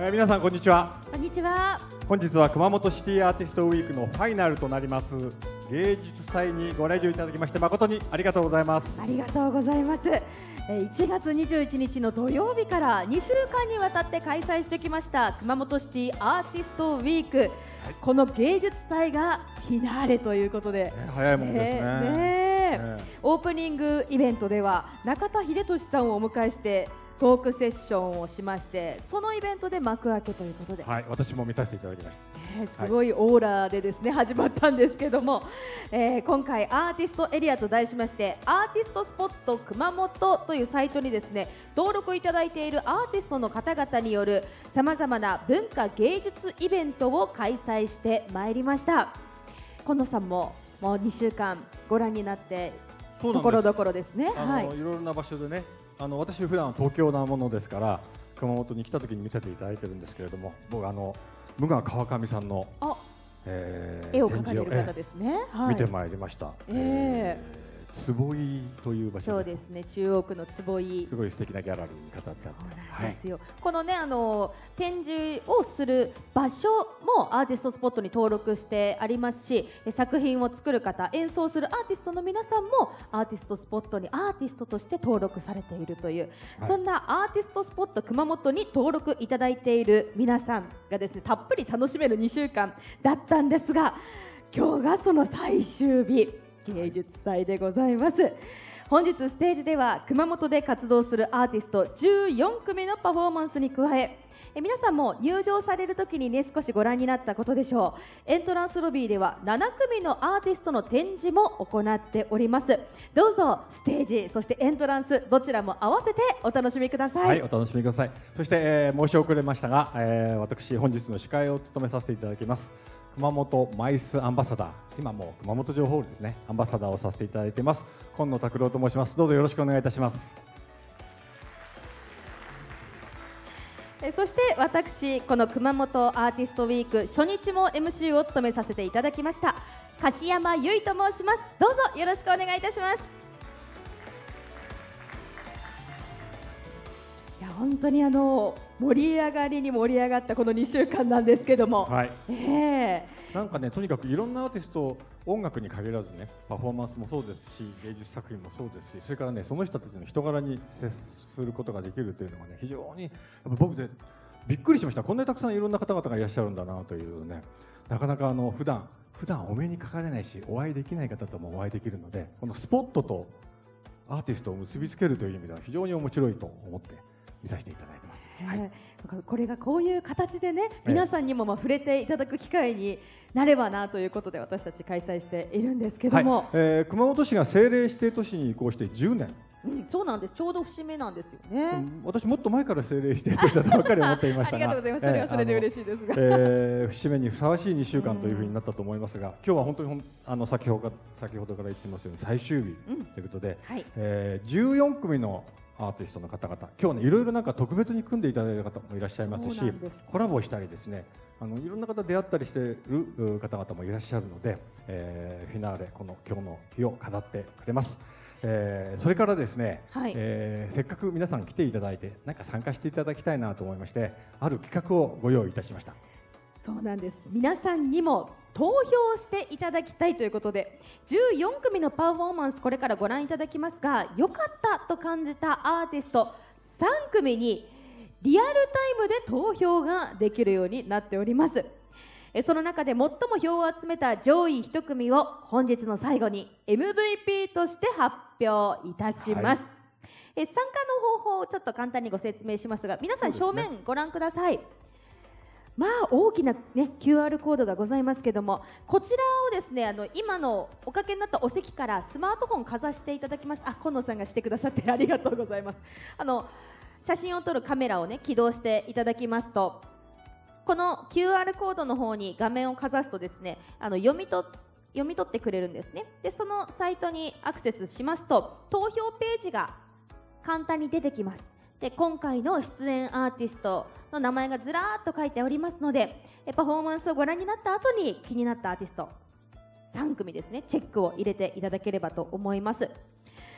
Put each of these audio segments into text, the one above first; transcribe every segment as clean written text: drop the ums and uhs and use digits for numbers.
皆さんこんにちは。 こんにちは。 本日は熊本シティアーティストウィークのファイナルとなります芸術祭にご来場いただきまして誠にありがとうございます。 ありがとうございます。1月21日の土曜日から2週間にわたって開催してきました熊本シティアーティストウィーク、はい、この芸術祭がフィナーレということで、 早いもんですね。 オープニングイベントでは中田英寿さんをお迎えしてトークセッションをしまして、そのイベントで幕開けということで、 はい、私も見させていただきました。 すごいオーラでですね、始まったんですけども、今回アーティストエリアと題しましてアーティストスポット熊本というサイトにですね登録いただいているアーティストの方々によるさまざまな文化芸術イベントを開催してまいりました。今野さんももう2週間ご覧になってところどころですね。 いろいろな場所でね、私普段東京なものですから熊本に来た時に見せていただいてるんですけれども、僕無我川上さんの、 絵を描かれる方ですね、 見てまいりました。坪井という場所そうですね、中央区の坪井、 すごい素敵なギャラリーに飾ってあって、 ですよ、このね展示をする場所もアーティストスポットに登録してありますし、作品を作る方、演奏するアーティストの皆さんもアーティストスポットにアーティストとして登録されているという、そんなアーティストスポット熊本に登録いただいている皆さんがですねたっぷり楽しめる2週間だったんですが、今日がその最終日、芸術祭でございます。本日ステージでは熊本で活動するアーティスト14組のパフォーマンスに加え、皆さんも入場される時にね少しご覧になったことでしょう。エントランスロビーでは7組のアーティストの展示も行っております。どうぞステージ、そしてエントランスどちらも合わせてお楽しみください。 はい、お楽しみください。そして、申し遅れましたが、私本日の司会を務めさせていただきます熊本マイスアンバサダー、今も熊本城ホールですね、アンバサダーをさせていただいています今野拓郎と申します。どうぞよろしくお願いいたします。 そして私、この熊本アーティストウィーク初日も MC を務めさせていただきました樫山由衣と申します。どうぞよろしくお願いいたします。いや本当に盛り上がりに盛り上がったこの2週間なんですけども、 はい、なんかね、とにかくいろんなアーティスト、音楽に限らずね、パフォーマンスもそうですし、芸術作品もそうですし、それからね、その人たちの人柄に接することができるというのがね、非常にやっぱ僕でびっくりしました。こんなにたくさんいろんな方々がいらっしゃるんだなというね、なかなか普段お目にかかれないし、お会いできない方ともお会いできるので、このスポットとアーティストを結びつけるという意味では非常に面白いと思って見させていただいてます。 これがこういう形でね、皆さんにも触れていただく機会になればなということで私たち開催しているんですけども、 熊本市が政令指定都市に移行して10年、 そうなんです。ちょうど節目なんですよね。 私もっと前から政令指定都市だとばっかり思っていましたがありがとうございます。それはそれで嬉しいですが、 節目にふさわしい2週間というふうになったと思いますが、今日は本当に先ほどから言ってますように最終日ということで、14組のアーティストの方々、今日ねいろいろなんか特別に組んでいただいた方もいらっしゃいますし、コラボしたりですね、いろんな方出会ったりしている方々もいらっしゃるので、フィナーレ今日の日を飾ってくれます。それからですね、せっかく皆さん来ていただいてなんか参加していただきたいなと思いまして、ある企画をご用意いたしました。 そうなんです。皆さんにも投票していただきたいということで、14組のパフォーマンスこれからご覧いただきますが、良かったと感じたアーティスト3組にリアルタイムで投票ができるようになっております。その中で最も票を集めた上位1組を本日の最後に MVP として発表いたします。参加の方法をちょっと簡単にご説明しますが、皆さん正面ご覧ください。まあ大きな、QR コードがございますけども、こちらをですね今のおかけになったお席からスマートフォンかざしていただきます。今野さんがしてくださってありがとうございます。写真を撮るカメラを起動していただきますと、この QR コードの方に画面をかざすとですね読み取ってくれるんですね。でそのサイトにアクセスしますと投票ページが簡単に出てきます。で今回の出演アーティストの名前がずらーっと書いておりますので、パフォーマンスをご覧になった後に気になったアーティスト3組ですねチェックを入れていただければと思います。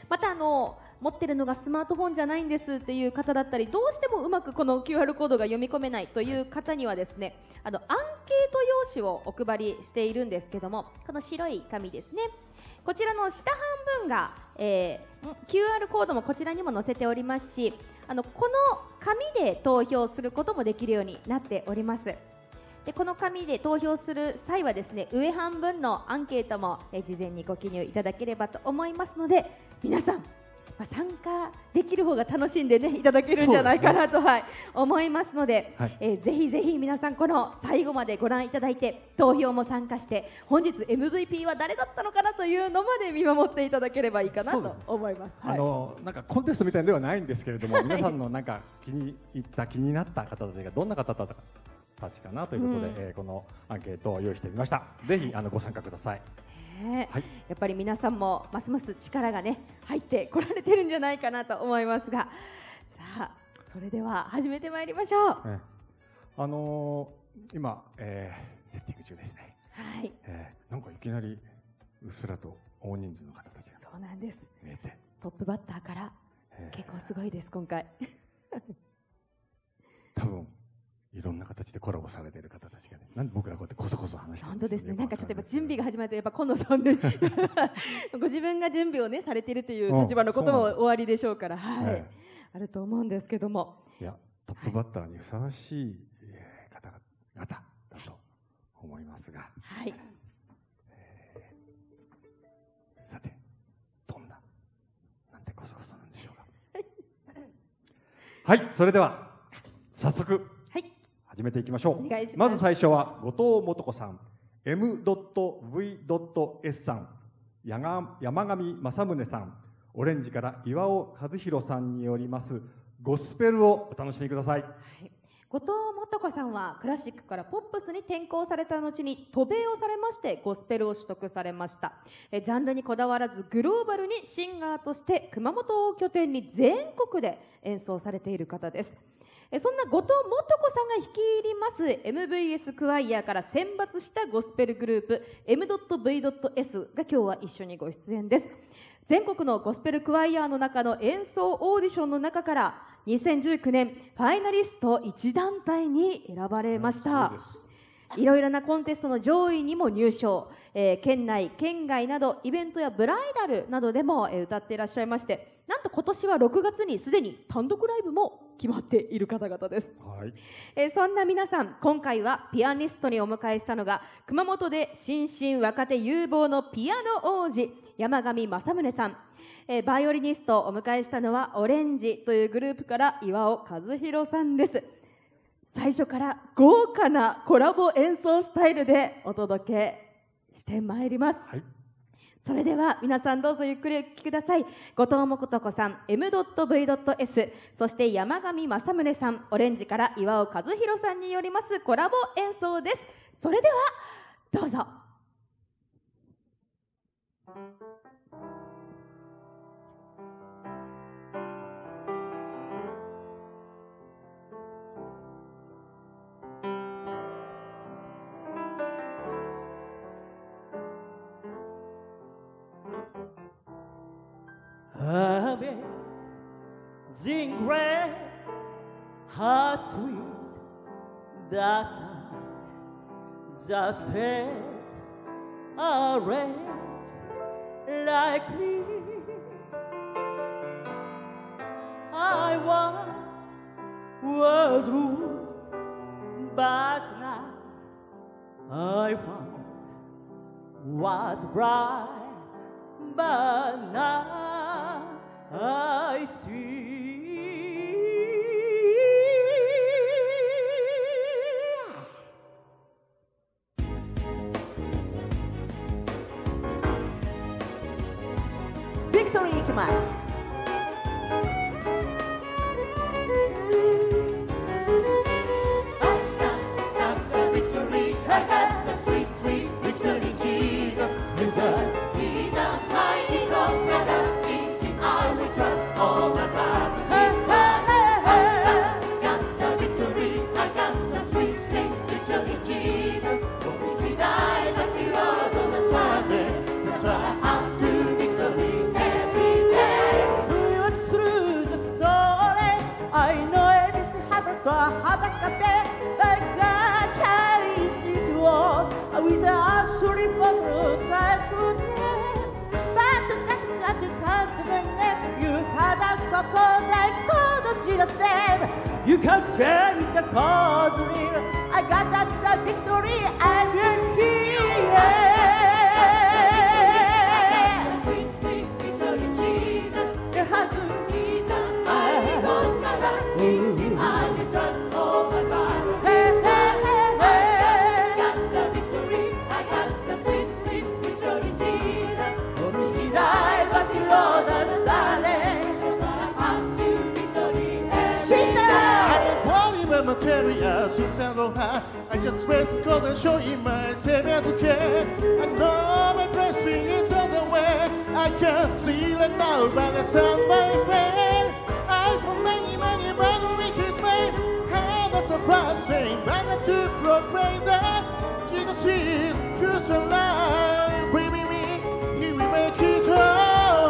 また持ってるのがスマートフォンじゃないんですっていう方だったり、どうしてもうまくこの QR コードが読み込めないという方にはですね、アンケート用紙をお配りしているんですけども、この白い紙ですね、こちらの下半分が、QR コードもこちらにも載せておりますし、この紙で投票することもできるようになっております。でこの紙で投票する際はですね、上半分のアンケートも、事前にご記入いただければと思いますので、皆さん、参加できる方が楽しんで、ね、いただけるんじゃないかなと、はい、思いますので、はい、ぜひぜひ皆さんこの最後までご覧いただいて、投票も参加して、本日 MVP は誰だったのかなというのまで見守っていただければいいかなと思います。はい、 なんかコンテストみたいのではないんですけれども、皆さんのなんか気になった方たちがどんな方だったかたちかなということで、このアンケートを用意してみました。ぜひご参加ください。 はい、やっぱり皆さんもますます力がね入ってこられてるんじゃないかなと思いますが、さあそれでは始めてまいりましょう。 今、セッティング中ですね。 はい。 なんかいきなりうっすらと大人数の方たちがそうなんです。 見えて、 トップバッターから結構すごいです今回。 多分いろんな形でコラボされている方たちがね、なんで僕らこうやってこそこそ話してるんですか。 本当ですね。なんかちょっとやっぱ準備が始まるとやっぱ今野さんでご自分が準備をねされているという立場のことも終わりでしょうから、はい、あると思うんですけども。 いや、トップバッターにふさわしい方々だと思いますが、 はい。 さてどんななんてこそこそなんでしょうか。はい、それでは早速始めていきましょう。まず最初は後藤素子さん、 M.V.S さん、山上正宗さん、オレンジから岩尾和弘さんによりますゴスペルをお楽しみください。はい、 後藤素子さんはクラシックからポップスに転向された後に渡米をされましてゴスペルを取得されました。ジャンルにこだわらずグローバルにシンガーとして熊本を拠点に全国で演奏されている方です。そんな後藤素子さんが率いります MVS クワイアから選抜したゴスペルグループ M.V.S が今日は一緒にご出演です。全国のゴスペルクワイアの中の演奏オーディションの中から2019年ファイナリスト1団体に選ばれました。いろいろなコンテストの上位にも入賞、県内県外などイベントやブライダルなどでも、歌っていらっしゃいまして、なんと今年は6月にすでに単独ライブも決まっている方々です。はい。そんな皆さん、今回はピアニストにお迎えしたのが熊本で新進若手有望のピアノ王子山上正宗さん、バイオリニストをお迎えしたのはオレンジというグループから岩尾和弘さんです。最初から豪華なコラボ演奏スタイルでお届けしてまいります。はい、それでは皆さんどうぞゆっくりお聴きください。後藤素子さん M.V.S、 そして山上正宗さん、オレンジから岩尾和弘さんによりますコラボ演奏です。それではどうぞ。 Amazing grace, how sweet the sound that set a wretch like me. I was lost, but now I found was bright, but now I see. Victory いきます。Every day cause I couldn't see the same. You can't tell me the cause real. I got that the victory and you're here. Sweet, sweet victory, Jesus. You have to He's a mighty God, God. In Him I will trust, oh my God. I got the victory. I got the sweet, sweet victory, Jesus. He died but he rose a Sunday. I'm to victory. Shita! material, suicide on high. I just rest cold and show him my saviour's care. I know my blessing is on the way. I can't see it now, but I stand by faith. I for many, many, but weak his way. How about the blessing, but not to proclaim that Jesus is truth and life. Bring me, he will make it all.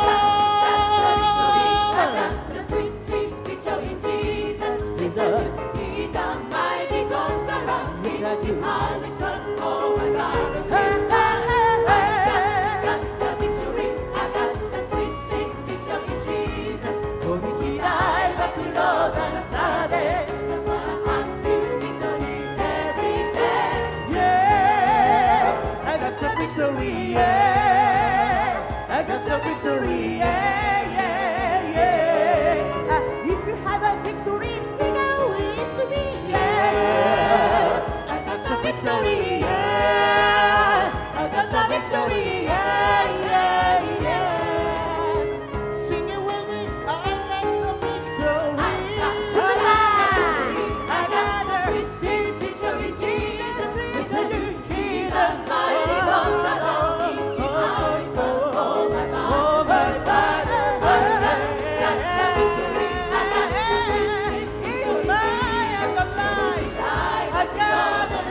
I will trust, oh my God, I got the victory, I got the sweet, sweet victory, Jesus. For me he died, but he rose on a Sunday. That's why I'm to victory every day. Yeah, I got the victory, yeah, I got the victory, yeah, yeah, yeah. If you have a victory, sing out with me, yeah. Victory, yeah, I got the victory, yeah, yeah, yeah. Sing it with me, I got the victory. I got the sweet, sweet victory, Jesus. Yes, I do. He's a mighty God, I love him. Oh my God, I got the victory. I got the sweet, sweet victory, Jesus. I got the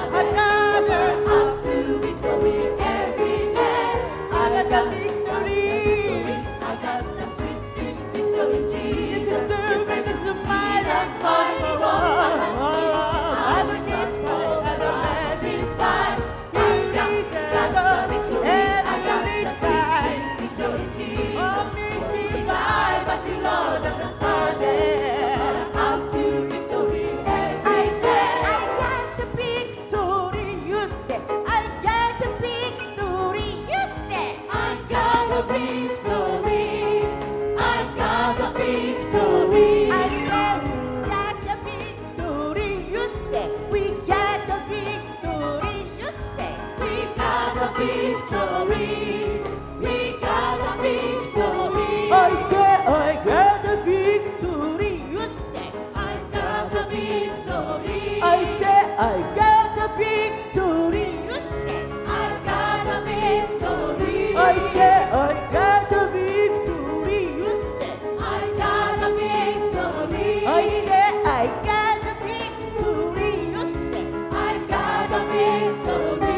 Up to victory every day. I got the victory. I got the sweet, sweet victory, Jesus. Yes, I do. It's a mighty God. I'm against my magic side. I got the victory. I got the sweet, sweet victory, Jesus. Oh, me, die, but you know that the Sunday. Up to victory every I day. say I got the victory. You say I got the victory. You say I got a victory. I got a victory. I say we got the victory. You say we got the victory. You say We got a victory. We got a victory. I say I got the victory. You say I got a victory. I say I got the victory. You say I got a victory. I say I got the victory. You say I got a victory. I say I got the victory. You say I got a victory.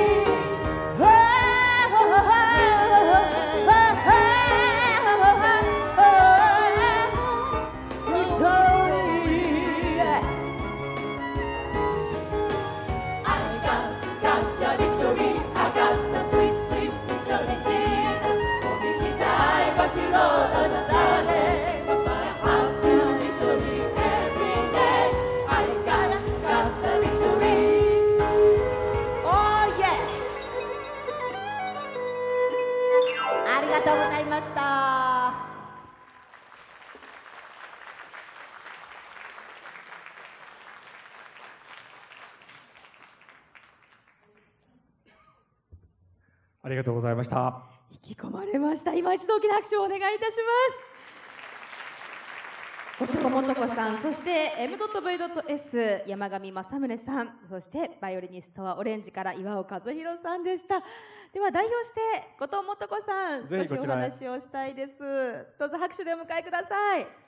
I got the victory. I got the sweet, sweet victory, Jesus. For me he died, but he rose on a Sunday. That's why I'm to victory every day. I got the victory. Oh yeah! ありがとうございました。 ありがとうございました。 引き込まれました。今一度大きな拍手をお願いいたします。後藤素子さん、そして M.V.S 山上正宗さん、そしてバイオリニストはオレンジから岩尾和弘さんでした。では代表して後藤素子さん、少しお話をしたいです。どうぞ拍手でお迎えください。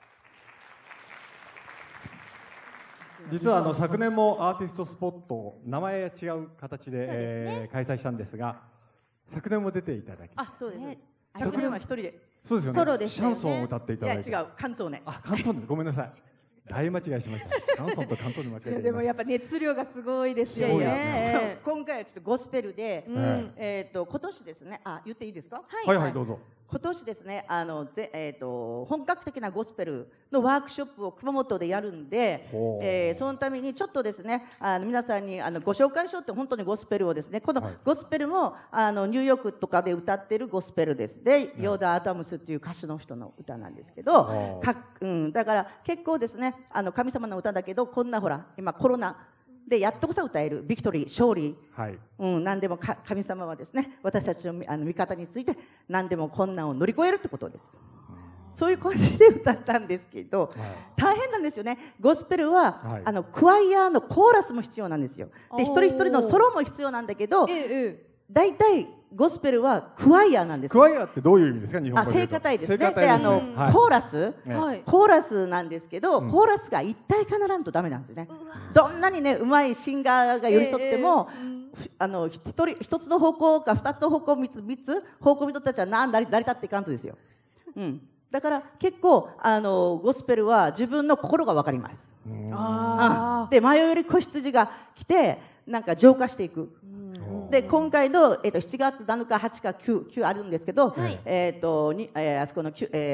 実は昨年もアーティストスポットを名前違う形で、開催したんですが、昨年も出ていただき、 あ、そうです。 ね昨年は一人で。 そうですよね。 ソロでしたよねシャンソンを歌っていただいて。 いや違う、感想ね。 あ、カントーネ、ごめんなさい。大間違いしました。シャンソンとカントーネ間違えています。 でもやっぱ熱量がすごいですよすごいですね。 今回はちょっとゴスペルで、 うん今年ですね、あ、言っていいですか？ はいはいはい、どうぞ。 今年ですね、本格的なゴスペルのワークショップを熊本でやるんで、そのためにちょっとですね、皆さんにご紹介しようって、本当にゴスペルをですね、このゴスペルもニューヨークとかで歌ってるゴスペルです。で、ヨーダ・アダムスっていう歌手の人の歌なんですけど、だから結構ですね、神様の歌だけど、こんなほら、今コロナでやっとこそ歌えるビクトリー、勝利、何でも神様はですね、私たちの味方について何でも困難を乗り越えるってことです。そういう感じで歌ったんですけど、大変なんですよね。ゴスペルは、クワイヤーのコーラスも必要なんですよ。で、一人一人のソロも必要なんだけど、大体ゴスペルはクワイヤーなんです。 クワイヤーってどういう意味ですか？日本語で。 聖歌隊ですね。で、コーラスなんですけど、コーラスが一体化ならんとダメなんですね。どんなにね、上手いシンガーが寄り添っても、一つの方向か二つの方向、三つ方向見とったちは成り立っていかんとですよ。だから結構ゴスペルは自分の心が分かります。で、迷える子羊が来てなんか浄化していく。で、今回の、7月7日、8か9あるんですけど、あそこの、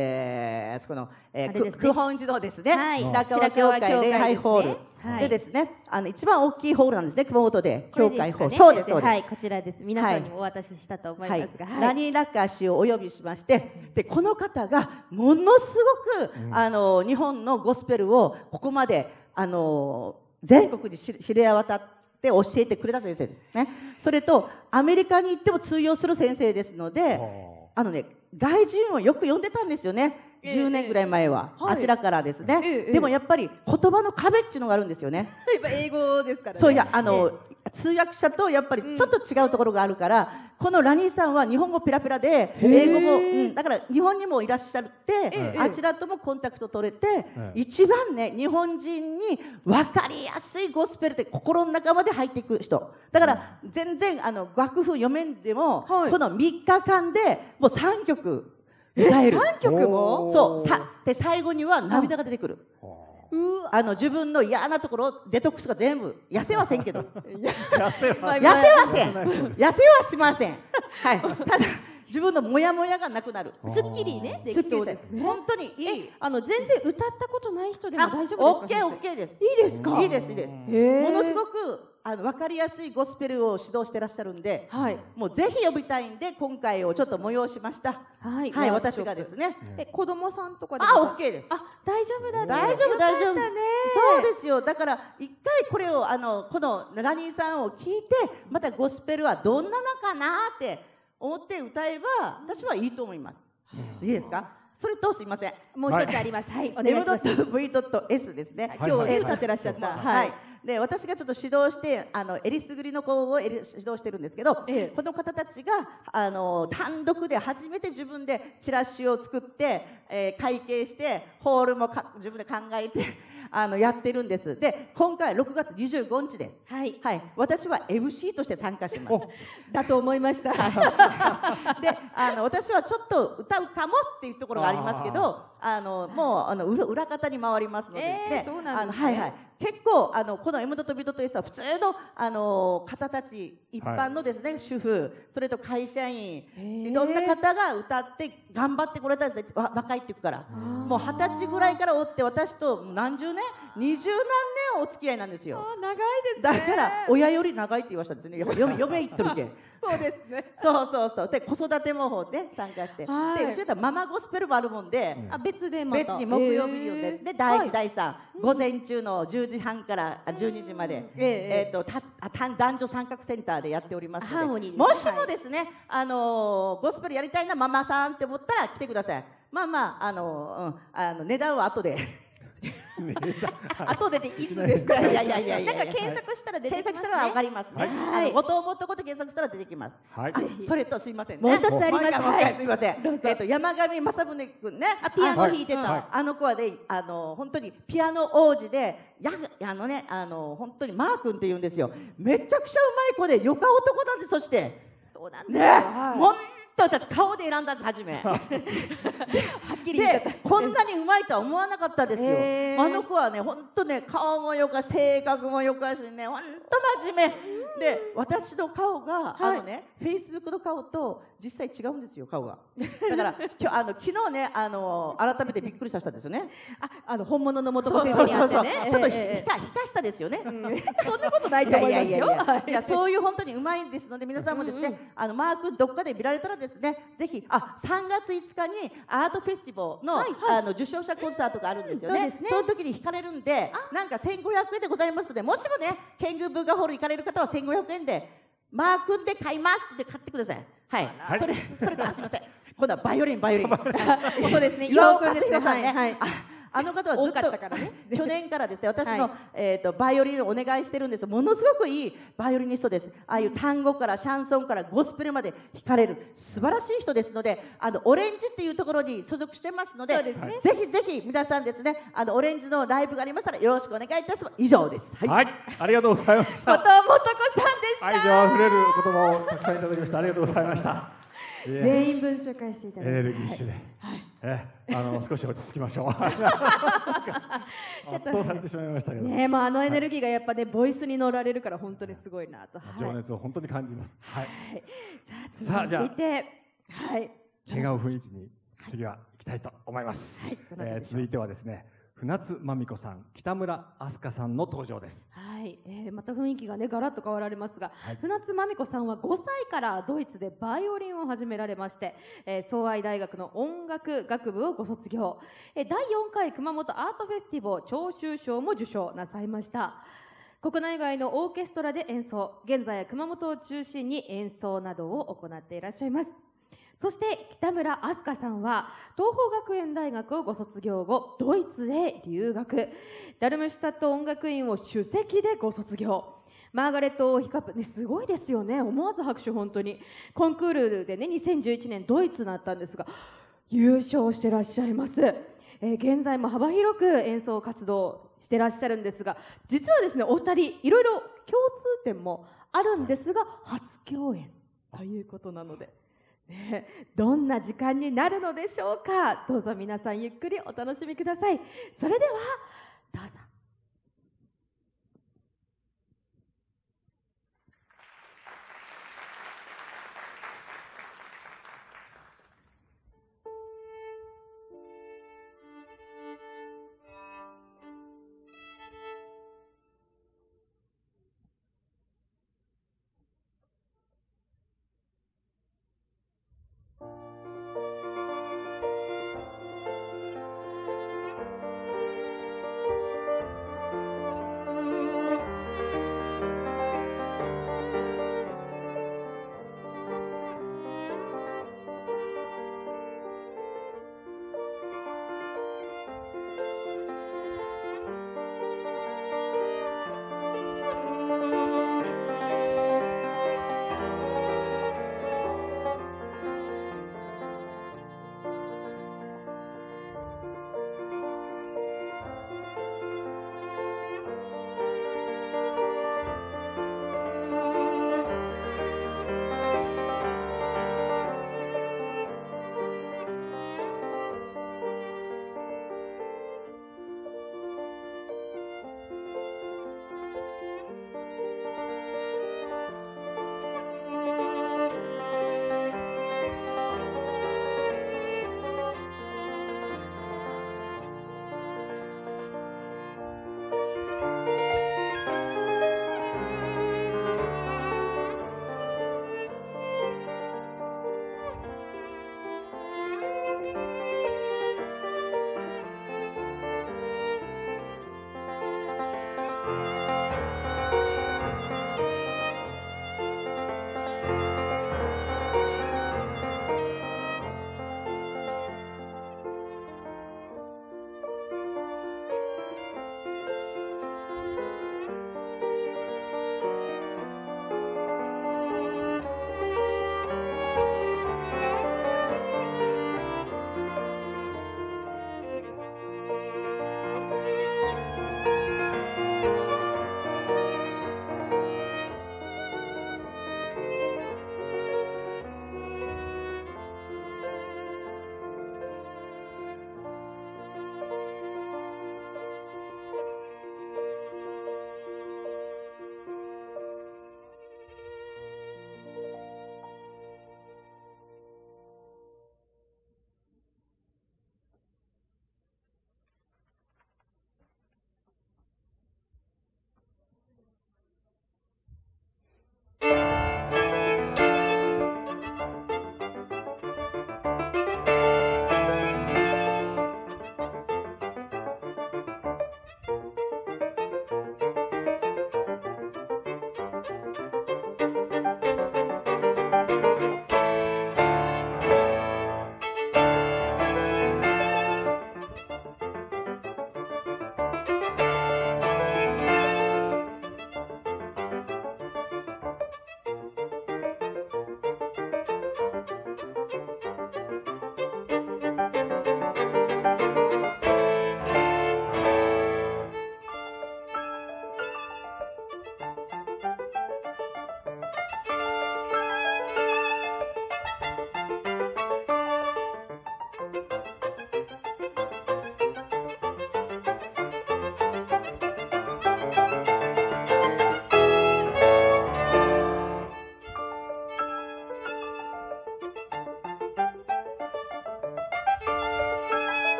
九本児童ですね、白川教会礼拝ホールでですね、一番大きいホールなんですね、熊本で、教会ホール。そうです、そうです。 はい、こちらです。皆さんにお渡ししたと思いますが、 ラニー・ラッカー氏をお呼びしまして、で、この方がものすごく、日本のゴスペルをここまで、全国に知れ渡って、教えてくれた先生ですね。それとアメリカに行っても通用する先生ですので、外人をよく呼んでたんですよね。10年ぐらい前は、あちらからですね。でもやっぱり言葉の壁っていうのがあるんですよね。 英語ですからね。 そういや、通訳者とやっぱりちょっと違うところがあるから、このラニーさんは日本語ペラペラで、英語も、だから日本にもいらっしゃって、あちらともコンタクト取れて、一番ね、日本人に分かりやすいゴスペルって心の中まで入っていく人。だから全然楽譜読めんでも、この3日間でもう3曲歌える。 3曲も？ そう。で、最後には涙が出てくる。自分の嫌なところデトックスが全部痩せはせんけど痩せはしません。はい。ただ自分のモヤモヤがなくなる。 すっきりね、できそうですね。 本当にいい。 全然歌ったことない人でも大丈夫ですか？ オッケー、オッケーです。 いいですか？ いいです、いいです。ものすごく分かりやすいゴスペルを指導してらっしゃるんで、もうぜひ呼びたいんで今回をちょっと催しました。はい、私がですね。 子供さんとかでも。 オッケーです。 大丈夫だね。 大丈夫、大丈夫。そうですよ。だから一回これをこのラニーさんを聞いて、またゴスペルはどんなのかなって思って歌えば私はいいと思います。いいですか？それとすいません。 もう一つあります。はい、お願いします。 M.V.S ですね。 今日歌ってらっしゃった。 はい。で、私がちょっと指導してえりすぐりの子を指導してるんですけど、この方たちが単独で初めて自分でチラシを作って、会計してホールも自分で考えてやってるんです。で、今回6月25日です。はい、私は MC として参加します。 だと思いました。 で、私はちょっと歌うかもっていうところがありますけど、もう裏方に回りますのでですね。 そうなんですね。 結構この M.V.S は普通の方たち、一般のですね、主婦、それと会社員、いろんな方が歌って頑張ってこれたんですね。若いっていうから、もう20歳ぐらいからおって、私と何十年、20何年お付き合いなんですよ。 長いですね。 だから親より長いって言いましたですね。嫁行っとるけん。 そうですね。 そうで、子育てもね参加して、で、うちだったらママゴスペルもあるもんで、 別に木曜日にですね、第1第3、午前中の10時半から12時まで、男女三角センターでやっておりますので、もしもですね、ゴスペルやりたいなママさんって思ったら来てください。値段は後で。 後でいつですか？ いやなんか検索したら出てきますね。 検索したらわかりますね。後藤もっとこと検索したら出てきます。それとすいませんね。 もう一つあります。 すいません。山上正宗君ね。 ピアノ弾いてた。 あの子はね、本当にピアノ王子で、本当にマー君って言うんですよ。めちゃくちゃうまい子で、よか男なんです。そしてそうなんですよ、 ね、 はい、 本当私顔で選んだんです初めはっきり言っちゃった。 こんなにうまいとは思わなかったですよ。あの子はね本当ね顔もよか性格もよかしね本当真面目で、私の顔が、はい、フェイスブックの顔と実際違うんですよ顔が。だから昨日ね改めてびっくりさせたんですよね。 本物の元子先生に会ってね、 ちょっとひたしたですよね。 そんなことないと思いますよ。 いやそういう本当にうまいですので、皆さんもですね、マークどっかで見られたらですね、ぜひ3月5日にアートフェスティバルの受賞者コンサートがあるんですよね。その時に引かれるんで、なんか1500円でございますので、もしもねケング文化ホール行かれる方は1500円でマークで買いますって買ってください。はい。それとすみません。今度はバイオリン。 そうですね。岩尾くんですね。はい。 あの方はずっと去年からですね、私のバイオリンをお願いしてるんです。ものすごくいいバイオリニストです。ああいう単語からシャンソンからゴスペルまで弾かれる素晴らしい人ですので、オレンジっていうところに所属してますので、ぜひぜひ皆さんですね、オレンジのライブがありましたらよろしくお願いいたします。以上です。 はい、ありがとうございました。 後藤素子さんでした。 愛情あふれる言葉をたくさんいただきました。ありがとうございました。 全員分紹介していただいて、 エネルギッシュで、少し落ち着きましょう。圧倒されてしまいましたけどね、あのエネルギーがやっぱね、ボイスに乗られるから本当にすごいなと、 情熱を本当に感じます。はい。 さあ続いて、はい、 違う雰囲気に次は行きたいと思います。続いてはですね、船津真美子さん、北村飛鳥さんの登場です。 はい、また雰囲気がねガラッと変わられますが、船津真美子さんは5歳からドイツでバイオリンを始められまして、相愛大学の音楽学部をご卒業、第4回熊本アートフェスティバル聴衆賞も受賞なさいました。国内外のオーケストラで演奏、現在は熊本を中心に演奏などを行っていらっしゃいます。そして北村飛鳥さんは東邦学園大学をご卒業後、ドイツへ留学、ダルムシュタット音楽院を首席でご卒業、マーガレット王妃カップ、ね、すごいですよね、思わず拍手。本当にコンクールでね2011年ドイツになったんですが優勝してらっしゃいます。現在も幅広く演奏活動してらっしゃるんですが、実はですねお二人いろいろ共通点もあるんですが初共演ということなので、どんな時間になるのでしょうか。どうぞ皆さんゆっくりお楽しみください。それではどうぞ。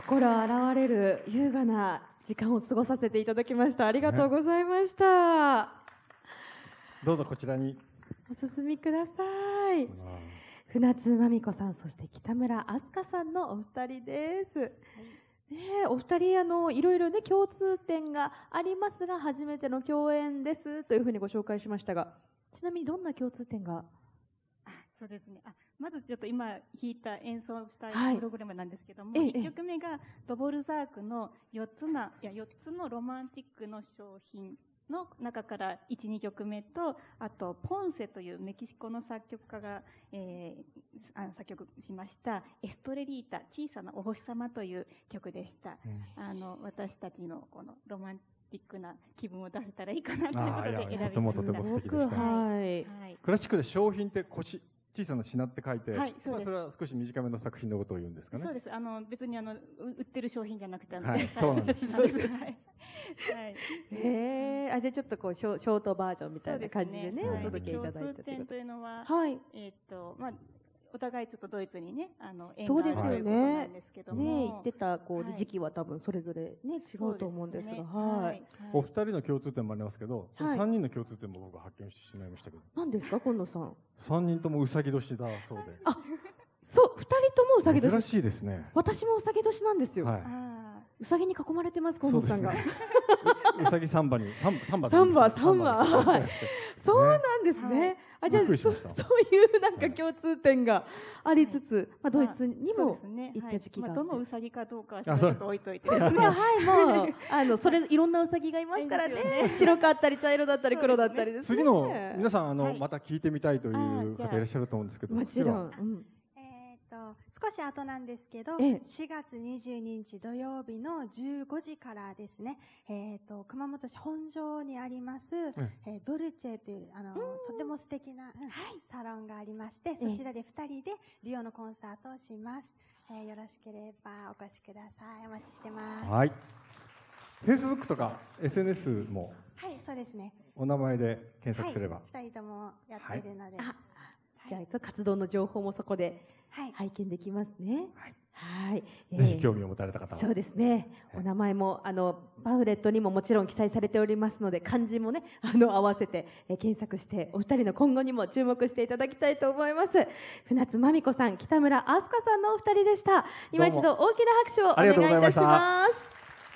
心洗われる優雅な時間を過ごさせていただきました。ありがとうございました。 どうぞこちらにお進みください。船津真美子さん、そして北村飛鳥さんのお二人です。お二人いろいろね共通点がありますが、初めての共演ですというふうにご紹介しましたが、ちなみにどんな共通点が？ そうですね。まずちょっと今弾いた演奏したプログラムなんですけども、1曲目がドボルザークの4つのロマンティックの商品の中から1、2曲目と、あとポンセというメキシコの作曲家が、作曲しましたエストレリータ、小さなお星様という曲でした。私たちのこのロマンティックな気分を出せたらいいかなということで選びました。 とても素敵でした。クラシックで商品って小さな品って書いて、それは少し短めの作品のことを言うんですかね。 そうです。別に売ってる商品じゃなくて、 そうなんです。 じゃあちょっとこうショートバージョンみたいな感じでね、お届けいただいた共通点というのは、お互いちょっとドイツにね、縁があるということなんですけども、 行ってた時期は多分それぞれね違うと思うんですが、 お二人の共通点もありますけど、3人の共通点も僕は発見してしまいましたけど。 何ですか、今野さん ？3人ともうさぎ年だそうで。 そう、2人ともうさぎ年。 珍しいですね。 私もうさぎ年なんですよ。うさぎに囲まれてます、今野さんが。 うさぎサンバにサンバそうなんですね。じゃあそういうなんか共通点がありつつ、ドイツにも行った時期が、 どのうさぎかどうかはちょっと置いといてですね。 もうそれいろんなうさぎがいますからね。白かったり茶色だったり黒だったりですね。 次の皆さんまた聞いてみたいという方いらっしゃると思うんですけど。 もちろん。 少し後なんですけど、4月22日土曜日の15時からですね、熊本市本庄にあります、ドルチェというとても素敵な、サロンがありまして、そちらで2人でリオのコンサートをします。よろしければお越しください。お待ちしてます。 はい。Facebook とか SNS も、 そうですね。 お名前で検索すれば、 2人ともやっているので、 じゃあ活動の情報もそこで拝見できますね。 ぜひ興味を持たれた方は。 そうですね。お名前もパンフレットにももちろん記載されておりますので、漢字もね合わせて検索してお二人の今後にも注目していただきたいと思います。船津真美子さん、北村飛鳥さんのお二人でした。今一度大きな拍手をお願いいたします。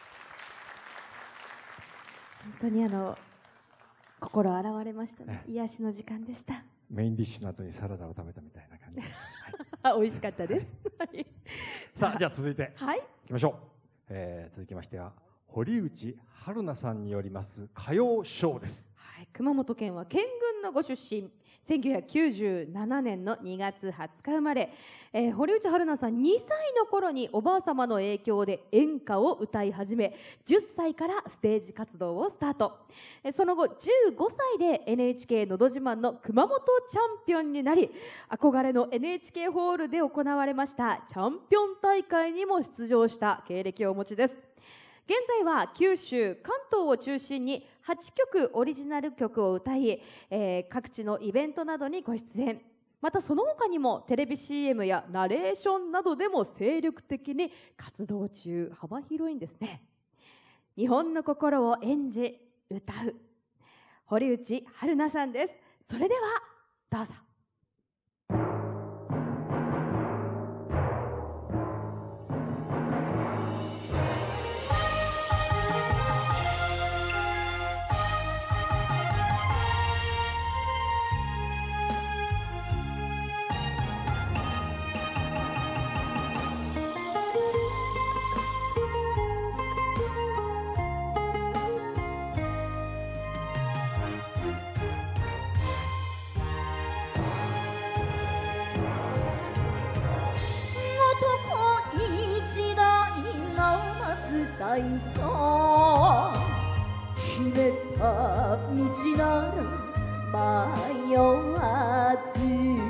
本当に心洗われましたね。癒しの時間でした。 メインディッシュの後にサラダを食べたみたいな感じ。 美味しかったです。 さあ、じゃあ続いていきましょう。続きましては堀内春菜さんによります歌謡ショーです。 熊本県は県軍のご出身、1997年の2月20日生まれ、堀内春菜さん2歳の頃におばあ様の影響で演歌を歌い始め、10歳からステージ活動をスタート。その後15歳で NHK のど自慢の熊本チャンピオンになり、憧れの NHK ホールで行われましたチャンピオン大会にも出場した経歴をお持ちです。現在は九州、関東を中心に8曲オリジナル曲を歌い、各地のイベントなどにご出演。またその他にもテレビ CM やナレーションなどでも精力的に活動中、幅広いんですね。日本の心を演じ歌う堀内春菜さんです。それではどうぞ。 いた秘めた道なら迷わず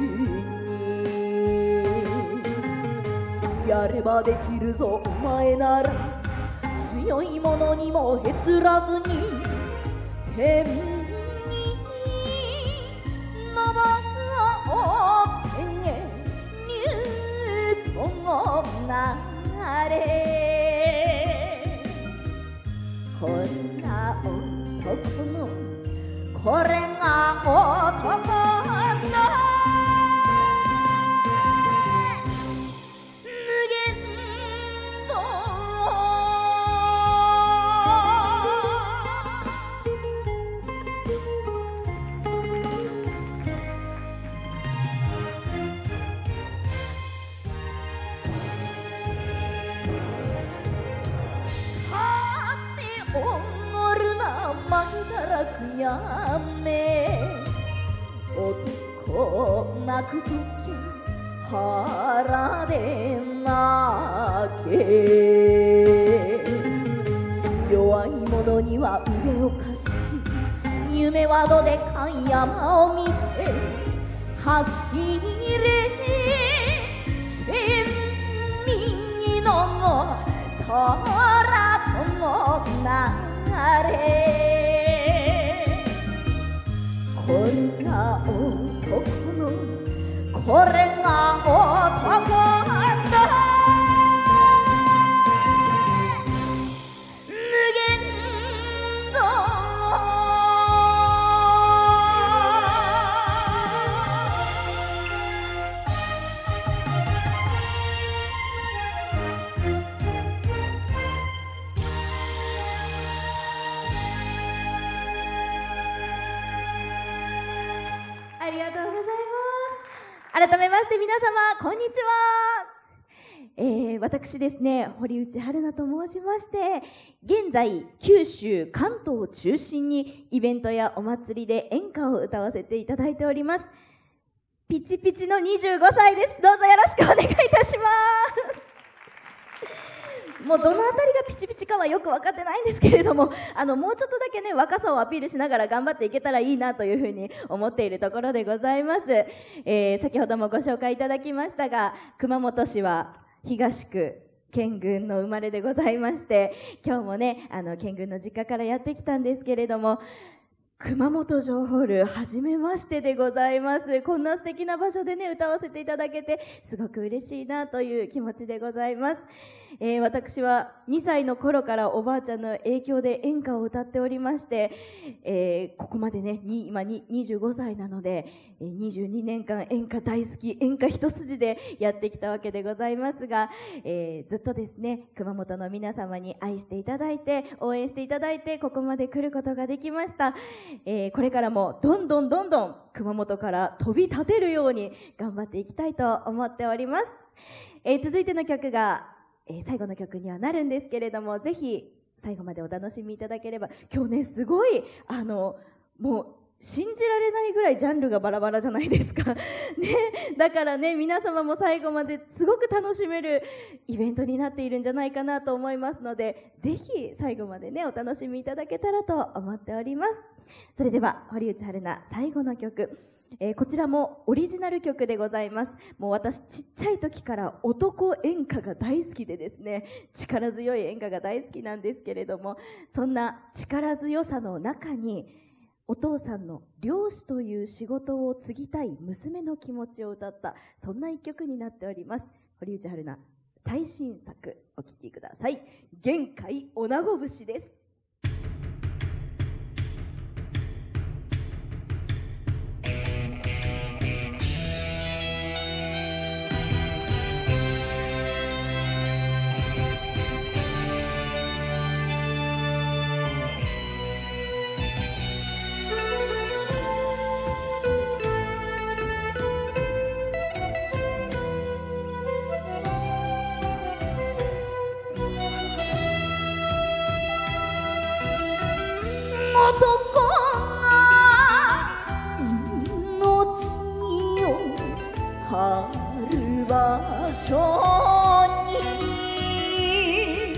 にやればできるぞお前なら強いものにもへつらずに天に登って入魂なれやめ男泣くとき腹で泣け弱い者には腕を貸し夢はどでかい山を見て走れ千右の虎ともなれこれが男のこれが男だ改めまして皆様こんにちは、私ですね堀内春菜と申しまして現在九州関東を中心にイベントやお祭りで演歌を歌わせていただいておりますピチピチの25歳ですどうぞよろしくお願いいたしますもうどのあたりがピチピチかはよく分かってないんですけれどももうちょっとだけね若さをアピールしながら頑張っていけたらいいなというふうに思っているところでございます、先ほどもご紹介いただきましたが熊本市は東区県軍の生まれでございまして今日もね県軍の実家からやってきたんですけれども熊本城ホール初めましてでございますこんな素敵な場所でね歌わせていただけてすごく嬉しいなという気持ちでございます、私は2歳の頃からおばあちゃんの影響で演歌を歌っておりまして、ここまでね今25歳なので22年間演歌大好き演歌一筋でやってきたわけでございますが、ずっとですね熊本の皆様に愛していただいて応援していただいてここまで来ることができましたこれからもどんどん熊本から飛び立てるように頑張っていきたいと思っております、続いての曲が、最後の曲にはなるんですけれどもぜひ最後までお楽しみいただければ今日ねすごいもう信じられないぐらいジャンルがバラバラじゃないですか、ね、だからね皆様も最後まですごく楽しめるイベントになっているんじゃないかなと思いますのでぜひ最後までねお楽しみいただけたらと思っておりますそれでは堀内春菜最後の曲、こちらもオリジナル曲でございますもう私ちっちゃい時から男演歌が大好きでですね力強い演歌が大好きなんですけれどもそんな力強さの中にお父さんの漁師という仕事を継ぎたい娘の気持ちを歌ったそんな一曲になっております堀内春菜最新作お聴きください玄海女子節です男が命を張る場所に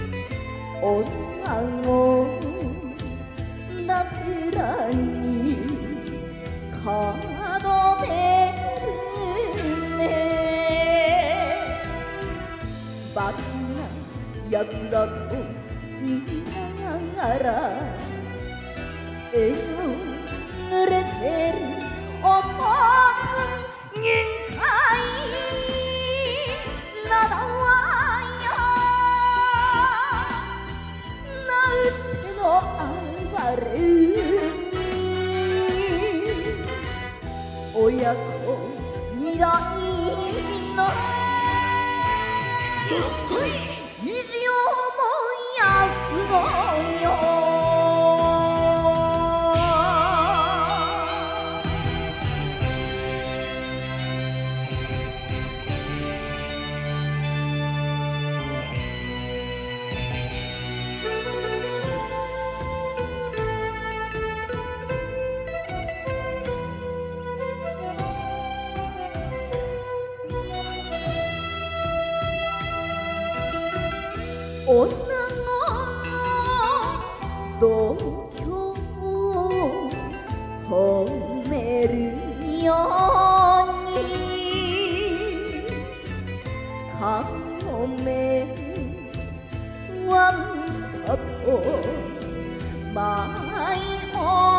女子だてらに角でるねバカなやつだと言いながら笑顔濡れてるお父さん限界なだわよなんての暴れに親子二代の意地を燃やすのよ女の度胸を褒めるようにかもめわんさと舞い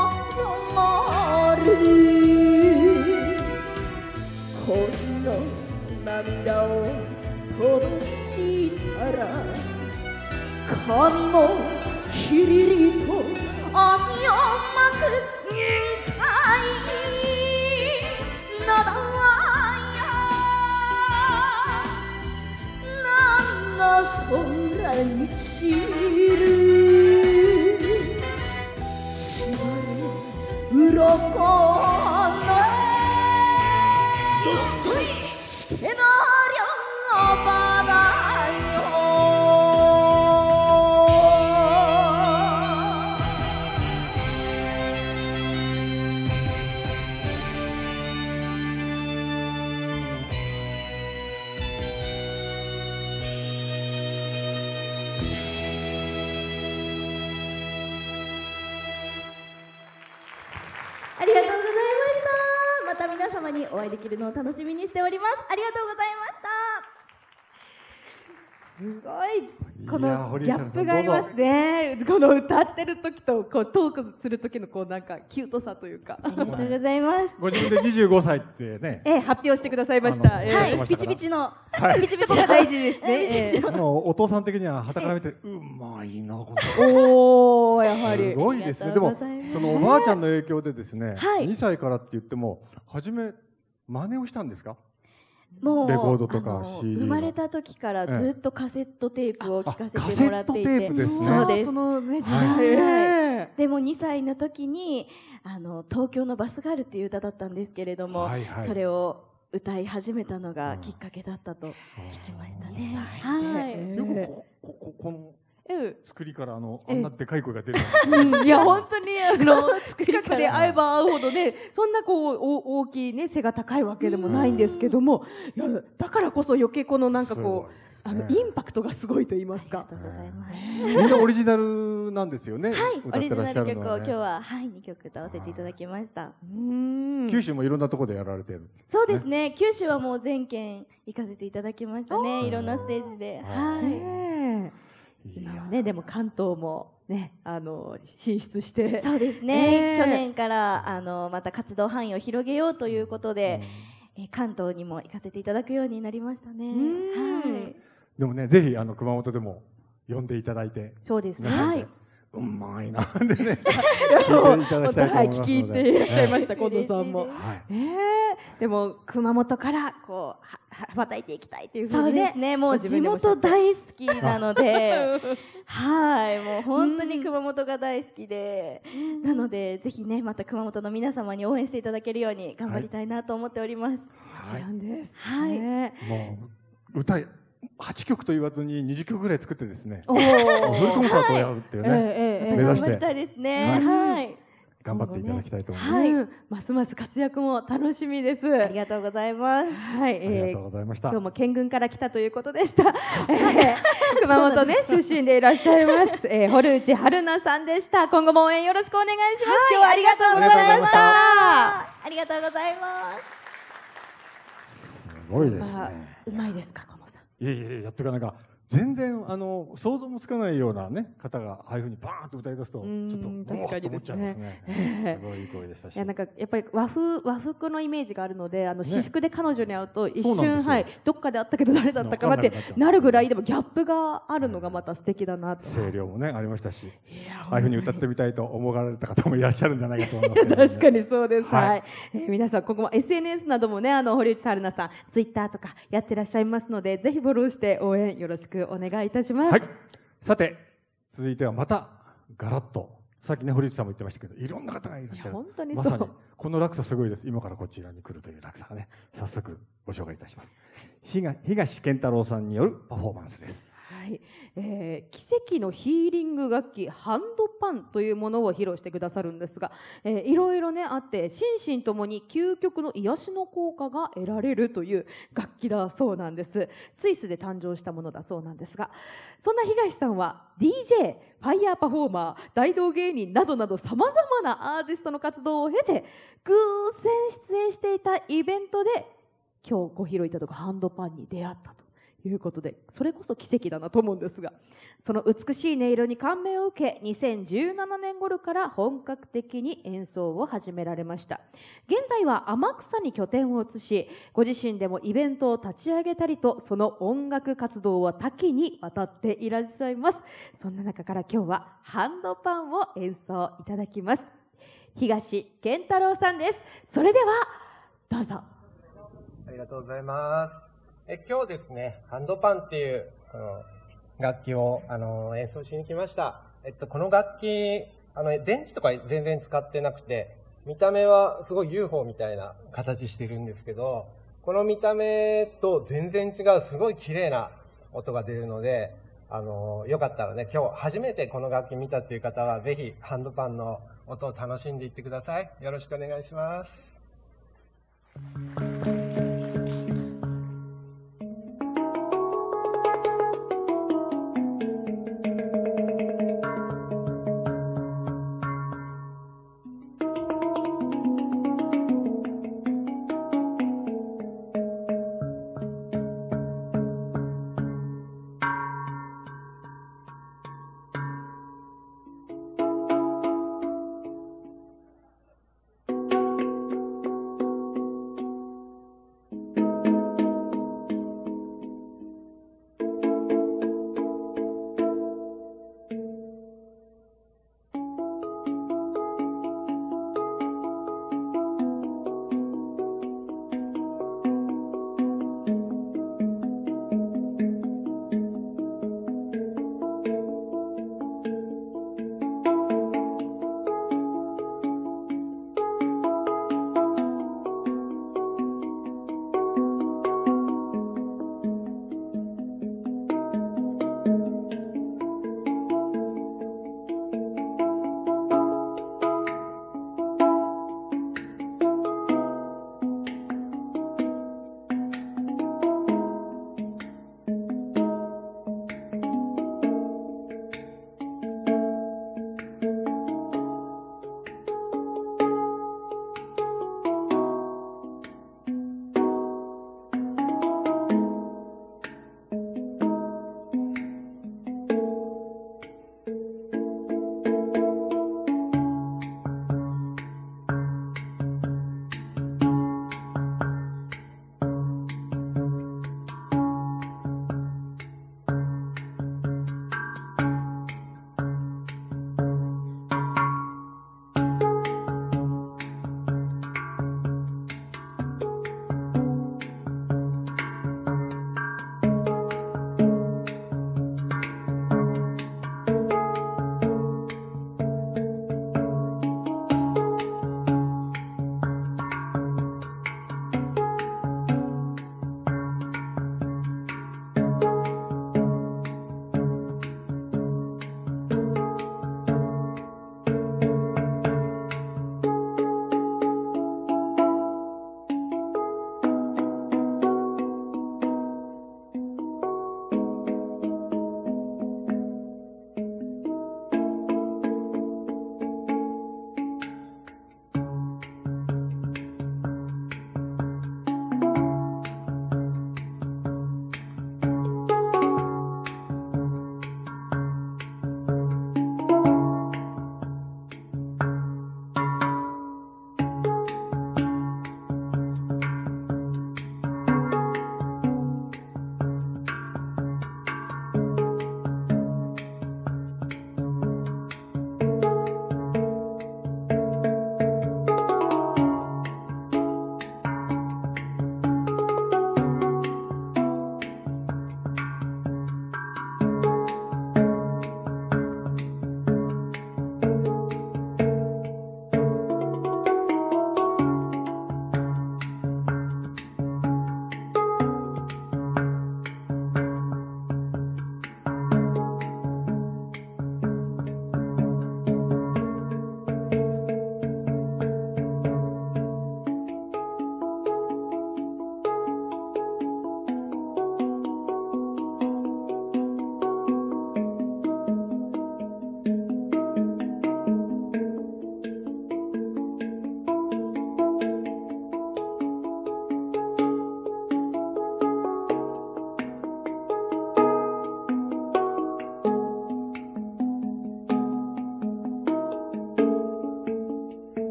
踊る恋の涙を飛ばしたら髪もきりりと網を巻くかいなだや波が空に散る縛る鱗のしけの両場だよありがとうございました。また皆様にお会いできるのを楽しみにしております。ありがとうございました。 すごいこのギャップがありますね。この歌ってる時とこうトークする時のこうなんかキュートさというか。 ありがとうございます。 ご自分で25歳ってね。 発表してくださいました。 はい、ピチピチの、 ピチピチが大事ですね。 お父さん的には傍から見てうまいなこの。おー、やはり。 すごいですね。でもそのおばあちゃんの影響でですね、2歳からって言っても初め真似をしたんですか？ もうレコードとか CD 生まれた時からずっとカセットテープを聴かせてもらっていて、 そうです。 そのね時代。でも2歳の時に東京のバスガールっていう歌だったんですけれども、それを歌い始めたのがきっかけだったと聞きましたね。 はい。よくこの作りからあんなでかい声が出る。 いや本当に近くで会えば会うほどね、そんなこう大きいね背が高いわけでもないんですけども、いやだからこそ余計このなんかこうインパクトがすごいと言いますか。 ありがとうございます。 みんなオリジナルなんですよね。 はい、オリジナル曲を今日は2曲歌わせていただきました。 九州もいろんなところでやられてる。 そうですね。九州はもう全県行かせていただきましたね。いろんなステージで。はい。 今はね、でも関東もね、進出して。 そうですね。去年からまた活動範囲を広げようということで、関東にも行かせていただくようになりましたね。はい。 でもね、ぜひ熊本でも呼んでいただいて。 そうですね。 はい。 うまいなでね。 聞いていらっしゃいました、近藤さんも。でも熊本からこう羽ばたいていきたいというふうにね。 そうですね。もう地元大好きなので、はい、もう本当に熊本が大好きで、なのでぜひねまた熊本の皆様に応援していただけるように頑張りたいなと思っております。 もちろんです。 はい。 もう歌8曲と言わずに20曲ぐらい作ってですね、フルコンサートをやるっていうね、目指して頑張りたいですね。はい。 頑張っていただきたいと思います。 はい、ますます活躍も楽しみです。 ありがとうございます。 はい、 ありがとうございました。 今日も県軍から来たということでした。熊本ね出身でいらっしゃいます、堀内春菜さんでした。今後も応援よろしくお願いします。今日はありがとうございました。 ありがとうございます。 すごいですね。 うまいですか、このさん。 いやいややってるかなんか。全然想像もつかないようなね方がああいうふうにバーンと歌い出すとちょっと確かに思っちゃいますね。すごいいい声でしたし。 いやなんかやっぱり和服のイメージがあるので私服で彼女に会うと一瞬どっかで会ったけど誰だったかなってなるぐらいでもギャップがあるのがまた素敵だなと。 声量もねありましたし、ああいうふうに歌ってみたいと思われた方もいらっしゃるんじゃないかと思います。 確かにそうです。はい。皆さんここも SNS などもね堀内春菜さんツイッターとかやってらっしゃいますのでぜひフォローして応援よろしくお願いいたします。 はい、さて続いてはまたガラッとさっきね堀内さんも言ってましたけどいろんな方がいらっしゃる。 本当にまさにこの落差すごいです。今からこちらに来るという落差がね早速ご紹介いたします。東健太郎さんによるパフォーマンスです。 はい。 、奇跡のヒーリング楽器ハンドパンというものを披露してくださるんですが、いろいろねあって心身ともに究極の癒しの効果が得られるという楽器だそうなんです。スイスで誕生したものだそうなんですが、そんな東さんは DJ、ファイヤーパフォーマー、大道芸人などなどさまざまなアーティストの活動を経て偶然出演していたイベントで今日ご披露いただくハンドパンに出会ったということで、それこそ奇跡だなと思うんですが、その美しい音色に感銘を受け2017年頃から本格的に演奏を始められました。現在は天草に拠点を移し、ご自身でもイベントを立ち上げたりと、その音楽活動は多岐にわたっていらっしゃいます。そんな中から今日はハンドパンを演奏いただきます。東健太郎さんです。それではどうぞ。 ありがとうございます。今日ですね、ハンドパンっていう楽器を演奏しに来ました。この楽器、電気とか全然使ってなくて、見た目はすごい UFO みたいな形してるんですけど、この見た目と全然違うすごい綺麗な音が出るので、よかったらね、今日初めてこの楽器見たっていう方は、ぜひハンドパンの音を楽しんでいってください。よろしくお願いします。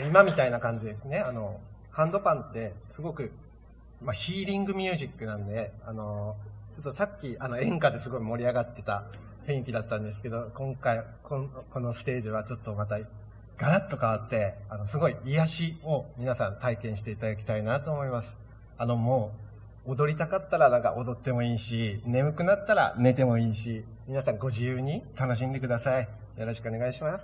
今みたいな感じですね。ハンドパンってすごく、ヒーリングミュージックなんで、ちょっとさっき演歌ですごい盛り上がってた雰囲気だったんですけど、今回このステージはちょっとまたガラッと変わって、すごい癒しを皆さん体験していただきたいなと思います。もう、踊りたかったらなんか踊ってもいいし、眠くなったら寝てもいいし、皆さんご自由に楽しんでください。よろしくお願いします。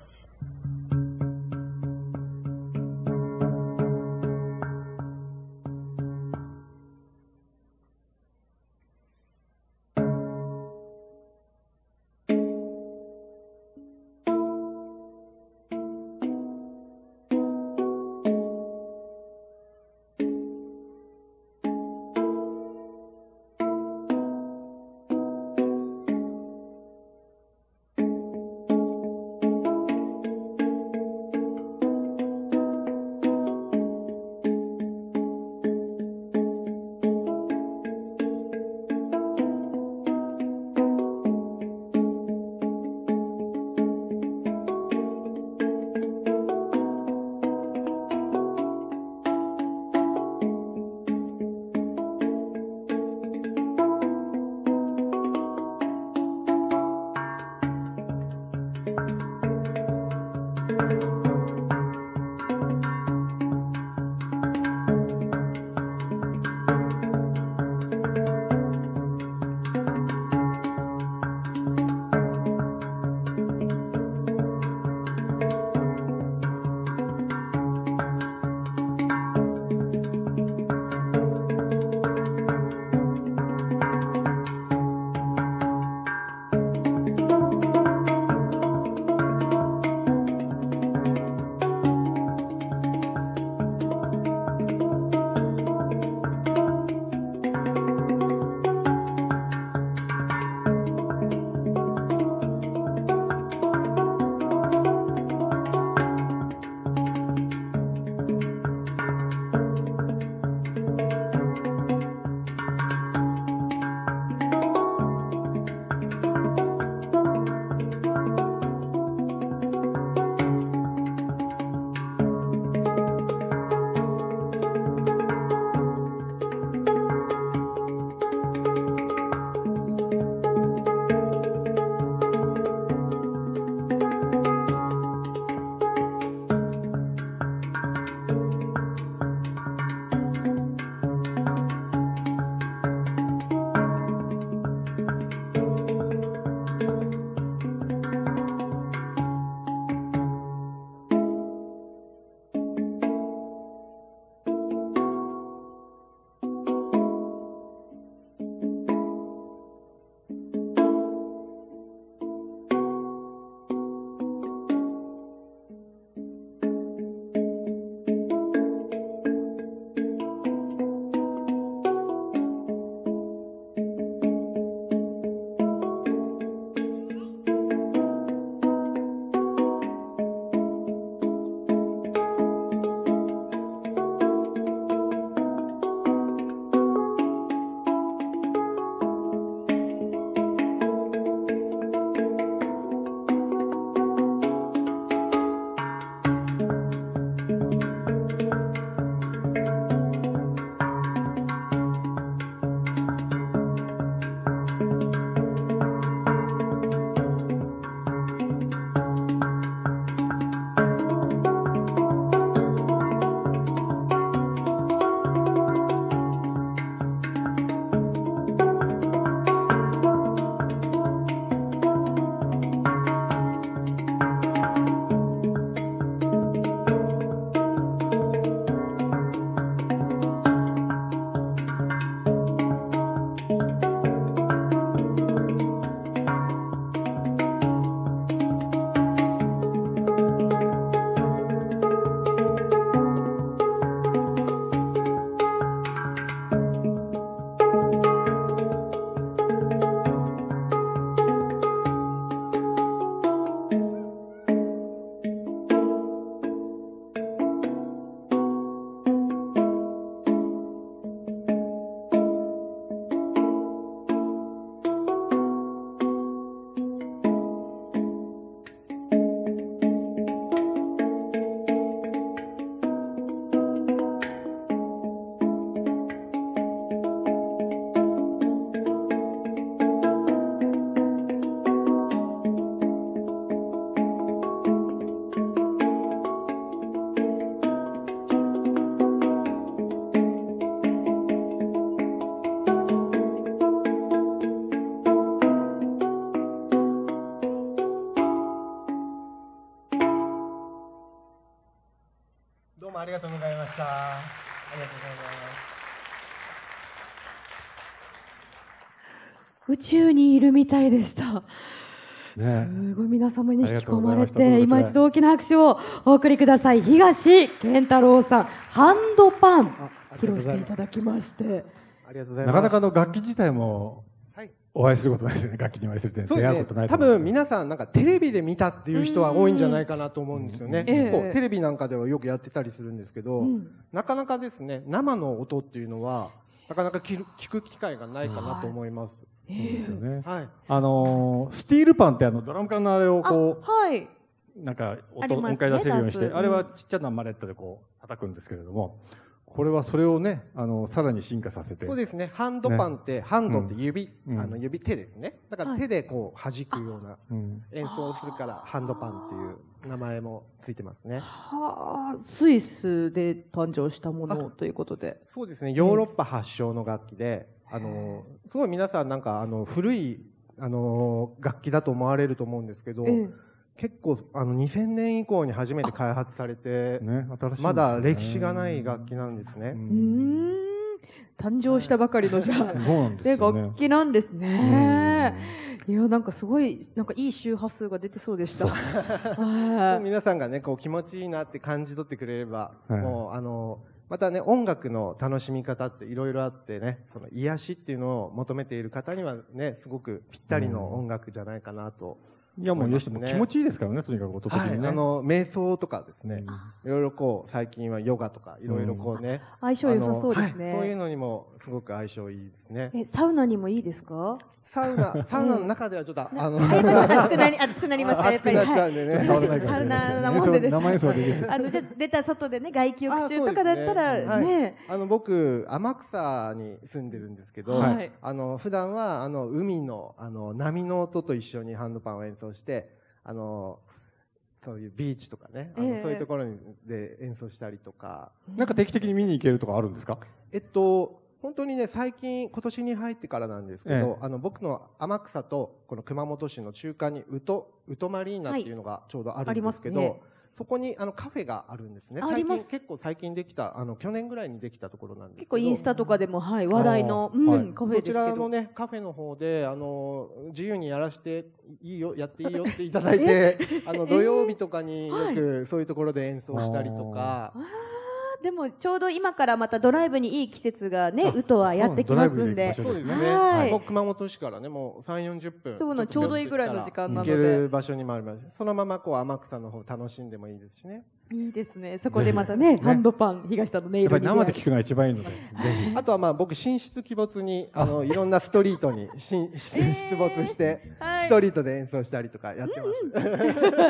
宇宙にいるみたいでした。すごい皆様に引き込まれて、今一度大きな拍手をお送りください。東健太郎さん、ハンドパン披露していただきまして。 ありがとうございます。 なかなか楽器自体もお会いすることないですよね。楽器にお会いするって出会うことない。 多分皆さんなんかテレビで見たっていう人は多いんじゃないかなと思うんですよね。結構テレビなんかではよくやってたりするんですけど、なかなかですね、生の音っていうのはなかなか聞く機会がないかなと思います。 そうですよね。はい。スティールパンってドラム缶のあれをこう、なんか音階出せるようにして、あれはちっちゃなマレットでこう叩くんですけれども、これはそれをね、さらに進化させて。 そうですね。ハンドパンって、ハンドって指、手ですね。だから手でこう弾くような演奏をするから、ハンドパンっていう名前もついてますね。 はあ、スイスで誕生したものということで。 そうですね。ヨーロッパ発祥の楽器で、すごい皆さんなんか古い楽器だと思われると思うんですけど、結構2000年以降に初めて開発されて、まだ歴史がない楽器なんですね。 誕生したばかりのじゃあ楽器なんですね。いや、なんかすごいなんかいい周波数が出てそうでした。 皆さんがねこう気持ちいいなって感じ取ってくれれば、もうまたね、音楽の楽しみ方っていろいろあってね、その癒しっていうのを求めている方にはね、すごくぴったりの音楽じゃないかなと。 いや、もうよしも気持ちいいですからね、とにかく音的にね。 瞑想とかですね、いろいろこう、最近はヨガとか、いろいろこうね。 相性良さそうですね。 そういうのにもすごく相性いいですね。 サウナにもいいですか？ サウナの中ではちょっと熱くなりますか、やっぱり。サウナなもんでです。 生演奏できる。 じゃ出た外でね、外気浴中とかだったらね。 僕天草に住んでるんですけど、普段は海の波の音と一緒にハンドパンを演奏して、そういうビーチとかね、そういうところで演奏したりとか。 なんか定期的に見に行けるとかあるんですか？ 本当にね、最近、今年に入ってからなんですけど、僕の天草とこの熊本市の中間にウトマリーナっていうのがちょうどあるんですけど、そこにカフェがあるんですね。結構最近できた、去年ぐらいにできたところなんですけど。 結構インスタとかでも、話題のカフェですけど。 そちらのね、カフェの方で、自由にやっていいよっていただいて、土曜日とかによくそういうところで演奏したりとか。 でもちょうど今からまたドライブにいい季節がね、ウトはやってきますんで。 そうですね。もう熊本市からね、もう3、40分。 そうな、ちょうどいいぐらいの時間なので。 行ける場所にもあります。そのままこう天草の方楽しんでもいいですしね。 いいですね。そこでまたね、ハンドパン、東さんの音色に。 生で聞くのが一番いいので。 あとは僕、神出鬼没に、いろんなストリートに出没して、ストリートで演奏したりとかやってます。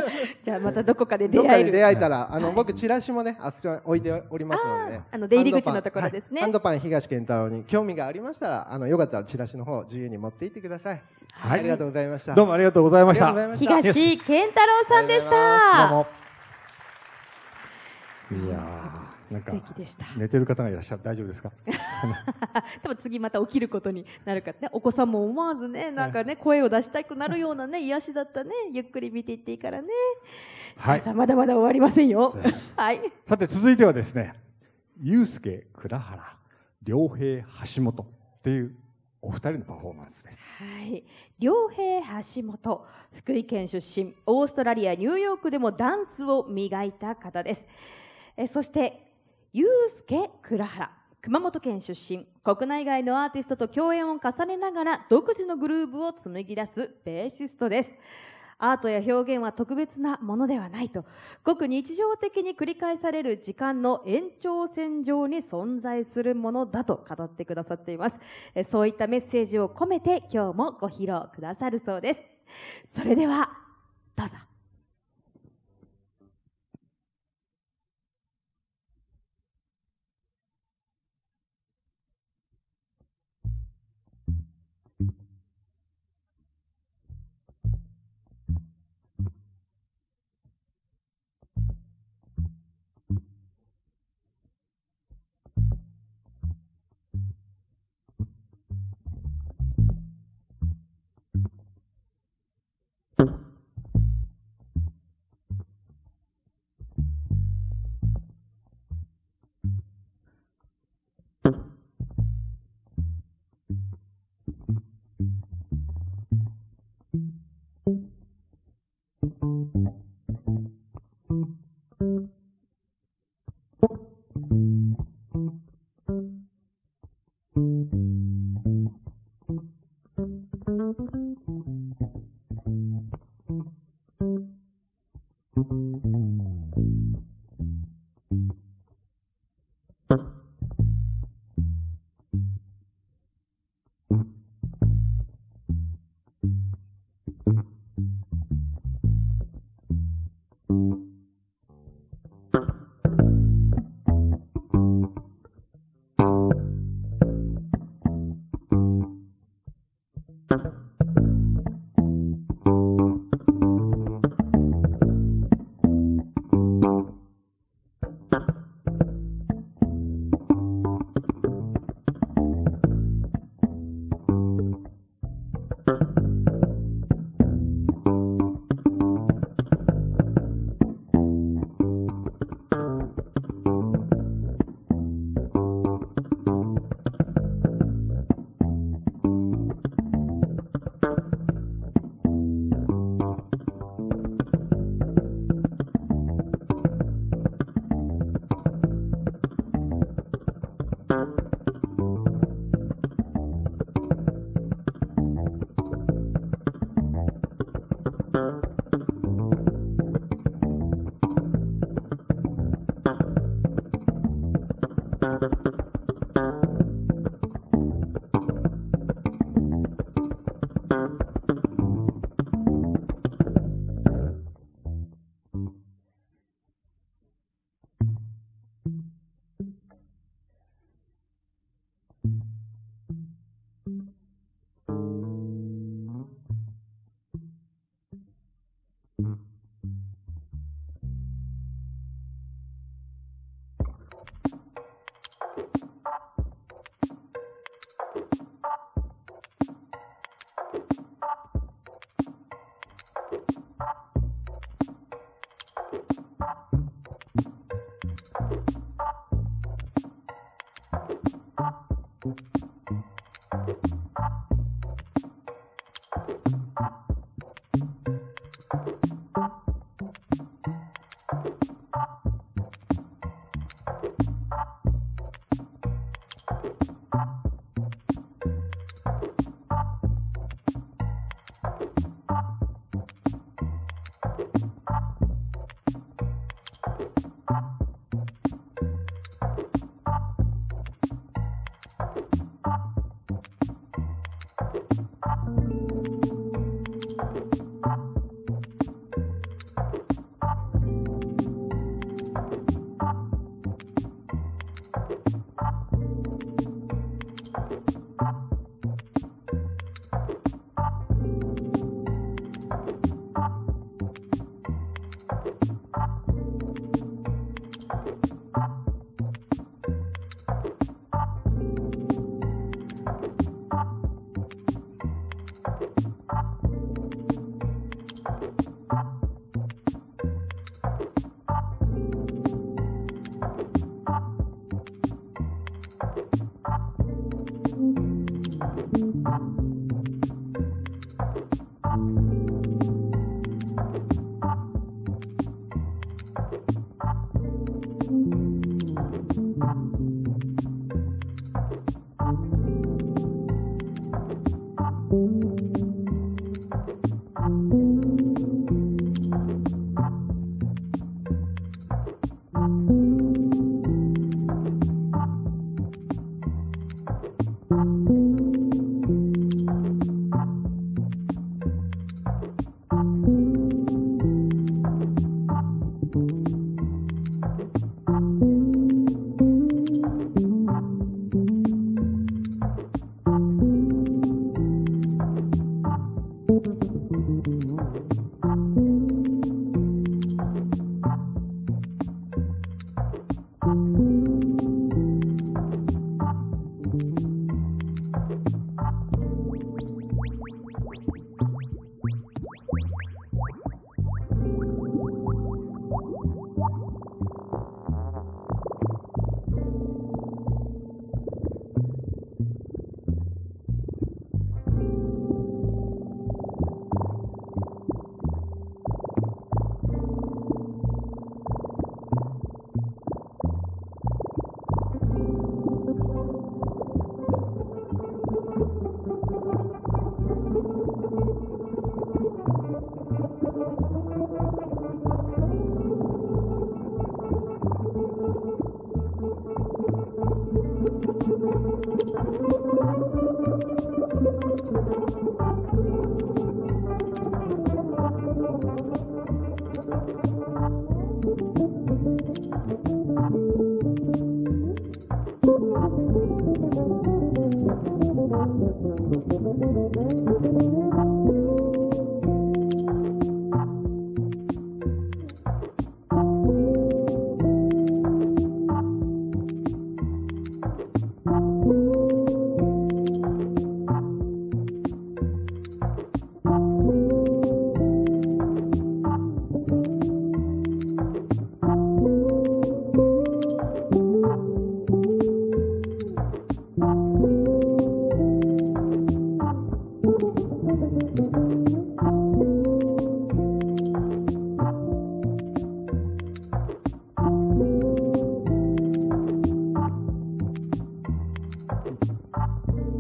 じゃあまたどこかで出会える。 出会えたら、僕、チラシもね、あそこに置いておりますので。 出入り口のところですね。 ハンドパン東健太郎に興味がありましたら、よかったらチラシの方、自由に持って行ってください。ありがとうございました。 どうもありがとうございました。 東健太郎さんでした。 どうも。いやー、なんか寝てる方がいらっしゃる。大丈夫ですか？ 多分次また起きることになるからね。お子さんも思わずね、なんかね、声を出したくなるようなね、癒しだったね。ゆっくり見ていっていいからね。はい。さあ、まだまだ終わりませんよ。はい。 さて続いてはですね、祐介、倉原、良平、橋本っていうお二人のパフォーマンスです。 はい。良平、橋本、福井県出身、オーストラリア、ニューヨークでもダンスを磨いた方です。そして祐介、倉原、熊本県出身、国内外のアーティストと共演を重ねながら独自のグルーヴを紡ぎ出すベーシストです。アートや表現は特別なものではないと、ごく日常的に繰り返される時間の延長線上に存在するものだと語ってくださっています。そういったメッセージを込めて今日もご披露くださるそうです。それではどうぞ。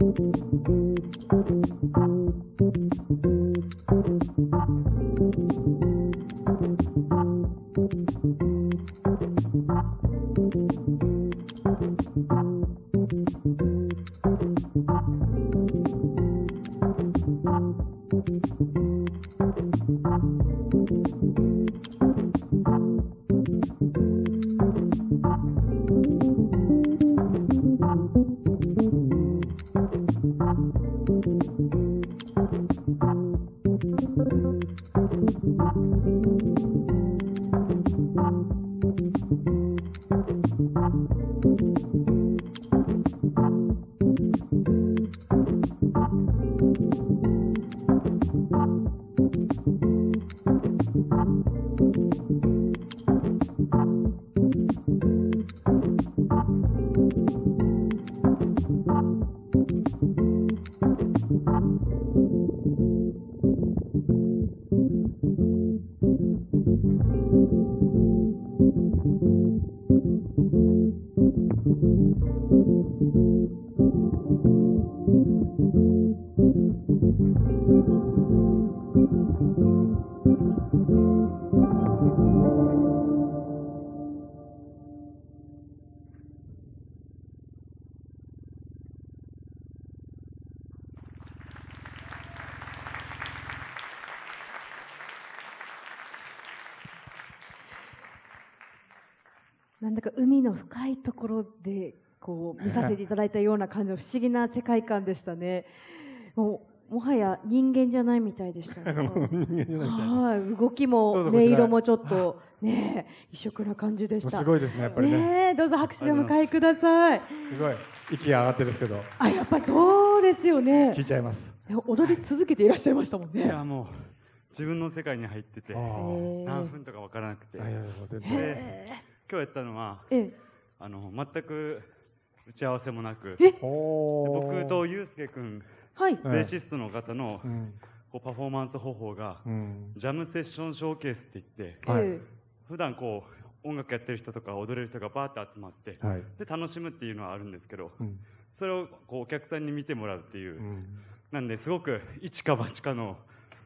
なんだか海の深いところでこう見させていただいたような感じの不思議な世界観でしたね。もはや人間じゃないみたいでしたね。はい、動きも音色もちょっとね異色な感じでした。 すごいですね、やっぱりね。 どうぞ拍手でお迎えください。 すごい息が上がってるんですけど。 あ、やっぱそうですよね。 聞いちゃいます。 踊り続けていらっしゃいましたもんね。 いやもう自分の世界に入ってて何分とかわからなくて。今日やったのは、全く打ち合わせもなく、僕とゆうすけ君、ベーシストの方のこうパフォーマンス方法が、ジャムセッションショーケースって言って、普段こう音楽やってる人とか踊れる人がバーッと集まって、で楽しむっていうのはあるんですけど、それをこうお客さんに見てもらうっていう、なんですごく一か八かの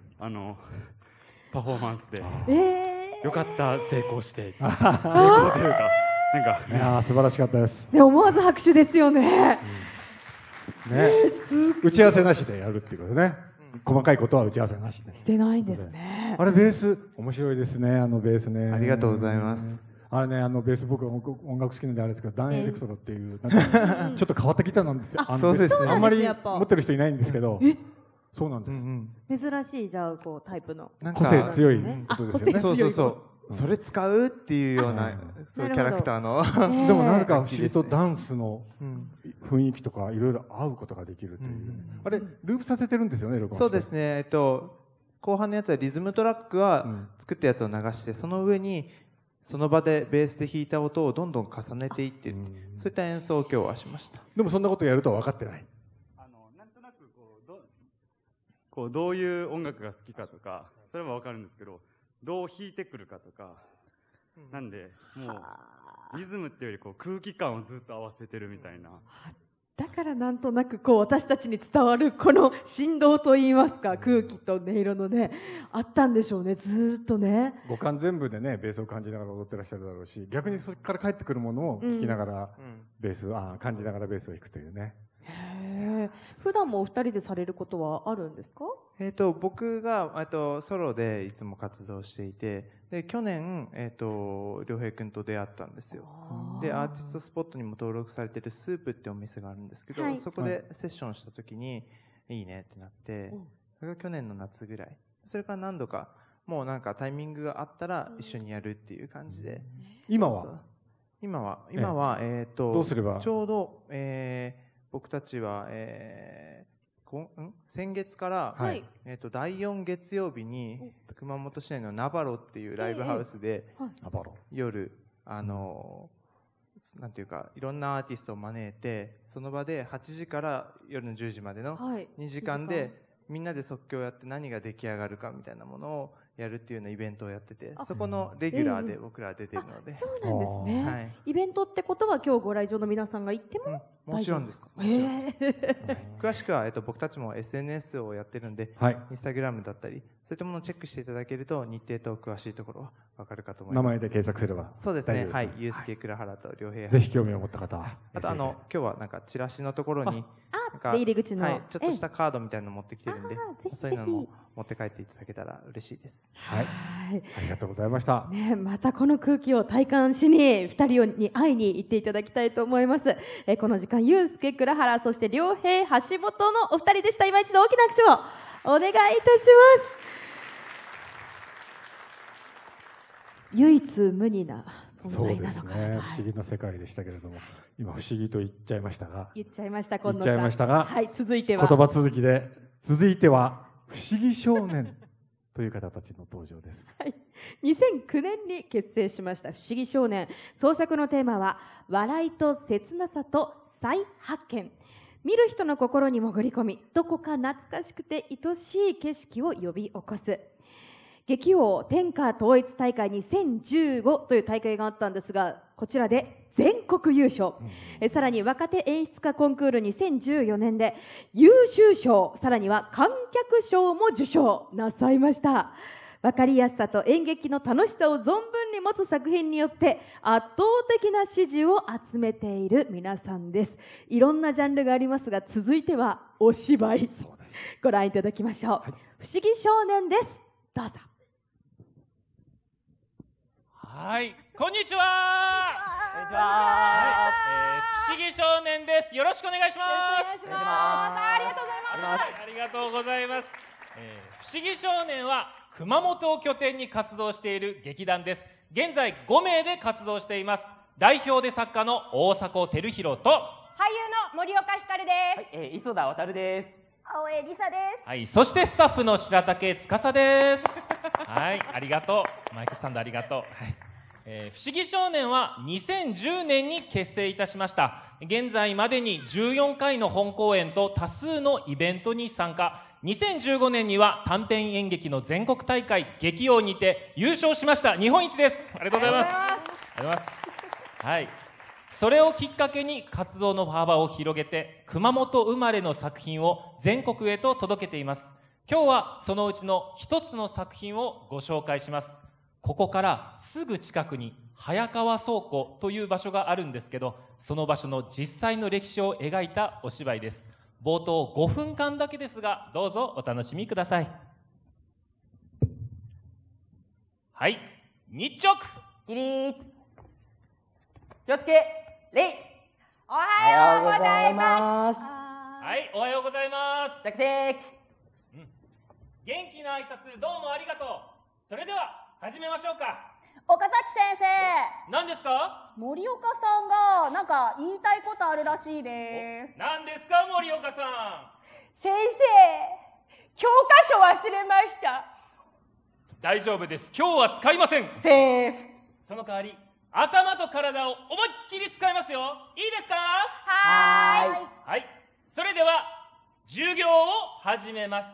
パフォーマンスで。よかった、成功して。成功というか、 いや素晴らしかったです。 思わず拍手ですよね。 打ち合わせなしでやるっていうことね。細かいことは打ち合わせなしで。 してないんですね。 あれベース面白いですね、ベースね。 ありがとうございます。 あれね、ベース僕音楽好きなんであれですけど、ダンエレクトロっていうなんかちょっと変わったギターなんですよ。 そうですね。 あんまり持ってる人いないんですけど。そうなんです。 珍しいじゃあこうタイプの個性強いことですよね。 そうそれ使うっていうようなそういうキャラクターの。 でもなんか不思議とダンスの雰囲気とかいろいろ合うことができるという。あれループさせてるんですよね。 そうですね。後半のやつはリズムトラックは作ったやつを流して、その上にその場でベースで弾いた音をどんどん重ねていってそういった演奏を今日はしました。 でもそんなことやるとは分かってない。 なんとなくどういう音楽が好きかとかそれは分かるんですけど、どう弾いてくるかとか、なんでもうリズムっていうより空気感をずっと合わせてるみたいな。 だからなんとなく私たちに伝わるこの振動といいますか、空気と音色のねあったんでしょうね、ずっとね。 五感全部でねベースを感じながら踊ってらっしゃるだろうし、逆にそれから帰ってくるものを聴きながらベース感じながらベースを弾くというね。 普段もお二人でされることはあるんですか？ 僕がソロでいつも活動していて、で去年良平君と出会ったんですよ。でアーティストスポットにも登録されているスープってお店があるんですけど、そこでセッションした時にいいねってなって、それが去年の夏ぐらい。それから何度かもうなんかタイミングがあったら一緒にやるっていう感じで。 今はどうすればちょうど僕たちは、先月から、第4月曜日に熊本市内のナバロっていうライブハウスで、夜なんていうかいろんなアーティストを招いて、その場で8時から夜の10時までの2時間でみんなで即興をやって何が出来上がるかみたいなものをやるっていうようなイベントをやってて、そこのレギュラーで僕ら出てるので。 そうなんですね、はい、イベントってことは今日ご来場の皆さんが行っても、 もちろんです。詳しくは、僕たちも SNS をやってるんで、インスタグラムだったりそういったものをチェックしていただけると日程と詳しいところは分かるかと思います。 名前で検索すれば。 そうですね。はい。ゆうすけ、倉原と良平。 ぜひ興味を持った方は。 あと今日はなんかチラシのところに出入り口の、 ちょっとしたカードみたいなの持ってきてるんで、そういうのも持って帰っていただけたら嬉しいです。 はい。ありがとうございました。 ね、またこの空気を体感しに2人に会いに行っていただきたいと思います。この時間、ゆうすけ、倉原、そして良平、橋本のお二人でした。今一度大きな拍手をお願いいたします。唯一無二な存在なのかな。そうですね、 不思議な世界でしたけれども、今不思議と言っちゃいましたが、 言っちゃいました、今野さん。言っちゃいましたが、 はい、続いては言葉続きで、続いては不思議少年という方たちの登場です。 はい、2009年に結成しました不思議少年。創作のテーマは笑いと切なさと再発見。見る人の心に潜り込み、どこか懐かしくて愛しい景色を呼び起こす。劇王天下統一大会2015という大会があったんですが、こちらで全国優勝、さらに若手演出家コンクール2014年で優秀賞、さらには観客賞も受賞なさいました。分かりやすさと演劇の楽しさを存分に持つ作品によって圧倒的な支持を集めている皆さんです。いろんなジャンルがありますが、続いてはお芝居、ご覧いただきましょう。はい、不思議少年です。どうぞ。 はい、こんにちは。こんにちは。不思議少年です。よろしくお願いします。 よろしくお願いします。ありがとうございます。 ありがとうございます。不思議少年は熊本を拠点に活動している劇団です。現在5名で活動しています。代表で作家の大迫照弘と、俳優の森岡ひかるです。 はい、磯田航です。 青江梨沙です。 はい、そしてスタッフの白竹司です。はい、ありがとう。マイクスタンドありがとう。はい、不思議少年は2010年に結成いたしました。現在までに14回の本公演と多数のイベントに参加。2015年には短編演劇の全国大会劇王にて優勝しました。日本一です。ありがとうございます。ありがとうございます。はい。それをきっかけに活動の幅を広げて、熊本生まれの作品を全国へと届けています。今日はそのうちの一つの作品をご紹介します。ここからすぐ近くに早川倉庫という場所があるんですけど、その場所の実際の歴史を描いたお芝居です。冒頭5分間だけですが、どうぞお楽しみください。はい、日直起立、気をつけ礼、 おはようございます。 はい、おはようございます。 着席。 元気な挨拶どうもありがとう。それでは始めましょうか。 岡崎先生。 何ですか？ 森岡さんがなんか言いたいことあるらしいです。 何ですか森岡さん。 先生、教科書忘れました。 大丈夫です。今日は使いません。 セーフ。 その代わり頭と体を思いっきり使いますよ。いいですか？ はーい。 はい。それでは授業を始めます。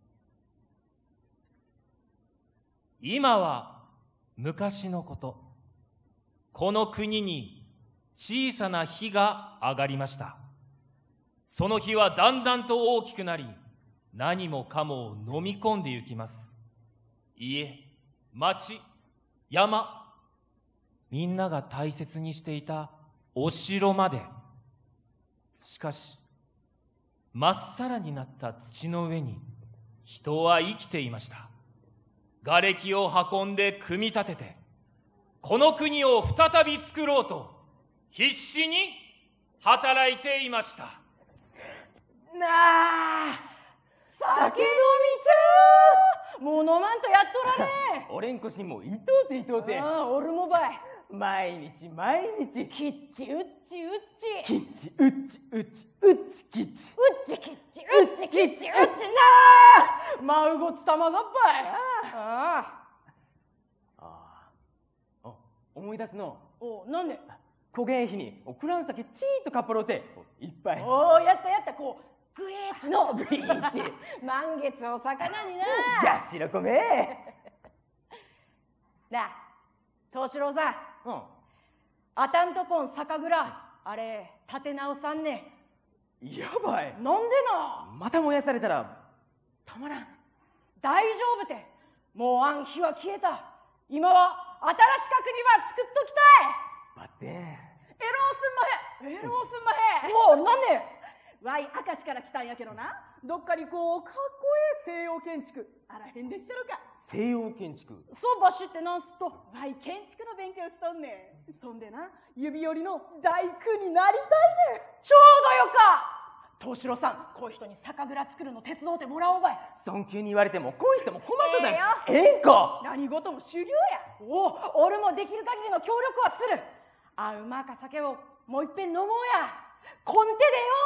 今は昔のこと。この国に小さな火が上がりました。その火はだんだんと大きくなり、何もかもを飲み込んでゆきます。家、町、山、みんなが大切にしていたお城まで。しかし、まっさらになった土の上に人は生きていました。瓦礫を運んで組み立てて、この国を再び作ろうと必死に働いていました。 なあ、酒飲みちゃう。もう飲まんとやっとられ。 俺んこしもいとうていとうて。 ああ、俺もばい。 毎日毎日キッチウッチウッチキッチウッチウッチウッチキッチウッチキッチウッチキッチウッチなあ、まうごつたまがっぱい。 思い出すの。 お、なんで？ 焦げん日にクラン酒チーとかっぽろていっぱい。 おお、やったやった。こうグイーチのグイーチ満月を魚にな。 じゃあ白米。 なあ、藤四郎さん。あたんとこん酒蔵、あれ、立て直さんね。 やばい。 なんでな。 また燃やされたら、たまらん。 大丈夫て。もうあん火は消えた。今は新しか国は作っときたい。 待って。 エローすんまへ。もうなんね。わい明石から来たんやけどな。どっかにこうかっこええ西洋建築あらへんでっしゃろか。 西洋建築。 そうばしってなんすと。わい建築の勉強しとんねん。そんでな、指折りの大工になりたいねん。ちょうどよか。藤四郎さん、こういう人に酒蔵作るの手伝うてもらおうばい。 尊敬に言われてもこういう人も困っとだよ。 ええんか。 何事も修行や。俺もできる限りの協力はする。あうまか酒をもういっぺん飲もうや。こん手で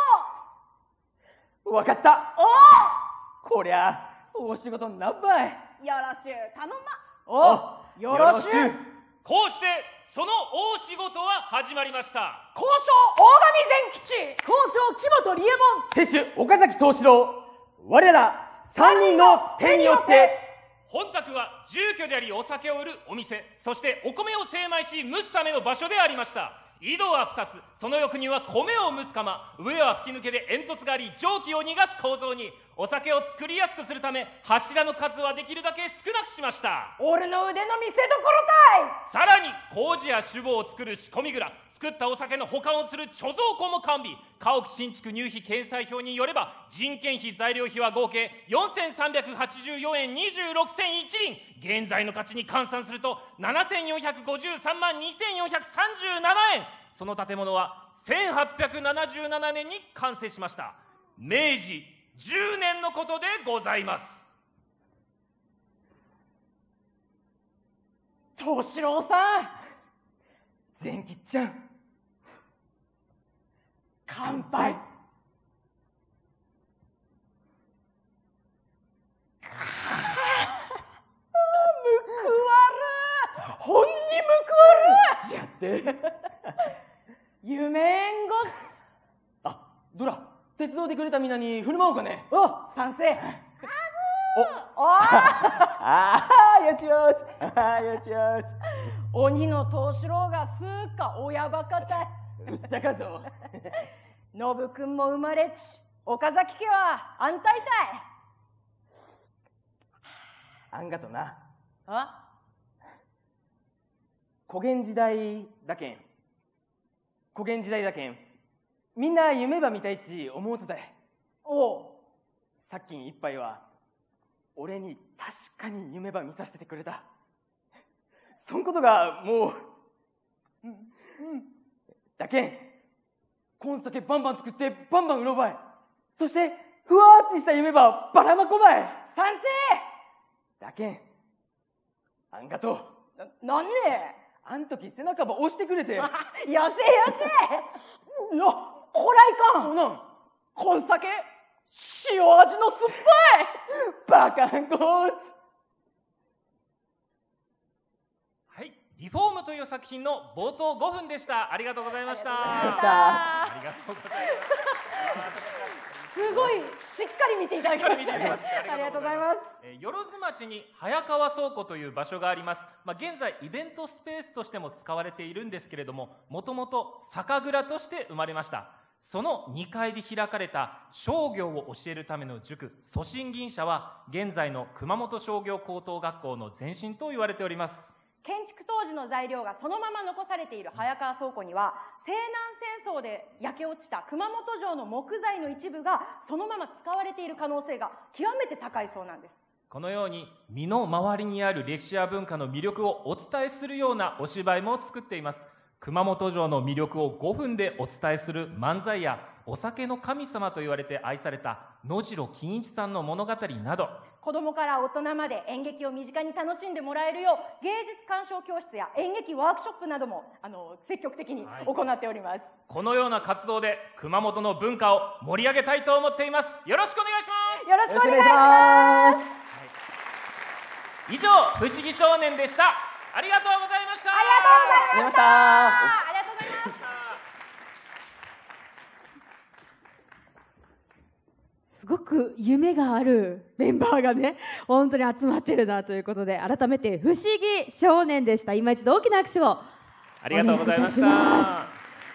よ。わかった。こりゃ大仕事になっばい。 よろしゅう頼んま。よろしゅう。 こうしてその大仕事は始まりました。 交渉大神善吉、交渉木本理右衛門、 摂取岡崎藤四郎、我ら3人の手によって本宅は住居でありお酒を売るお店、そしてお米を精米し蒸すための場所でありました。井戸は2つ、その翌には米を蒸す釜、上は吹き抜けで煙突があり蒸気を逃がす構造に、お酒を作りやすくするため柱の数はできるだけ少なくしました。 俺の腕の見せ所たい。さらに麹や酒母を作る仕込み蔵、作ったお酒の保管をする貯蔵庫も完備。家屋新築入費掲載表によれば人件費材料費は合計4384円26銭一輪、現在の価値に換算すると7453万2437円。その建物は1877年に完成しました。明治10年のことでございます。 藤四郎さん、 善吉ちゃん、 乾杯。ほんに報わる。 じゃって夢んごつ。 あ、どら手伝ってくれたみんなに振る舞おうかね。 賛成。 よちよちよちよち。 鬼の藤四郎がすーか親バカたい。 うっさかぞ。 信くんも生まれち、岡崎家は安泰たい。 あんがとな。古元時代だけん。みんな夢ば見たいち思うとだい。さっきん一杯は俺に確かに夢ば見させてくれた。そんことがもうだけんこん酒バンバン作ってバンバン売ろうばい。そしてふわっちした夢ばばらまこばい。 賛成だけんあんがとう。 なんねあん時背中ば押してくれて。 やせやせこらいかん。 なんこん酒塩味の酸っぱい。バカンコーツ。 はい、リフォームという作品の冒頭5分でした。ありがとうございました。 ありがとうございます。すごいしっかり見ていただきましたね。ありがとうございます。 万津町に早川倉庫という場所があります。現在イベントスペースとしても使われているんですけれども、もともと酒蔵として生まれました。その2階で開かれた商業を教えるための塾、祖神銀社は現在の熊本商業高等学校の前身と言われております。 建築当時の材料がそのまま残されている早川倉庫には、西南戦争で焼け落ちた熊本城の木材の一部がそのまま使われている可能性が極めて高いそうなんです。 このように身の回りにある歴史や文化の魅力をお伝えするようなお芝居も作っています。熊本城の魅力を5分でお伝えする漫才や、お酒の神様と言われて愛された野次金一さんの物語など、 子供から大人まで演劇を身近に楽しんでもらえるよう、芸術鑑賞教室や演劇ワークショップなども積極的に行っております。 このような活動で熊本の文化を盛り上げたいと思っています。よろしくお願いします。 よろしくお願いします。 以上、不思議少年でした。ありがとうございました。 ありがとうございました。 ありがとうございます。 すごく夢があるメンバーがね本当に集まってるなということで、改めて不思議少年でした。今一度大きな拍手をありがとうございました。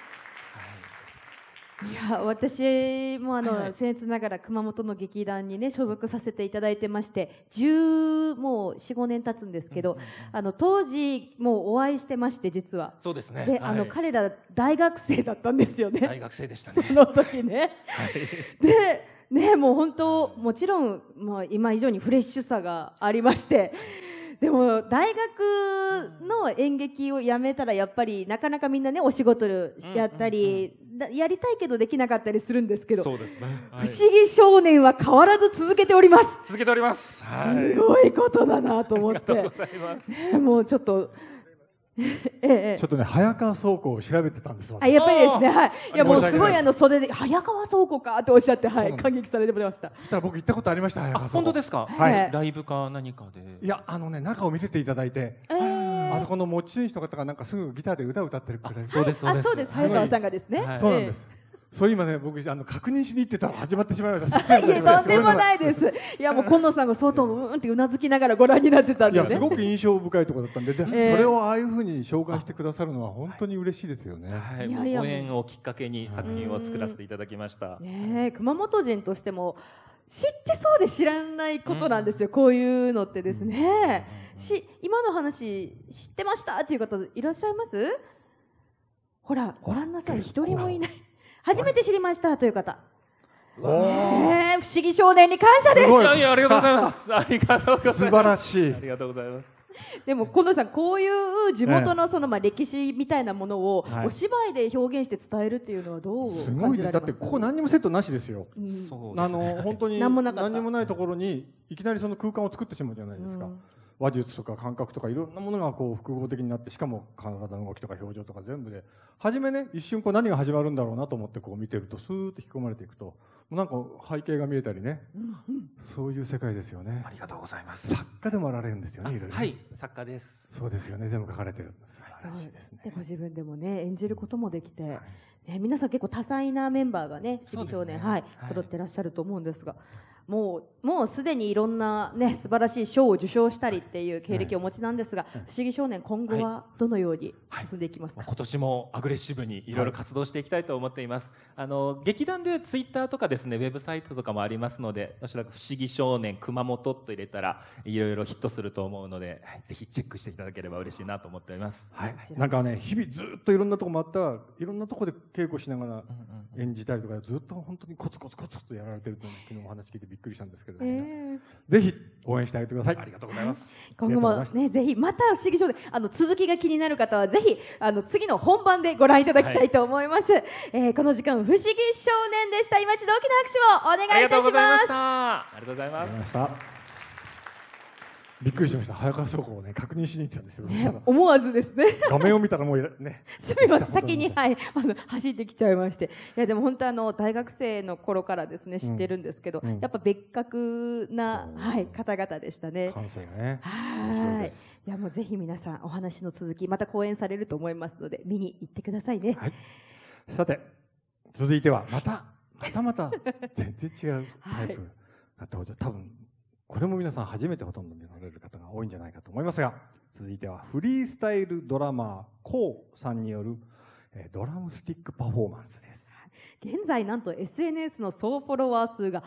いや、私も僭越ながら熊本の劇団にね所属させていただいてまして、もう4、5年経つんですけど、当時もうお会いしてまして、実はそうですね。 で、彼ら大学生だったんですよね。 大学生でしたね。 その時ね。でね、もう本当もちろんもう今以上にフレッシュさがありまして。でも大学の演劇をやめたらやっぱりなかなかみんなねお仕事やったり、やりたいけどできなかったりするんですけど、 そうですね、 不思議少年は変わらず続けております。 続けております。 すごいことだなと思って。 ありがとうございます。 もうちょっとちょっとね、早川倉庫を調べてたんです。 やっぱりですね、はい。いやもうすごい袖で早川倉庫かっておっしゃって、はい、感激されてました。 そしたら僕行ったことありました。早川倉庫。 本当ですか。 はい。 ライブか何かで。 いや中を見せていただいて、あそこの持ち主の方がなんかすぐギターで歌を歌ってるくらい。 そうですそうです。 そうです。早川さんがですね。 そうなんです。それ今ね、僕確認しに行ってたら始まってしまいました。 いや、とんでもないです。いやもう今野さんが相当ってうなずきながらご覧になってたんでね。 いやすごく印象深いところだったんで、それをああいう風に紹介してくださるのは本当に嬉しいですよね。 はい、ご縁をきっかけに作品を作らせていただきました。 熊本人としても知ってそうで知らないことなんですよ。こういうのってですね。今の話知ってましたっていう方いらっしゃいます？ほらご覧なさい、一人もいない。初めて知りましたという方。不思議少年に感謝です。 いやいや、ありがとうございます。ありがとうございます。 素晴らしい。 ありがとうございます。 でも近野さん、こういう地元の歴史みたいなものをお芝居で表現して伝えるっていうのはどう感じられます？すごいです。 だってここ何にもセットなしですよ。本当に何もないところにいきなりその空間を作ってしまうじゃないですか。話術とか感覚とかいろんなものがこう複合的になって、しかも体の動きとか表情とか全部で、初めね一瞬何が始まるんだろうなと思って見てると、スーッと引き込まれていくとなんか背景が見えたりね、そういう世界ですよね。 ありがとうございます。 作家でもあられるんですよね。いろいろ。 はい、作家です。 そうですよね。全部書かれてる。素晴らしいですね。 でご自分でもね演じることもできて、皆さん結構多彩なメンバーがね不思議少年揃ってらっしゃると思うんですが。もうすでにいろんな素晴らしい賞を受賞したりっていう経歴をお持ちなんですが、不思議少年今後はどのように進んでいきますか？ 今年もアグレッシブにいろいろ活動していきたいと思っています。劇団でツイッターとかですね、ウェブサイトとかもありますので、おそらく不思議少年熊本と入れたらいろいろヒットすると思うので、ぜひチェックしていただければ嬉しいなと思っております。 はい。なんかね、日々ずっといろんなとこ回った、いろんなとこで稽古しながら演じたりとか、ずっと本当にコツコツとやられてると昨日お話聞いてびっくりしたんですけど。ぜひ応援してあげてください。 ありがとうございます。 今後もね、ぜひまた不思議少年続きが気になる方はぜひ次の本番でご覧いただきたいと思います。この時間不思議少年でした。今一度大きな拍手をお願いいたします。 ありがとうございました。 びっくりしました。早川倉庫をね確認しに行ったんですよ。 思わずですね。 画面を見たらもうね。 すみません、先に走ってきちゃいまして。いやでも本当大学生の頃からですね知ってるんですけど、やっぱ別格な方々でしたね。 関西がね。 はい。いやもうぜひ皆さんお話の続きまた講演されると思いますので見に行ってくださいね。 はい。さて続いてはまた全然違うタイプだったこと多分。これも皆さん初めてほとんど見られる方が多いんじゃないかと思いますが、続いてはフリースタイルドラマー KOO さんによるドラムスティックパフォーマンスです。 現在なんと SNS の総フォロワー数が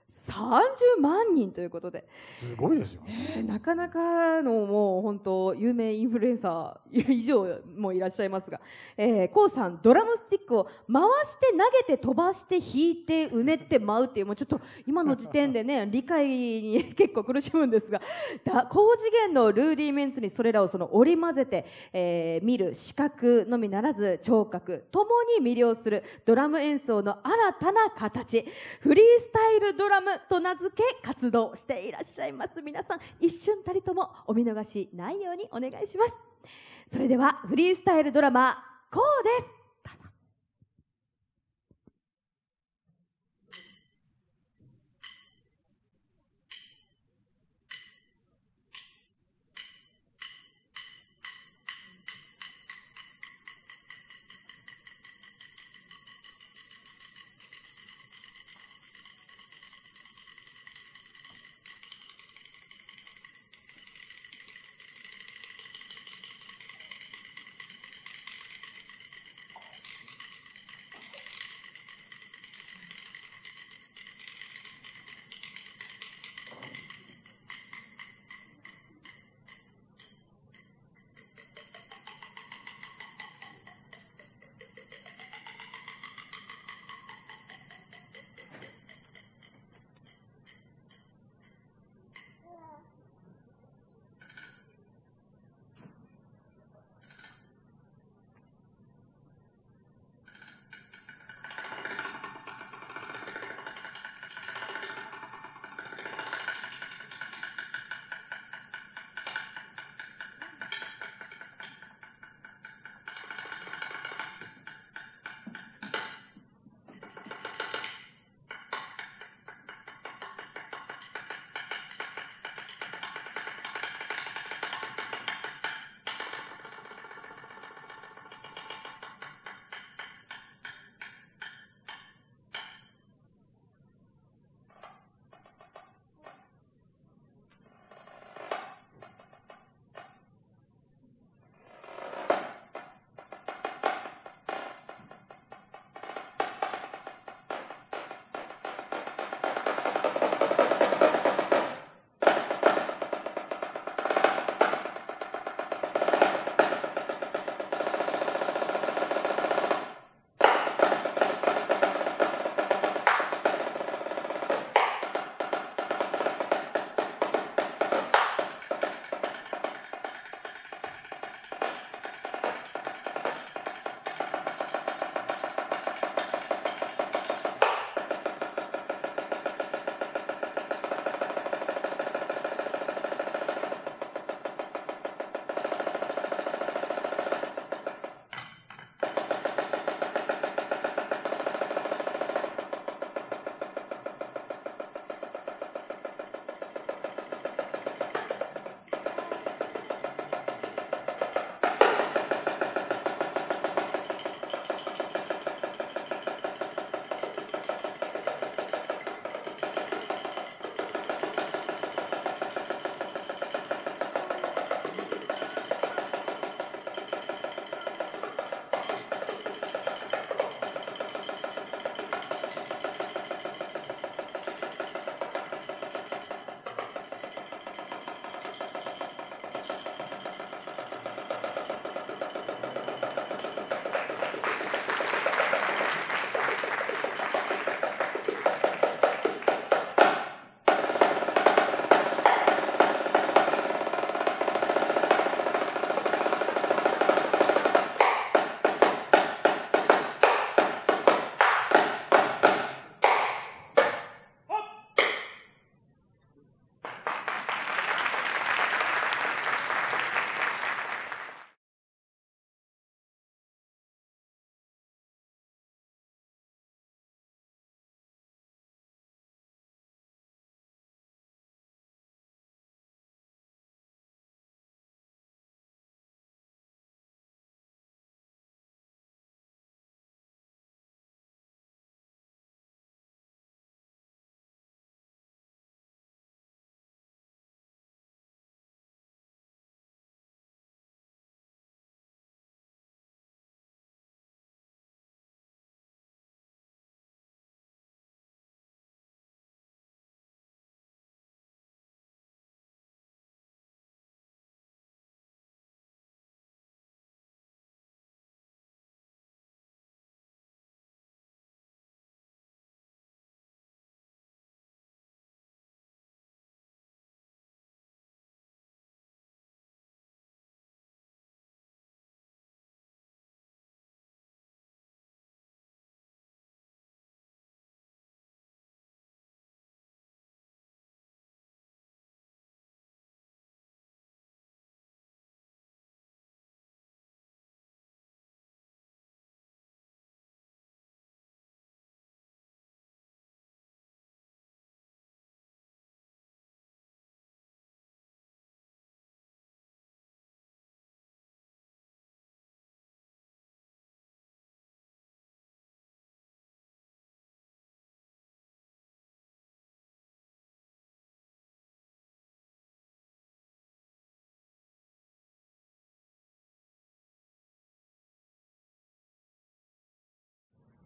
30万人ということで、 すごいですよ、 なかなかのもう本当有名インフルエンサー以上もいらっしゃいますが、KOOさんドラムスティックを回して投げて飛ばして弾いてうねって舞うっていう、もうちょっと今の時点でね理解に結構苦しむんですが、高次元のルーディメンツにそれらを織り交ぜて、見る視覚のみならず聴覚ともに魅了するドラム演奏の新たな形、フリースタイルドラムと名付け活動していらっしゃいます。皆さん一瞬たりともお見逃しないようにお願いします。それではフリースタイルドラマKOOです。どうぞ。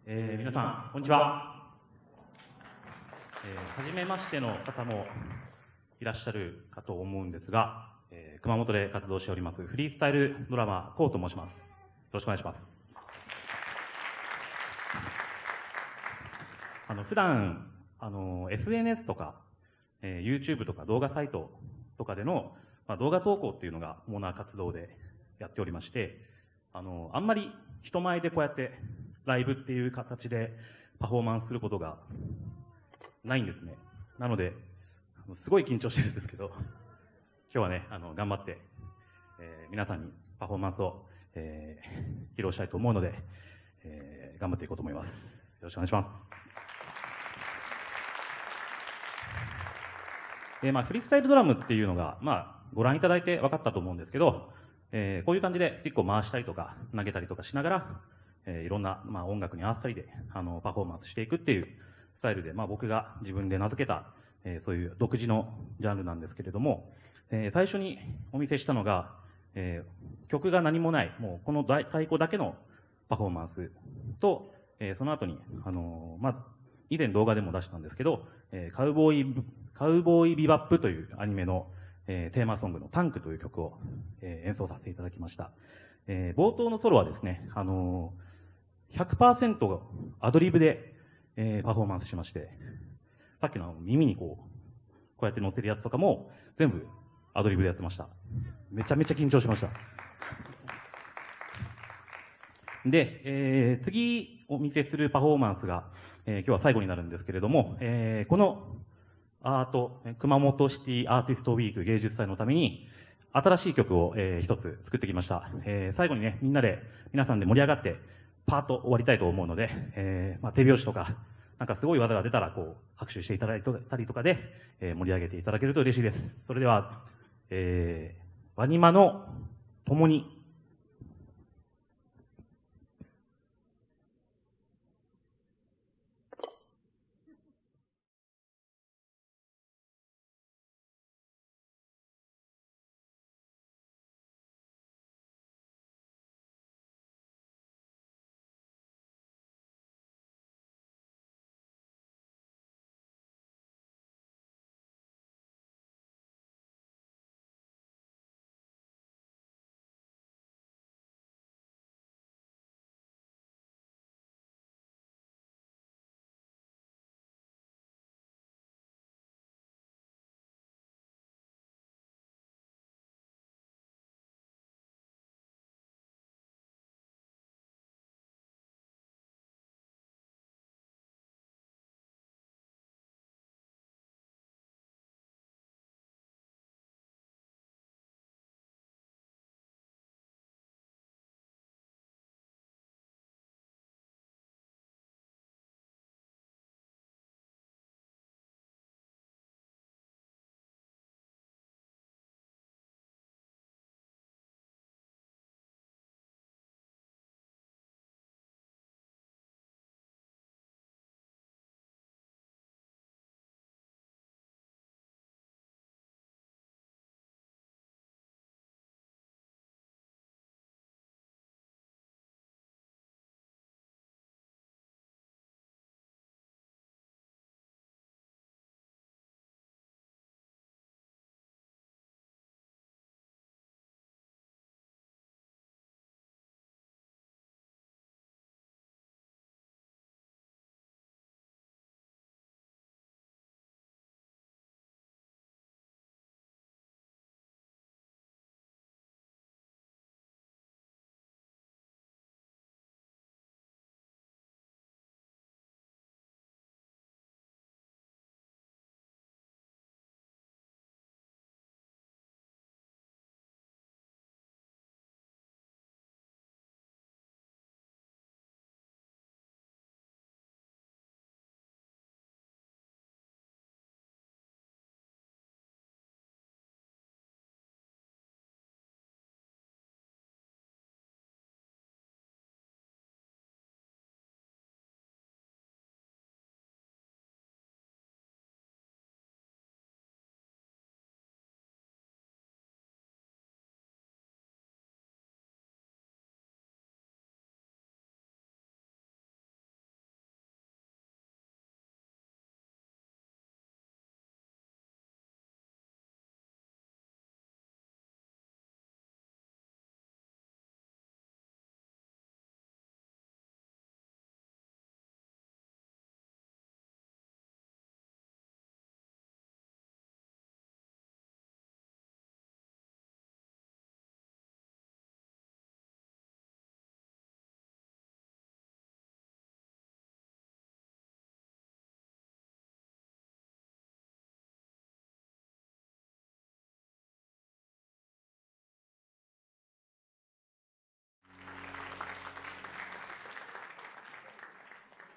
皆さん、こんにちは。初めましての方もいらっしゃるかと思うんですが、熊本で活動しておりますフリースタイルドラマー、コウと申します。よろしくお願いします。普段、SNS とか、YouTube とか動画サイトとかでの、動画投稿っていうのが主な活動でやっておりまして、あんまり人前でこうやってライブっていう形でパフォーマンスすることがないんですね。なので、すごい緊張してるんですけど、今日はね、頑張って、皆さんにパフォーマンスを、披露したいと思うので、頑張っていこうと思います。よろしくお願いします。フリースタイルドラムっていうのが、ご覧いただいて分かったと思うんですけど、こういう感じでスティックを回したりとか投げたりとかしながら、いろんな、音楽に合わせたりでパフォーマンスしていくっていうスタイルで、僕が自分で名付けた、そういう独自のジャンルなんですけれども、最初にお見せしたのが、曲が何もない、もうこの太鼓だけのパフォーマンスと、その後に、以前動画でも出したんですけど、カウボーイビバップというアニメの、テーマソングのタンクという曲を、演奏させていただきました。冒頭のソロはですね、100% アドリブで、パフォーマンスしまして、さっきの耳にこうやって乗せるやつとかも全部アドリブでやってました。めちゃめちゃ緊張しました。で、次お見せするパフォーマンスが、今日は最後になるんですけれども、この熊本シティアーティストウィーク芸術祭のために新しい曲を、一つ作ってきました。最後にね、皆さんで盛り上がってパーッと終わりたいと思うので、手拍子とか、なんかすごい技が出たら拍手していただいたりとかで、盛り上げていただけると嬉しいです。それでは、ワニマの共に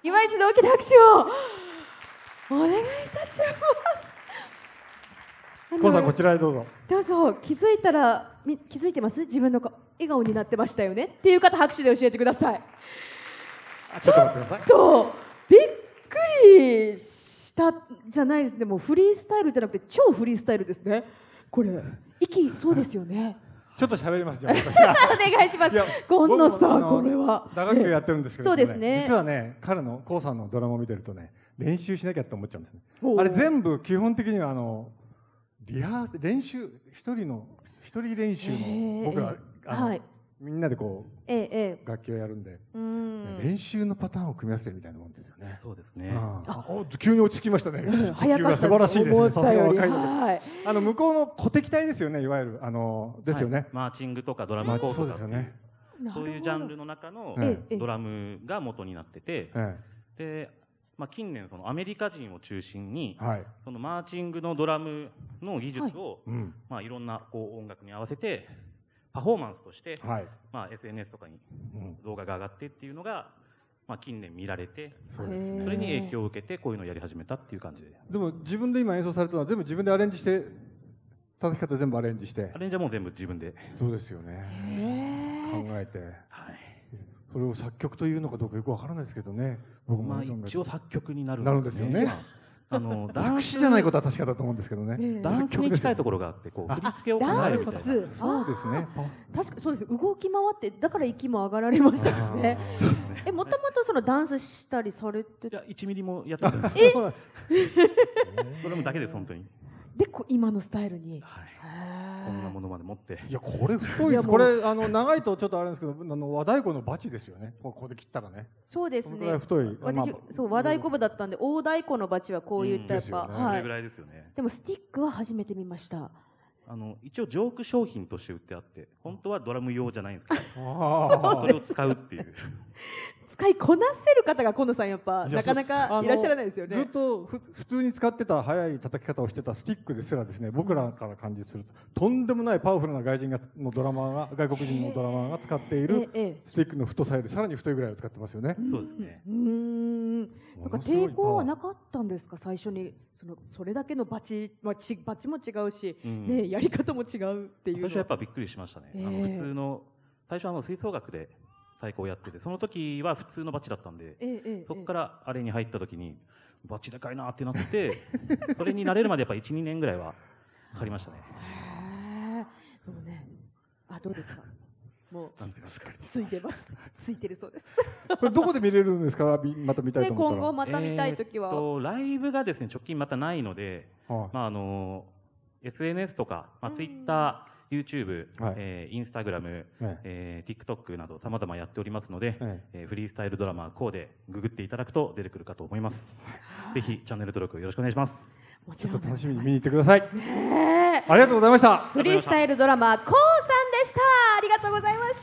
今一度大きな拍手をお願いいたします。 コウさんこちらへどうぞ。 どうぞ。気づいたら気づいてます？自分の笑顔になってましたよねっていう方、拍手で教えてください。 ちょっと待ってください。 びっくりしたじゃないですね。もうフリースタイルじゃなくて超フリースタイルですね。これそうですよね。 ちょっと喋ります。じゃあお願いします。今野さん、これは打楽器をやってるんですけど、 そうですね。 実はね、彼のコウさんのドラマを見てるとね、練習しなきゃって思っちゃうんですね。あれ全部基本的には練習一人練習の僕らみんなでこう楽器をやるんで、練習のパターンを組み合わせてるみたいなもんですよね。 そうですね。 急に落ち着きましたね。 早かった。 素晴らしいですね。さすが若いので。向こうの鼓笛隊ですよね、いわゆるですよね。 マーチングとかドラムコートとか、そういうジャンルの中のドラムが元になってて、で、近年そのアメリカ人を中心にそのマーチングのドラムの技術をいろんな音楽に合わせてパフォーマンスとして、SNS とかに動画が上がってっていうのが、近年見られて、それに影響を受けてこういうのをやり始めたっていう感じで。 でも自分で今演奏されたのは全部自分でアレンジして、叩き方全部アレンジして。 アレンジはもう全部自分で。 そうですよね。考えて。それを作曲というのかどうかよくわからないですけどね。 僕も一応作曲になるんですよね。作詞じゃないことは確かだと思うんですけどね。 ダンスに近いところがあって、振り付けを考えるみたいな。 そうですね。 確かそうです。動き回ってだから息も上がられましたしね。もともとそのダンスしたりされて。 1ミリもやってない。それもだけです本当に。 で今のスタイルに。 こんなものまで持って。 いやこれ太いです。これ長いとちょっとあれですけど、和太鼓のバチですよね。ここで切ったらね。 そうですね。 太い。 私和太鼓部だったんで、大太鼓のバチはこういったやっぱこれぐらいですよね。 でもスティックは初めて見ました。 一応ジョーク商品として売ってあって、本当はドラム用じゃないんですけど、それを使うっていう。 使いこなせる方が今野さんやっぱなかなかいらっしゃらないですよね。 ずっと普通に使ってた速い叩き方をしてたスティックですらですね、僕らから感じするととんでもないパワフルな外国人のドラマーが使っているスティックの太さよりさらに太いぐらいを使ってますよね。 そうですね。 なんか抵抗はなかったんですか、最初にそれだけのバチも違うし、ね、やり方も違うっていう。 最初やっぱびっくりしましたね。普通の最初吹奏楽で太鼓をやってて、その時は普通のバチだったんで、そこからあれに入った時にバチでかいなってなってそれに慣れるまでやっぱ 1,2 年ぐらいはかかりましたね。 でもね、どうですか。もうついてます。ついてるそうです。 これどこで見れるんですか。また見たいと思ったら。 今後また見たい時は。 ライブがですね直近またないので、SNS とか、Twitter、YouTube、インスタグラム、TikTok など様々やっておりますので、フリースタイルドラマーこうでググっていただくと出てくるかと思います。ぜひチャンネル登録よろしくお願いします。 ちょっと楽しみに見に行ってください。ありがとうございました。 フリースタイルドラマーこうさんでした。ありがとうございました。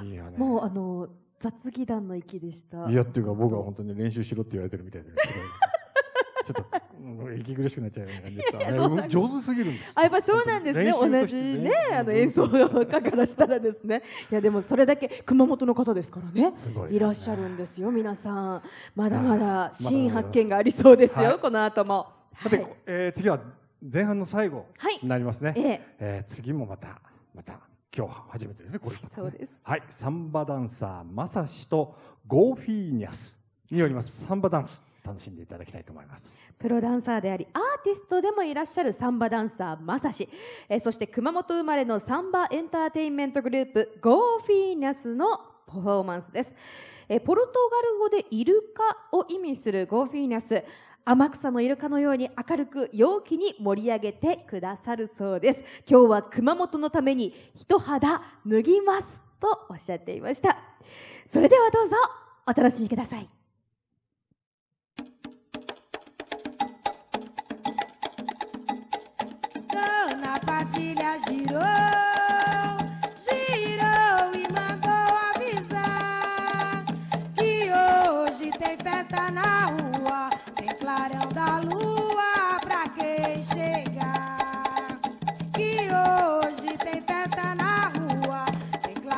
いやもう雑技団の域でした。 いやっていうか僕は本当に練習しろって言われてるみたいで。ちょっと息苦しくなっちゃうような感じですか。上手すぎるんです。 やっぱそうなんですね。同じね演奏家からしたらですね。いやでもそれだけ熊本の方ですからね。いらっしゃるんですよ皆さん。まだまだ新発見がありそうですよこの後も。 さて次は前半の最後になりますね。次もまた今日初めてですねこれ。 そうです。 はい、サンバダンサーまさしとゴーフィーニャスによりますサンバダンス。楽しんでいただきたいと思います。 プロダンサーでありアーティストでもいらっしゃるサンバダンサーまさし、そして熊本生まれのサンバエンターテインメントグループゴーフィーニャスのパフォーマンスです。ポルトガル語でイルカを意味するゴーフィーニャス、天草のイルカのように明るく陽気に盛り上げてくださるそうです。今日は熊本のために一肌脱ぎますとおっしゃっていました。それではどうぞお楽しみください。 Dona Padilha girou, girou e mandou avisar que hoje tem festa na rua, tem clarão da lua pra quem chegar. Que hoje tem festa na rua, tem clarão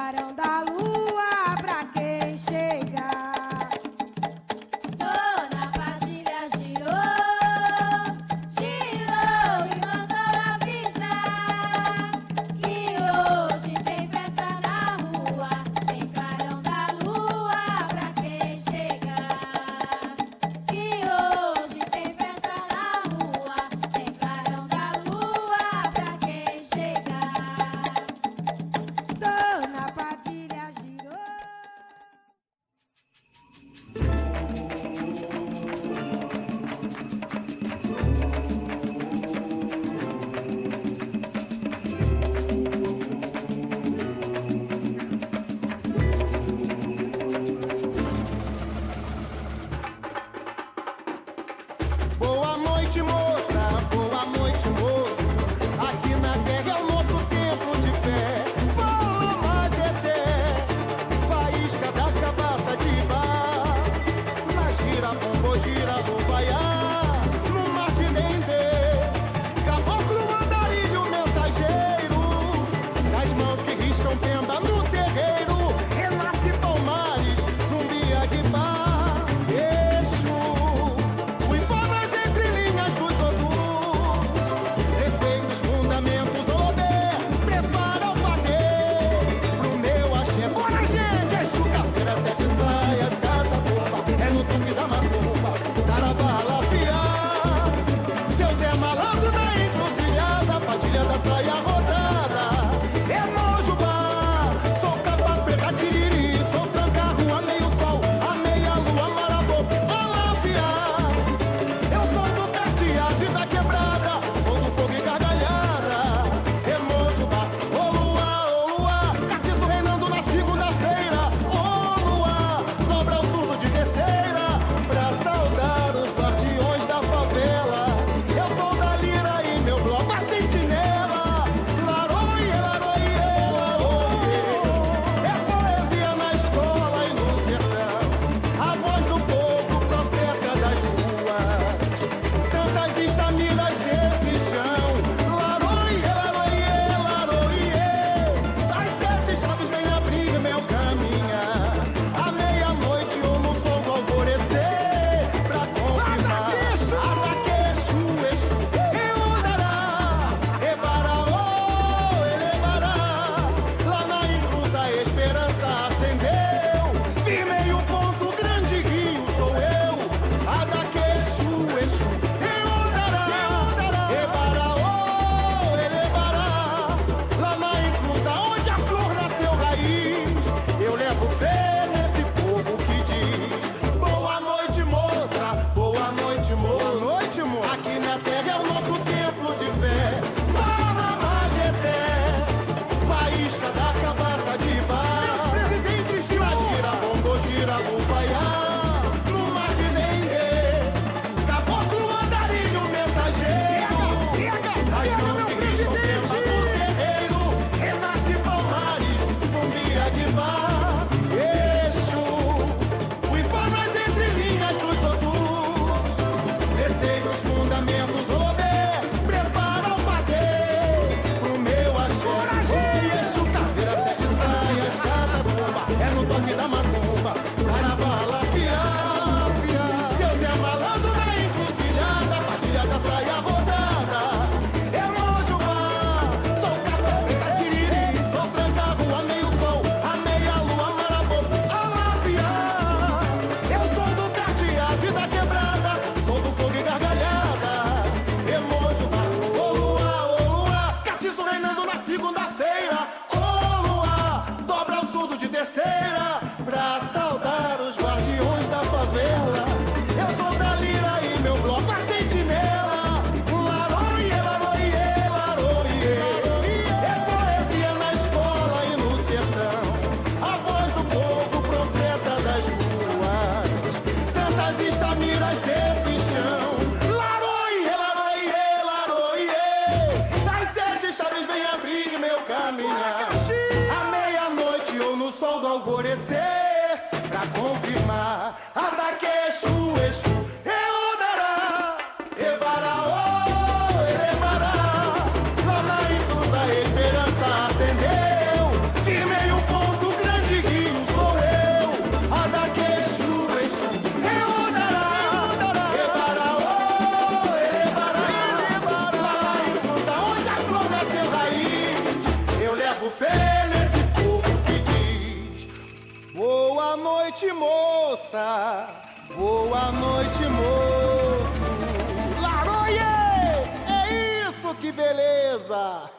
confirmar. Adaqueixo, eixo, Eodará, Evaraô, Elevará. Lá na Ituza a esperança acendeu, de meio ponto grande rio sou eu. Adaqueixo, eixo, Eodará, Evaraô, Elevará. Lá na Ituza onde a flor nasceu raiz, eu levo fé nesse povo que diz: boa noite, moça. Boa noite, moço. Laroie! É isso, que beleza!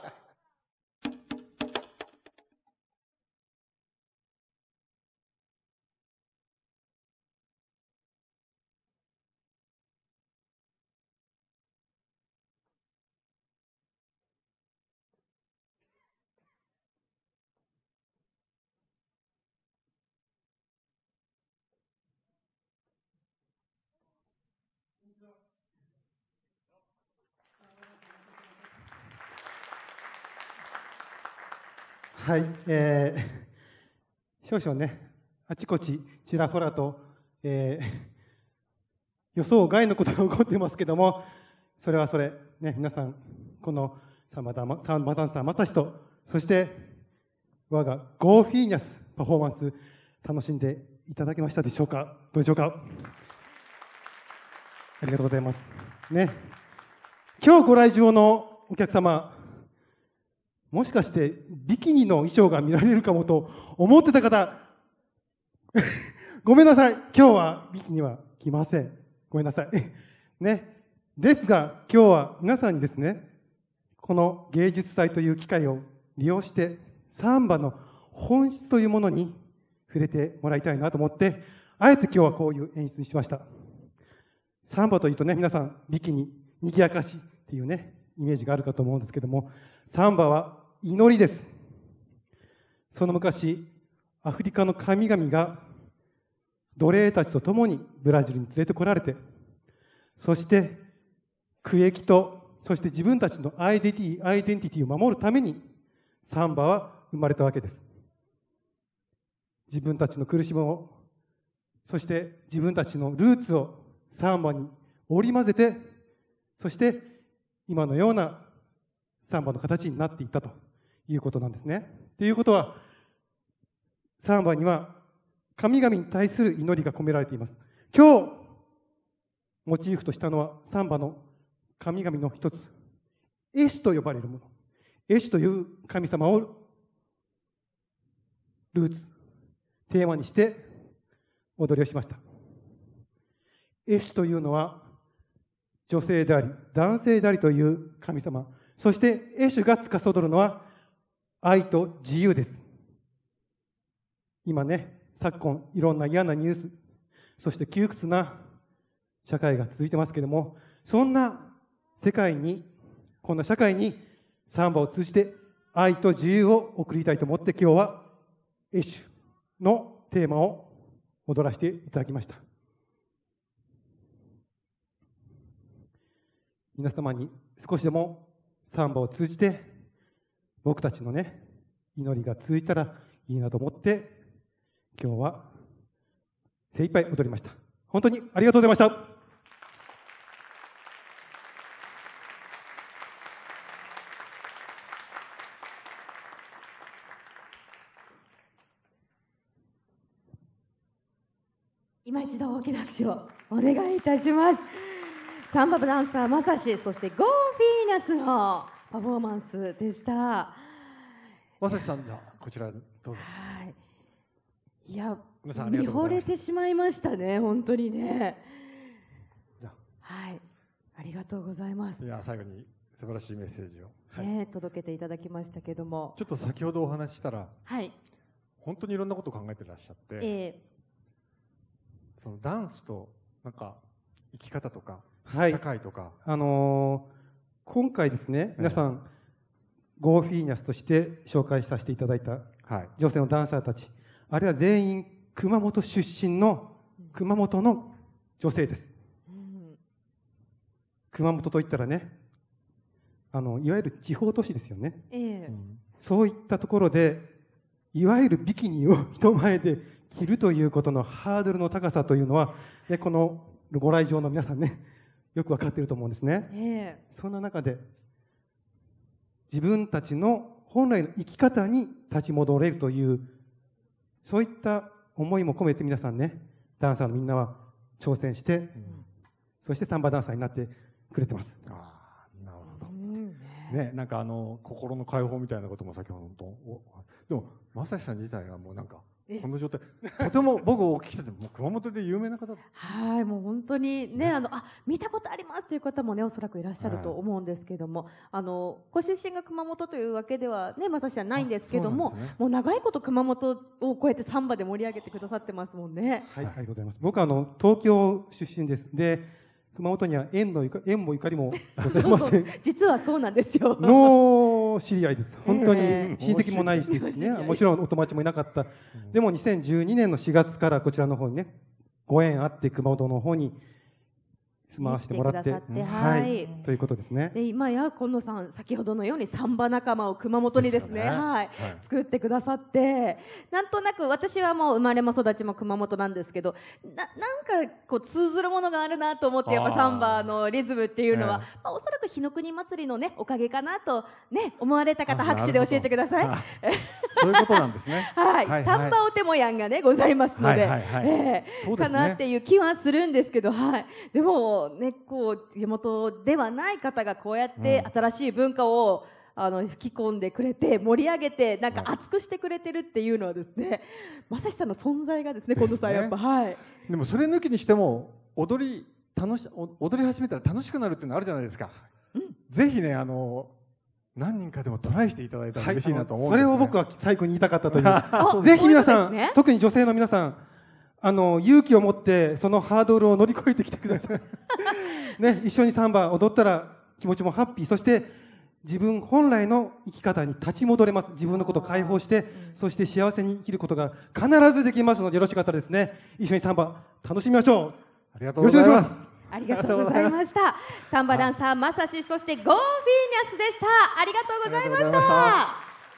はい、少々ね、あちこちちらほらと、予想外のことが起こっていますけども、それはそれ、ね、皆さん、このサンバダンサーまさしと、そして我がゴーフィーニャスパフォーマンス、楽しんでいただけましたでしょうか。どうでしょうか。ありがとうございます。ね、今日ご来場のお客様、もしかしてビキニの衣装が見られるかもと思ってた方、ごめんなさい。今日はビキニは着ません。ごめんなさい。ね。ですが、今日は皆さんにですね、この芸術祭という機会を利用して、サンバの本質というものに触れてもらいたいなと思って、あえて今日はこういう演出にしました。サンバというとね、皆さん、ビキニ、賑やかしっていうね、イメージがあるかと思うんですけども、サンバは祈りです。その昔、アフリカの神々が奴隷たちと共にブラジルに連れてこられて、そして区域と、そして自分たちのアイデンティティを守るためにサンバは生まれたわけです。自分たちの苦しみを、そして自分たちのルーツをサンバに織り交ぜて、そして今のようなサンバの形になっていったということなんですね。ということは、サンバには神々に対する祈りが込められています。今日、モチーフとしたのはサンバの神々の一つ、エシュと呼ばれるもの。エシュという神様をルーツ、テーマにして踊りをしました。エシュというのは女性であり、男性でありという神様。そしてエシュが司るのは愛と自由です。今ね、昨今いろんな嫌なニュース、そして窮屈な社会が続いてますけれども、そんな世界に、こんな社会にサンバを通じて愛と自由を送りたいと思って、今日はエシュのテーマを踊らせていただきました。皆様に少しでもサンバを通じて僕たちのね、祈りが通じたらいいなと思って今日は精一杯踊りました。本当にありがとうございました。 今一度大きな拍手をお願いいたします。サンバダンサーまさし、そしてゴーフィーナスのパフォーマンスでした。 まさしさん、こちらどうぞ。 はい。いや、見惚れてしまいましたね、本当にね。はい、ありがとうございます。 いや、最後に素晴らしいメッセージを、 ね、届けていただきましたけども。 ちょっと先ほどお話ししたら、 はい。 本当にいろんなことを考えてらっしゃって、そのダンスとなんか生き方とか、はい、社会とか、 今回ですね、皆さんゴーフィーニャスとして紹介させていただいた女性のダンサーたち、あれは全員熊本出身の熊本の女性です。熊本といったらね、いわゆる地方都市ですよね。そういったところでいわゆるビキニを人前で着るということのハードルの高さというのは、このご来場の皆さんね、よく分かっていると思うんですね。そんな中で、自分たちの本来の生き方に立ち戻れるという、そういった思いも込めて皆さんね、ダンサーのみんなは挑戦して、そしてサンバダンサーになってくれてます。 ああ、なるほど。ね、なんか心の解放みたいなことも先ほどでも正志さん自体がもうなんかこの状態、とても僕お聞きしてて、もう熊本で有名な方。 はい、もう本当にね、見たことありますという方もね、おそらくいらっしゃると思うんですけども、ご出身が熊本というわけではね、正志さんないんですけども、もう長いこと熊本をこうやってサンバで盛り上げてくださってますもんね。 はい、ありがとうございます。僕は東京出身です。で、熊本には縁もゆかりもございません。 実はそうなんですよ。 の知り合いです。本当に親戚もないですしね、もちろんお友達もいなかった。でも2012年の4月からこちらの方にね、ご縁あって熊本の方に住まわせてもらって、はい、ということですね。 で、今や今野さん、先ほどのようにサンバ仲間を熊本にですね、作ってくださって、なんとなく私はもう生まれも育ちも熊本なんですけど、なんかこう通ずるものがあるなと思って、やっぱサンバのリズムっていうのは、おそらく日の国祭りのね、おかげかなとね、思われた方、拍手で教えてください。 そういうことなんですね。 はい、サンバお手もやんがね、ございますので、かなっていう気はするんですけど、はい。でも、ね、こう地元ではない方がこうやって新しい文化を吹き込んでくれて盛り上げてなんか熱くしてくれてるっていうのはですね、正志さんの存在がですね、近藤さんやっぱ、はい。 でもそれ抜きにしても踊り始めたら楽しくなるっていうのあるじゃないですか。ぜひね、何人かでもトライしていただいたら嬉しいなと思うんですね。 それを僕は最後に言いたかったという。ぜひ皆さん、特に女性の皆さん、勇気を持ってそのハードルを乗り越えてきてください。ね、一緒にサンバ踊ったら気持ちもハッピー、そして自分本来の生き方に立ち戻れます。自分のことを解放して、そして幸せに生きることが必ずできますので、よろしかったらですね、一緒にサンバ楽しみましょう。 ありがとうございます。 ありがとうございました。サンバダンサーまさし、そしてゴーフィーニャスでした。ありがとうございました。か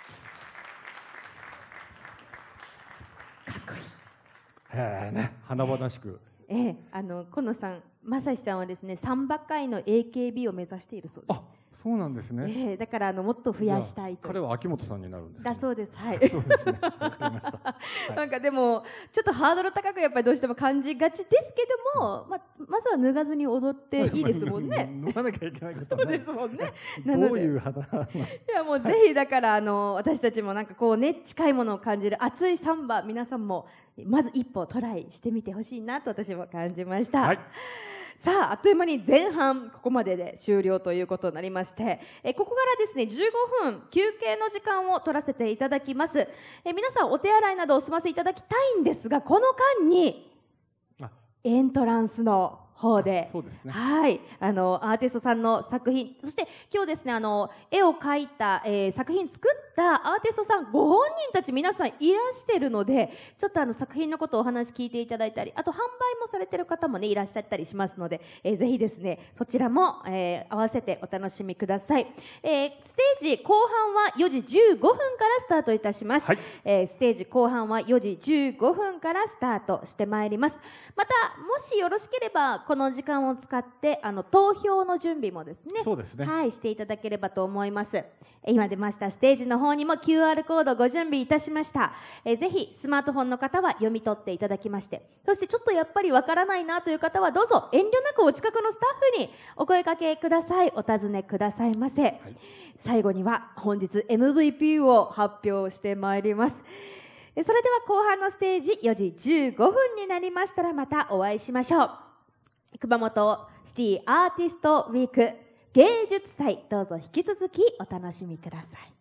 っこいい。 へえね、華々しく。 今野さん、正志さんはですね、サンバ界の AKB を目指しているそうです。 そうなんですね。 だからもっと増やしたいと。 彼は秋元さんになるんですか。 だそうです。はい。 そうですね。わかりました。 なんかでもちょっとハードル高くやっぱりどうしても感じがちですけども、まずは脱がずに踊っていいですもんね。 脱がなきゃいけないことそうですもんね。 どういう肌。いやもうぜひだから私たちもなんかこうね、近いものを感じる熱いサンバ、皆さんもまず一歩トライしてみてほしいなと私も感じました。さあ、あっという間に前半ここまでで終了ということになりまして、ここからですね15分休憩の時間を取らせていただきます。皆さんお手洗いなどお済ませいただきたいんですが、この間にエントランスの方で、はい、アーティストさんの作品、そして今日ですね、絵を描いた、作品作ったアーティストさんご本人たち皆さんいらしてるので、ちょっと作品のことをお話聞いていただいたり、あと販売もされてる方もねいらっしゃったりしますので、ぜひですねそちらも、合わせてお楽しみください。ステージ後半は4時15分からスタートいたします。ステージ後半は4時15分からスタートしてまいります。またもしよろしければこの時間を使って投票の準備もですね、はい、していただければと思います。今出ましたステージの方にも QR コードご準備いたしました。ぜひスマートフォンの方は読み取っていただきまして、そしてちょっとやっぱりわからないなという方はどうぞ遠慮なくお近くのスタッフにお声掛けください。お尋ねくださいませ。最後には本日 MVP を発表してまいります。それでは後半のステージ4時15分になりましたらまたお会いしましょう。熊本シティアーティストウィーク芸術祭、どうぞ引き続きお楽しみください。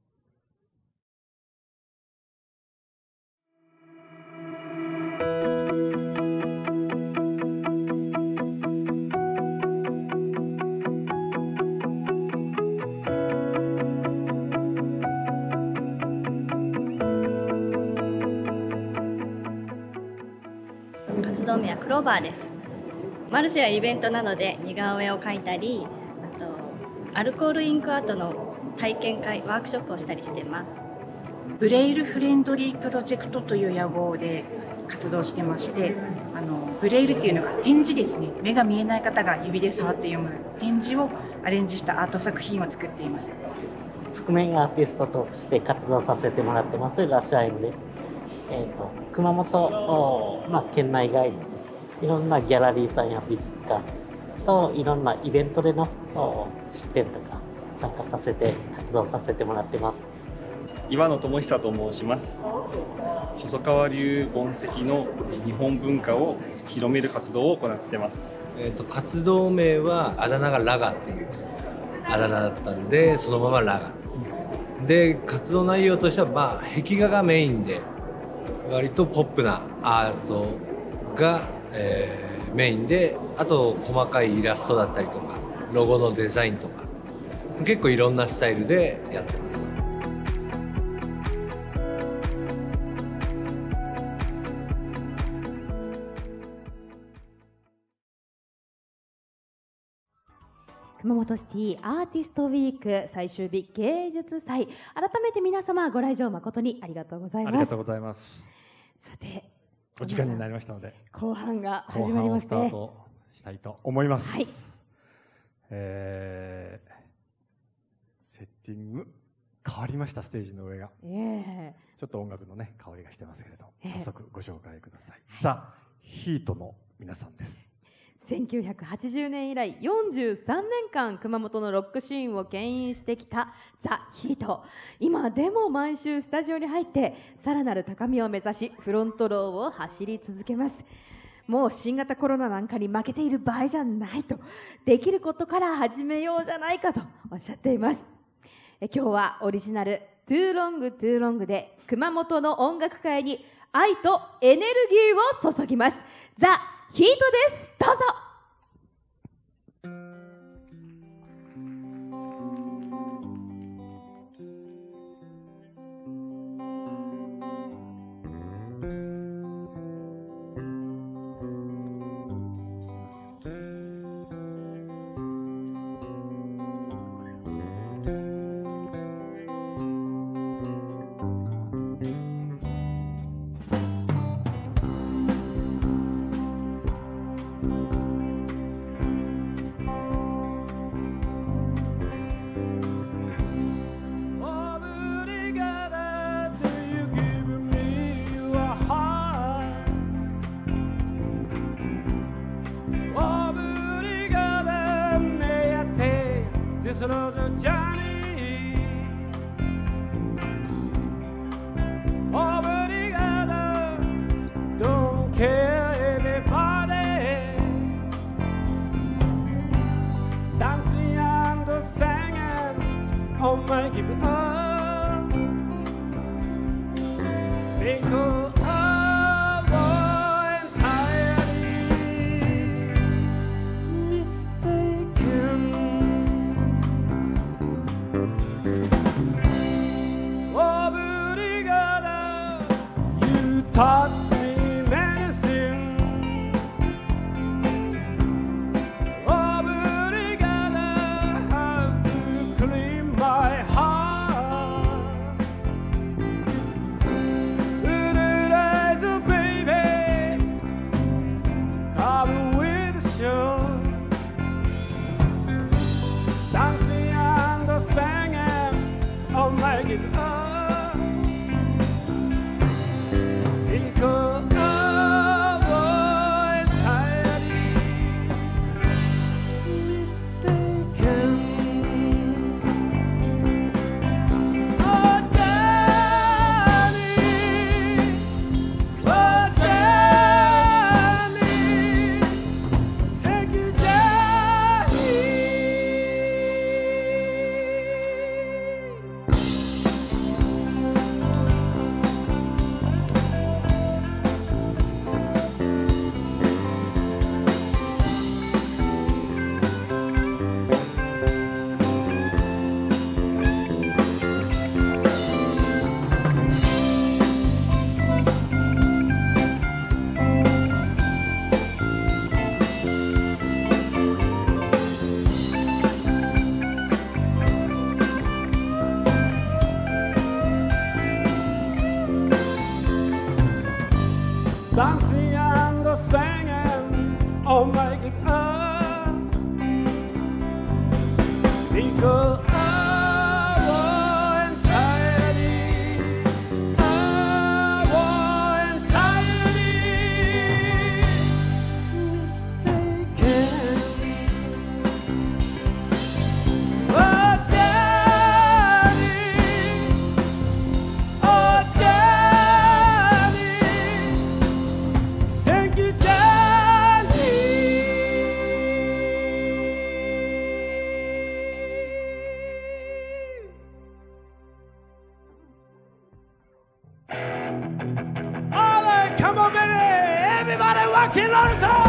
活動名はクローバーです。マルシェやイベントなどで似顔絵を描いたり、あとアルコールインクアートの体験会ワークショップをしたりしています。 ブレイルフレンドリープロジェクトという屋号で活動してまして、ブレイルっていうのが点字ですね。目が見えない方が指で触って読む点字をアレンジしたアート作品を作っています。 覆面アーティストとして活動させてもらってますラッシャーエンです。熊本、県内外ですね、いろんなギャラリーさんや美術館といろんなイベントでの出展とか参加させて活動させてもらってます。 岩野智久と申します。細川流盆石の日本文化を広める活動を行っています。 活動名はあだ名がラガっていうあだ名だったんで、そのままラガで、活動内容としては壁画がメインで割とポップなアートが、メインで、あと細かいイラストだったりとかロゴのデザインとか結構いろんなスタイルでやってます。 熊本シティアーティストウィーク最終日芸術祭、改めて皆様ご来場誠にありがとうございます。 ありがとうございます。 さて、 お時間になりましたので後半が始まりまして、 後半をスタートしたいと思います。 はい。 セッティング変わりました。ステージの上が、ちょっと音楽のね香りがしてますけれど、早速ご紹介ください。ザ・ヒートの皆さんです。 1980年以来43年間熊本のロックシーンを牽引してきたザ・ヒート、今でも毎週スタジオに入ってさらなる高みを目指しフロントローを走り続けます。もう新型コロナなんかに負けている場合じゃないと、できることから始めようじゃないかとおっしゃっています。今日はオリジナルトゥーロングトゥーロングで熊本の音楽界に愛とエネルギーを注ぎます。ザ・ヒートです。どうぞ。 Come on, baby! Everybody walking on the song!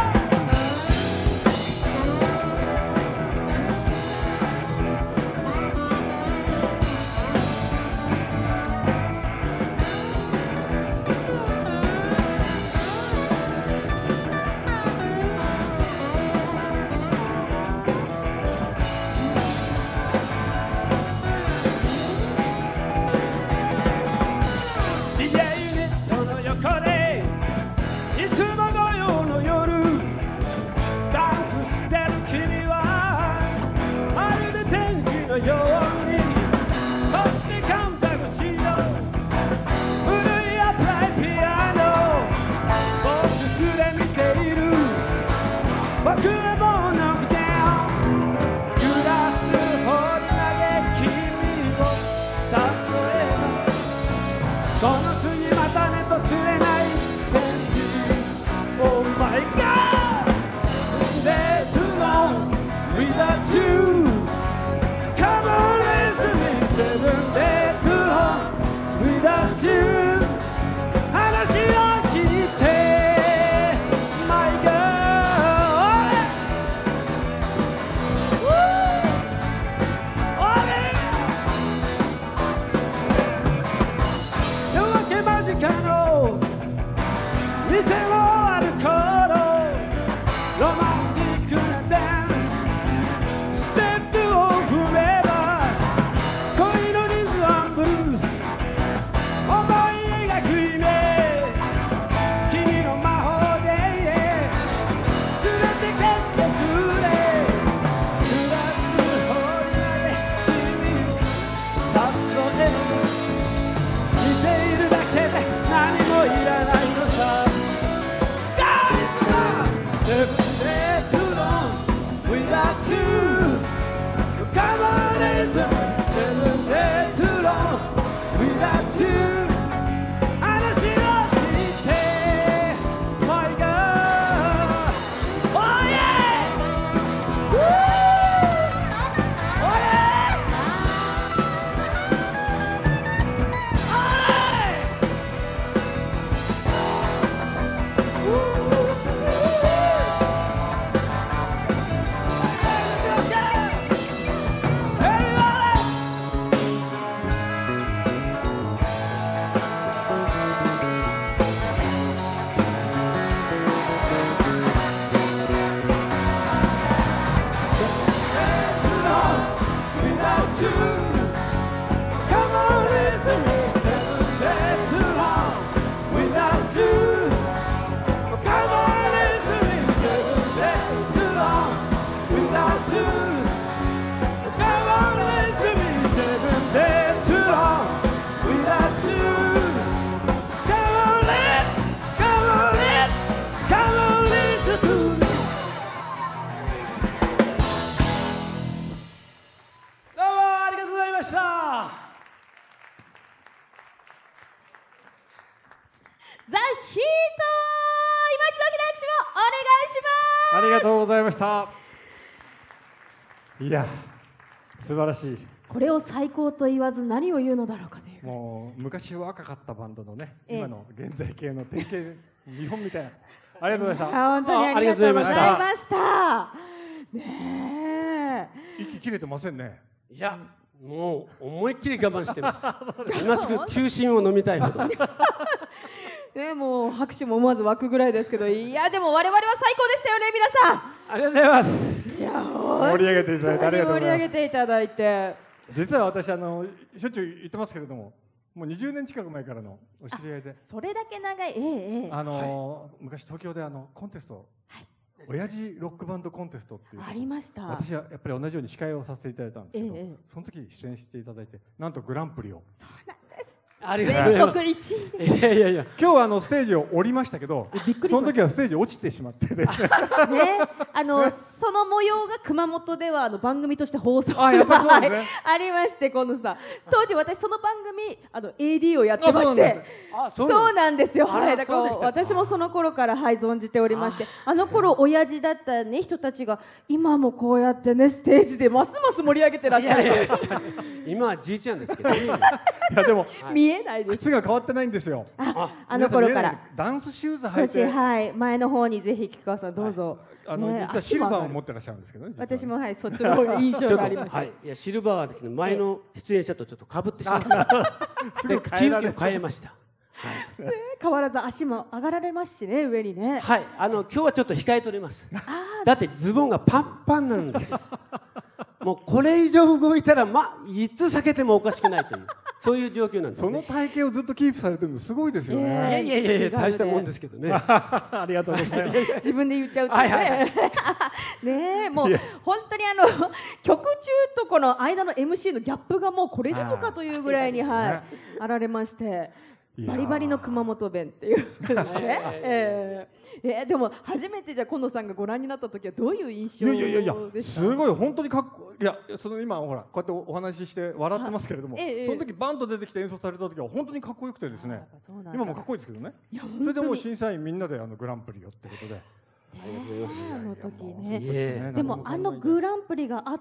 ザ・ヒート、今一度大きな拍手をお願いします。 ありがとうございました。いや、素晴らしい。 これを最高と言わず何を言うのだろうかという。 もう昔若かったバンドのね、今の現在系の典型日本みたいな。ありがとうございました。 本当にありがとうございました。ねえ。息切れてませんね。 いや、もう思いっきり我慢してます。今すぐ休診を飲みたいほど。 ね、もう拍手も思わず湧くぐらいですけど、いやでも我々は最高でしたよね、皆さん。 ありがとうございます。 いや、盛り上げていただいてありがとうございます。 盛り上げていただいて。 実は私しょっちゅう言ってますけれども、もう20年近く前からのお知り合いで。 それだけ長い。 昔東京でコンテストを親父ロックバンドコンテストっていうありました。 私はやっぱり同じように司会をさせていただいたんですけど、その時に出演していただいて、なんとグランプリを。 そうなんです。 ありがとうございます。 全国1位。 いやいやいや。 今日はステージを降りましたけど、その時はステージ落ちてしまってね。 その模様が熊本では番組として放送ありまして、今度さ、当時私その番組AD をやってまして、そうなんですよ。だから私もその頃から存じておりまして、あの頃親父だったね人たちが今もこうやってねステージでますます盛り上げてらっしゃる。 今はじいちゃんですけど。いやでも見えないです。 靴が変わってないんですよ。 あの頃からダンスシューズ履いて、 少し前の方にぜひ菊川さんどうぞ。 実はシルバーを持ってらっしゃるんですけどね。 私もそっちの方が印象がありました。 いやシルバーはですね、前の出演者とちょっと被ってしまった。で急遽変えました。 変わらず足も上がられますしね、上にね。 はい、今日はちょっと控えております。だってズボンがパンパンなんですよ。もうこれ以上動いたらいつ避けてもおかしくないという、そういう状況なんです。 その体型をずっとキープされてるのすごいですよね。 いや大したもんですけどね。 ありがとうございます。 自分で言っちゃうとね。ねえ、もう本当に曲中とこの間の MC のギャップがもうこれでもかというぐらいにあられまして。バリバリの熊本弁っていうね。でも初めてじゃ今野さんがご覧になった時はどういう印象でした？ すごい本当にかっこいい。いや今ほらこうやってお話しして笑ってますけれども、その時バンと出てきて演奏された時は本当にかっこよくてですね。今もかっこいいですけどね。それでもう審査員みんなでグランプリをってことで。 あの時ね。でもグランプリがあって。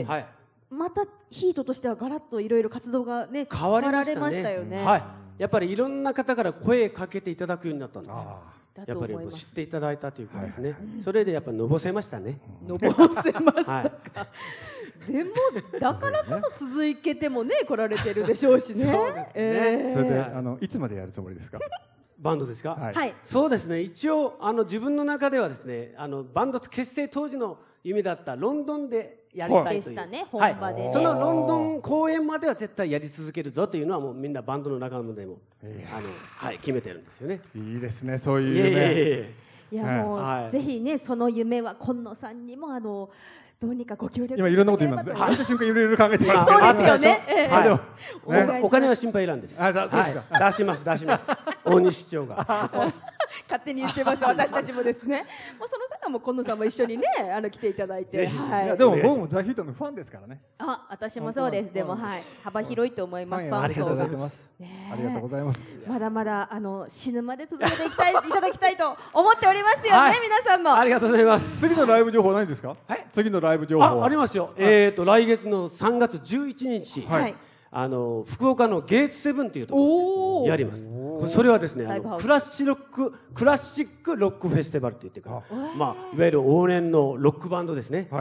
またヒートとしてはガラッといろいろ活動がね変わられましたよね。 やっぱりいろんな方から声かけていただくようになったんですよ。やっぱり知っていただいたというかですね。それでやっぱのぼせましたね。 のぼせましたか。でもだからこそ続けてもね来られてるでしょうしね。 それでいつまでやるつもりですか？ バンドですか？ はい。 そうですね。一応自分の中ではですね、バンド結成当時の夢だったロンドンでやりたいという、そのロンドン公演までは絶対やり続けるぞというのはもうみんなバンドの仲間でも決めてるんですよね。 いいですね、そういう夢。 いやもうぜひねその夢は今野さんにもどうにかご協力今いろんなこと言います。入った瞬間いろいろ考えてます。 そうですよね。 お金は心配いらんです。出します出します。大西市長が。 勝手に言ってます。私たちもですね。もうその際はもう今野さんも一緒にね来ていただいて。 でも僕もザ・ヒートのファンですからね。 私もそうです。でも幅広いと思います。ファン層が。 ありがとうございます。 まだまだ死ぬまで続けていただきたいと思っておりますよね、皆さんも。 ありがとうございます。 次のライブ情報ないですか？次のライブ情報ありますよ。来月の3月11日、福岡のゲーツセブンというところでやります。それはですね、クラシックロックフェスティバルといってから、いわゆる往年のロックバンドですね。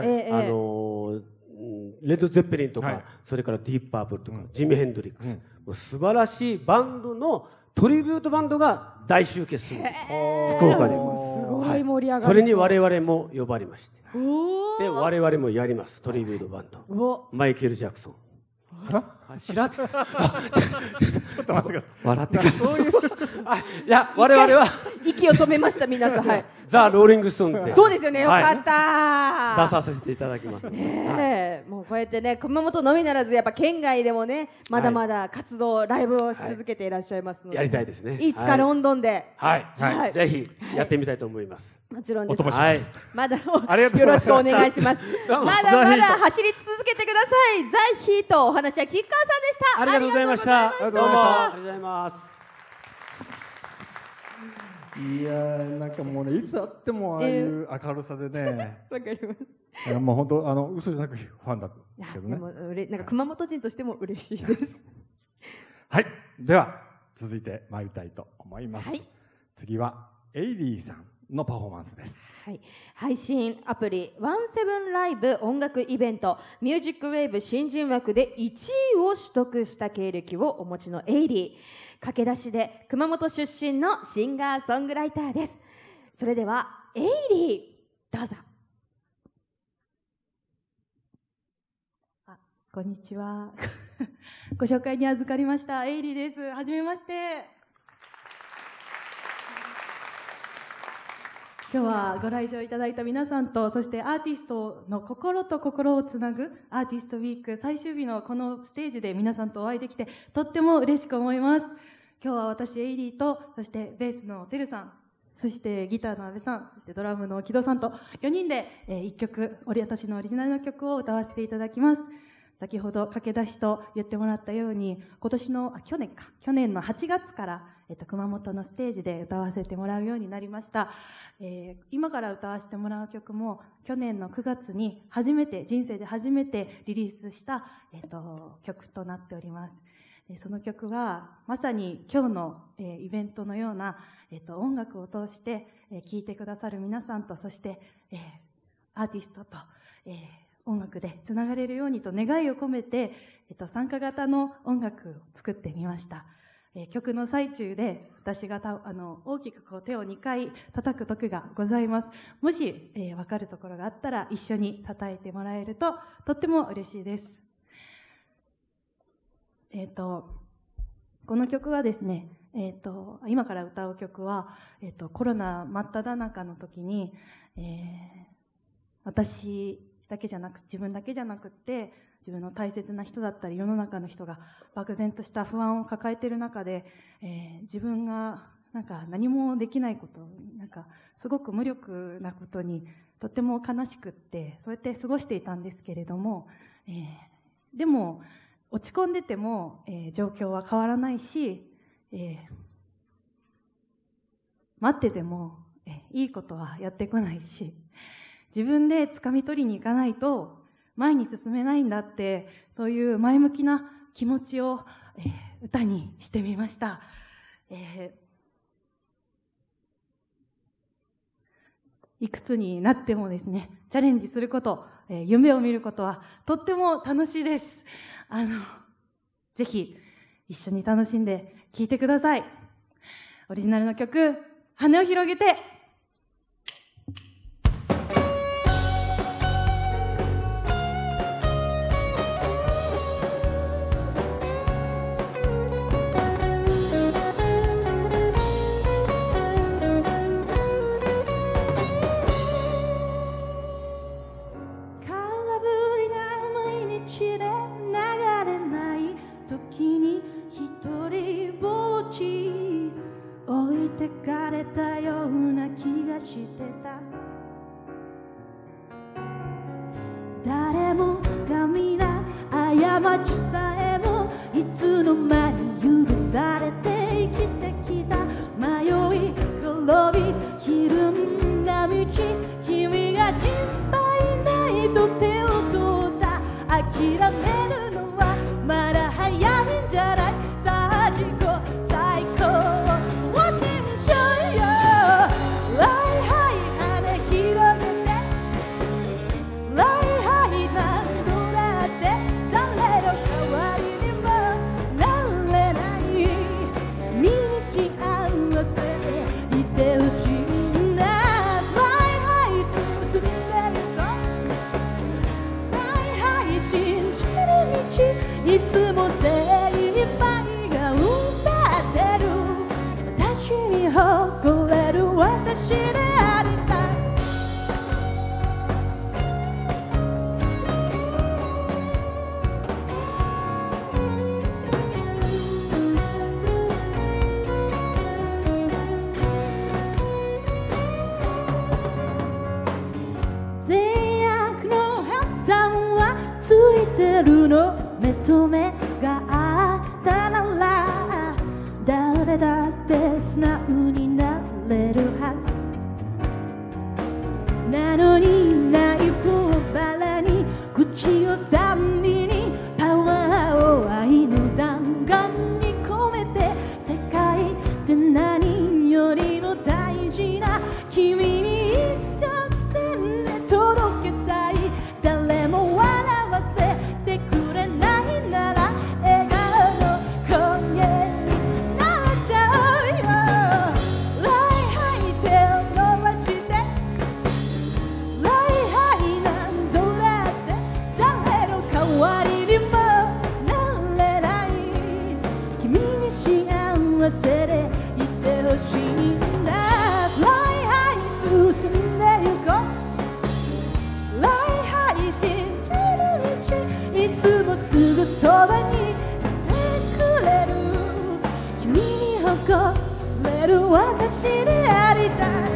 レッド・ゼッペリンとか、それからディープ・パープルとか、ジミ・ヘンドリックス、素晴らしいバンドのトリビュートバンドが大集結するんです。福岡で。 すごい盛り上がる。 それに我々も呼ばれまして。で、我々もやります、トリビュートバンド。マイケル・ジャクソン。知らず。ちょっと待ってください。 笑ってください。いや、我々は息を止めました、皆さん。 ザ・ローリング・ストーンで。 そうですよね、よかった。 出させていただきます。 もうこうやってね、熊本のみならず、やっぱ県外でもね、まだまだ活動、ライブをし続けていらっしゃいますので。 やりたいですね。 いつかロンドンで。 ぜひやってみたいと思います。 もちろんです。まだよろしくお願いします。まだまだ走り続けてください。ザ・ヒート、お話は吉川さんでした。 ありがとうございました。どうもありがとうございます。 いやなんかもうね、いつあってもああいう明るさでね。 わかります。 もう本当嘘じゃなくファンだったんですけどね。 なんか熊本人としても嬉しいです。 はい、では続いて参りたいと思います。次はエイリーさんのパフォーマンスです。 配信アプリワンセブンライブ音楽イベントミュージックウェーブ新人枠で1位を取得した経歴をお持ちのエイリー。駆け出しで熊本出身のシンガーソングライターです。それではエイリーどうぞ。 こんにちは。ご紹介に預かりましたエイリーです。はじめまして。 今日はご来場いただいた皆さんと、そしてアーティストの心と心をつなぐアーティストウィーク最終日のこのステージで皆さんとお会いできてとっても嬉しく思います。今日は私エイリーと、そしてベースのてるさん、そしてギターの阿部さん、そしてドラムの木戸さんと4人で1曲、私のオリジナルの曲を歌わせていただきます。先ほど駆け出しと言ってもらったように、去年の8月から、熊本のステージで歌わせてもらうようになりました。今から歌わせてもらう曲も去年の9月に人生で初めてリリースした、曲となっております。その曲はまさに今日の、イベントのような、音楽を通して聴いてくださる皆さんと、そして、アーティストと、音楽でつながれるようにと願いを込めて、参加型の音楽を作ってみました。曲の最中で私が大きくこう手を2回叩く時がございます。もし、分かるところがあったら一緒に叩いてもらえるととっても嬉しいです。この曲はですね、今から歌う曲は、コロナ真っ只中の時に、私だけじゃなく、自分だけじゃなくって、自分の大切な人だったり世の中の人が漠然とした不安を抱えている中で、自分が何もできないこと、すごく無力なことにとっても悲しくって、そうやって過ごしていたんですけれども、でも落ち込んでても、状況は変わらないし、待ってても、いいことはやってこないし、自分で掴み取りに行かないと前に進めないんだって、そういう前向きな気持ちを、歌にしてみました。いくつになってもですね、チャレンジすること、夢を見ることはとっても楽しいです。ぜひ一緒に楽しんで聴いてください。オリジナルの曲、羽を広げて。 誰もが皆過ちさえもいつの間に許されて生きてきた。迷い転びひるんだ道、君が心配ないと手を取った。諦めるのはまだ早いんじゃない。さあ自己最高を信じよう。羽広げて何度だって誰の代わりにもなれない。身に幸せでいてほしいんだ。進んでるぞ。信じる道、いつも精一杯が歌ってる。私に誇れる私でありたい。善悪の破綻はついてるの。目と目があったなら誰だって素直になれるはずなのに、ナイフをバラに口を酸味にパワーを愛の弾丸に込めて、世界って何よりも大事な君に一直線で届けたい。誰も笑わせてくれないなら笑顔の声になっちゃうよ。手を伸ばして何度だって誰の代わこ礼拝信じる道いつもすぐそばにいてくれる君に誇れる私でありたい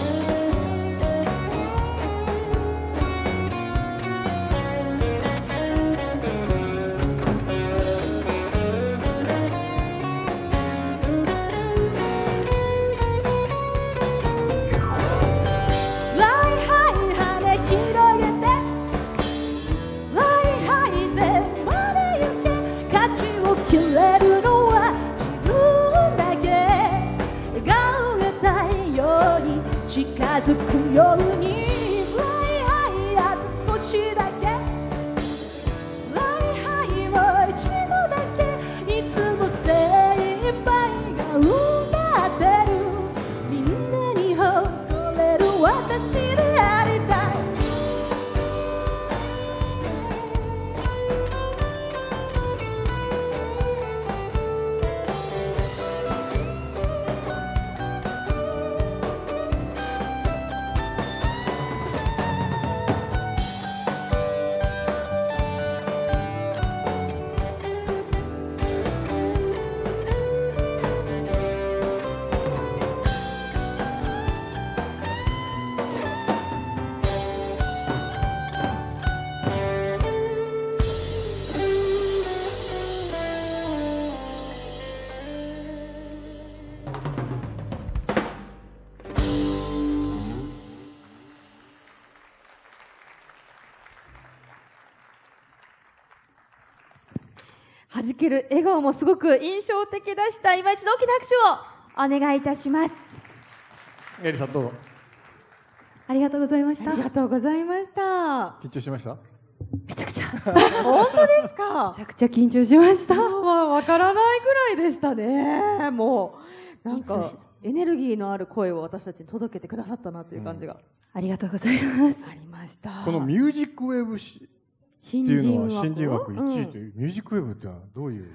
切れるのは自分だけ笑顔が太陽に近づくようにあと少しだけ礼拝を一度だけいつも精一杯が歌ってるみんなに誇れる私でありたい弾ける笑顔もすごく印象的でした。今一度大きな拍手をお願いいたします。 エリさんどうぞ。 ありがとうございました。 ありがとうございました。 緊張しました？ めちゃくちゃ。 本当ですか？ めちゃくちゃ緊張しました。 わからないぐらいでしたね。もうなんかエネルギーのある声を私たちに届けてくださったなという感じが、 ありがとうございます。 ありました。 このミュージックウェブっていうのは新人枠1位という、ミュージックウェブっていうのはどういう？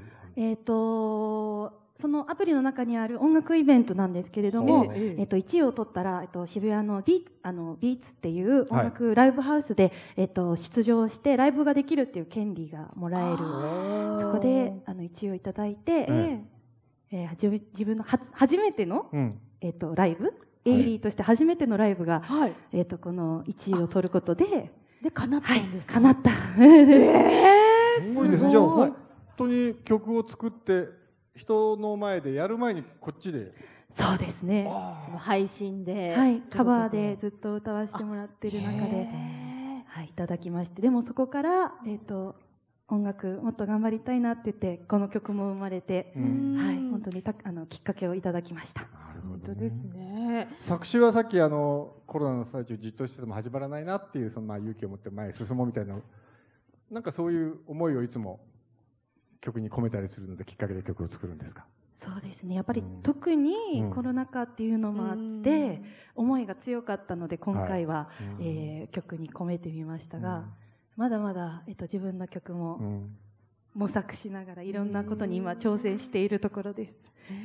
そのアプリの中にある音楽イベントなんですけれども、1位を取ったら、渋谷のビーツっていう音楽ライブハウスで、出場してライブができるっていう権利がもらえる。そこで1位をいただいて、自分の初めての、ライブ、エイリーとして初めてのライブが、この1位を取ることで、 叶ったんですか？ 叶った。 すごいですね。じゃあ本当に曲を作って人の前でやる前にこっちで。 そうですね。 その配信で、 カバーでずっと歌わせてもらってる中で、いただきまして、でもそこから音楽もっと頑張りたいなって言ってこの曲も生まれて、本当にきっかけをいただきました。 本当ですね。 作詞はさっきコロナの最中じっとしてても始まらないなっていうその勇気を持って前へ進もうみたいな、なんかそういう思いをいつも曲に込めたりするのできっかけで曲を作るんですか？ そうですね。やっぱり特にコロナ禍っていうのもあって思いが強かったので今回は曲に込めてみましたが、まだまだ自分の曲も模索しながらいろんなことに今挑戦しているところです。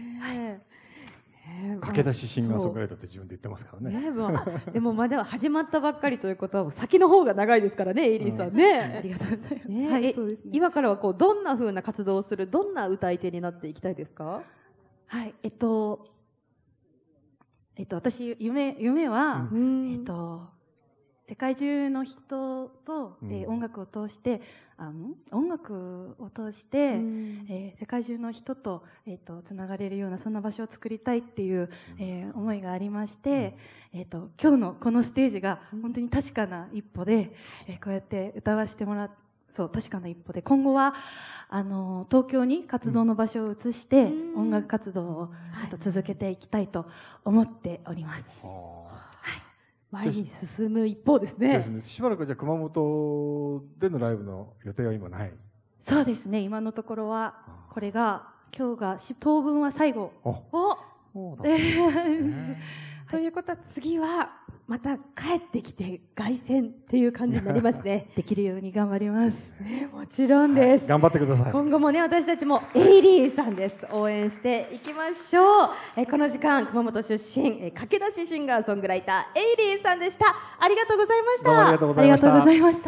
駆け出しシンガーソングライターって自分で言ってますからね。 でもまだ始まったばっかりということは先の方が長いですからね、エイリーさんね。 ありがとうございます。 今からはどんな風な活動をする、どんな歌い手になっていきたいですか？ はい、私夢は世界中の人と、音楽を通して世界中の人とつながれるようなそんな場所を作りたいっていう、思いがありまして、今日のこのステージが本当に確かな一歩で、こうやって歌わせてもらって確かな一歩で今後は東京に活動の場所を移して音楽活動を続けていきたいと思っております。 前に進む一方ですね。 そうですね。しばらくじゃあ熊本でのライブの予定は今ない？ そうですね。今のところはこれが今日が当分は最後。 ということは次はまた帰ってきて凱旋っていう感じになりますね。 できるように頑張ります。 もちろんです、 頑張ってください。 今後もね、私たちもエイリーさんです。応援していきましょう。この時間、熊本出身、駆け出しシンガーソングライターエイリーさんでした。ありがとうございました。 どうもありがとうございました。 ありがとうございました。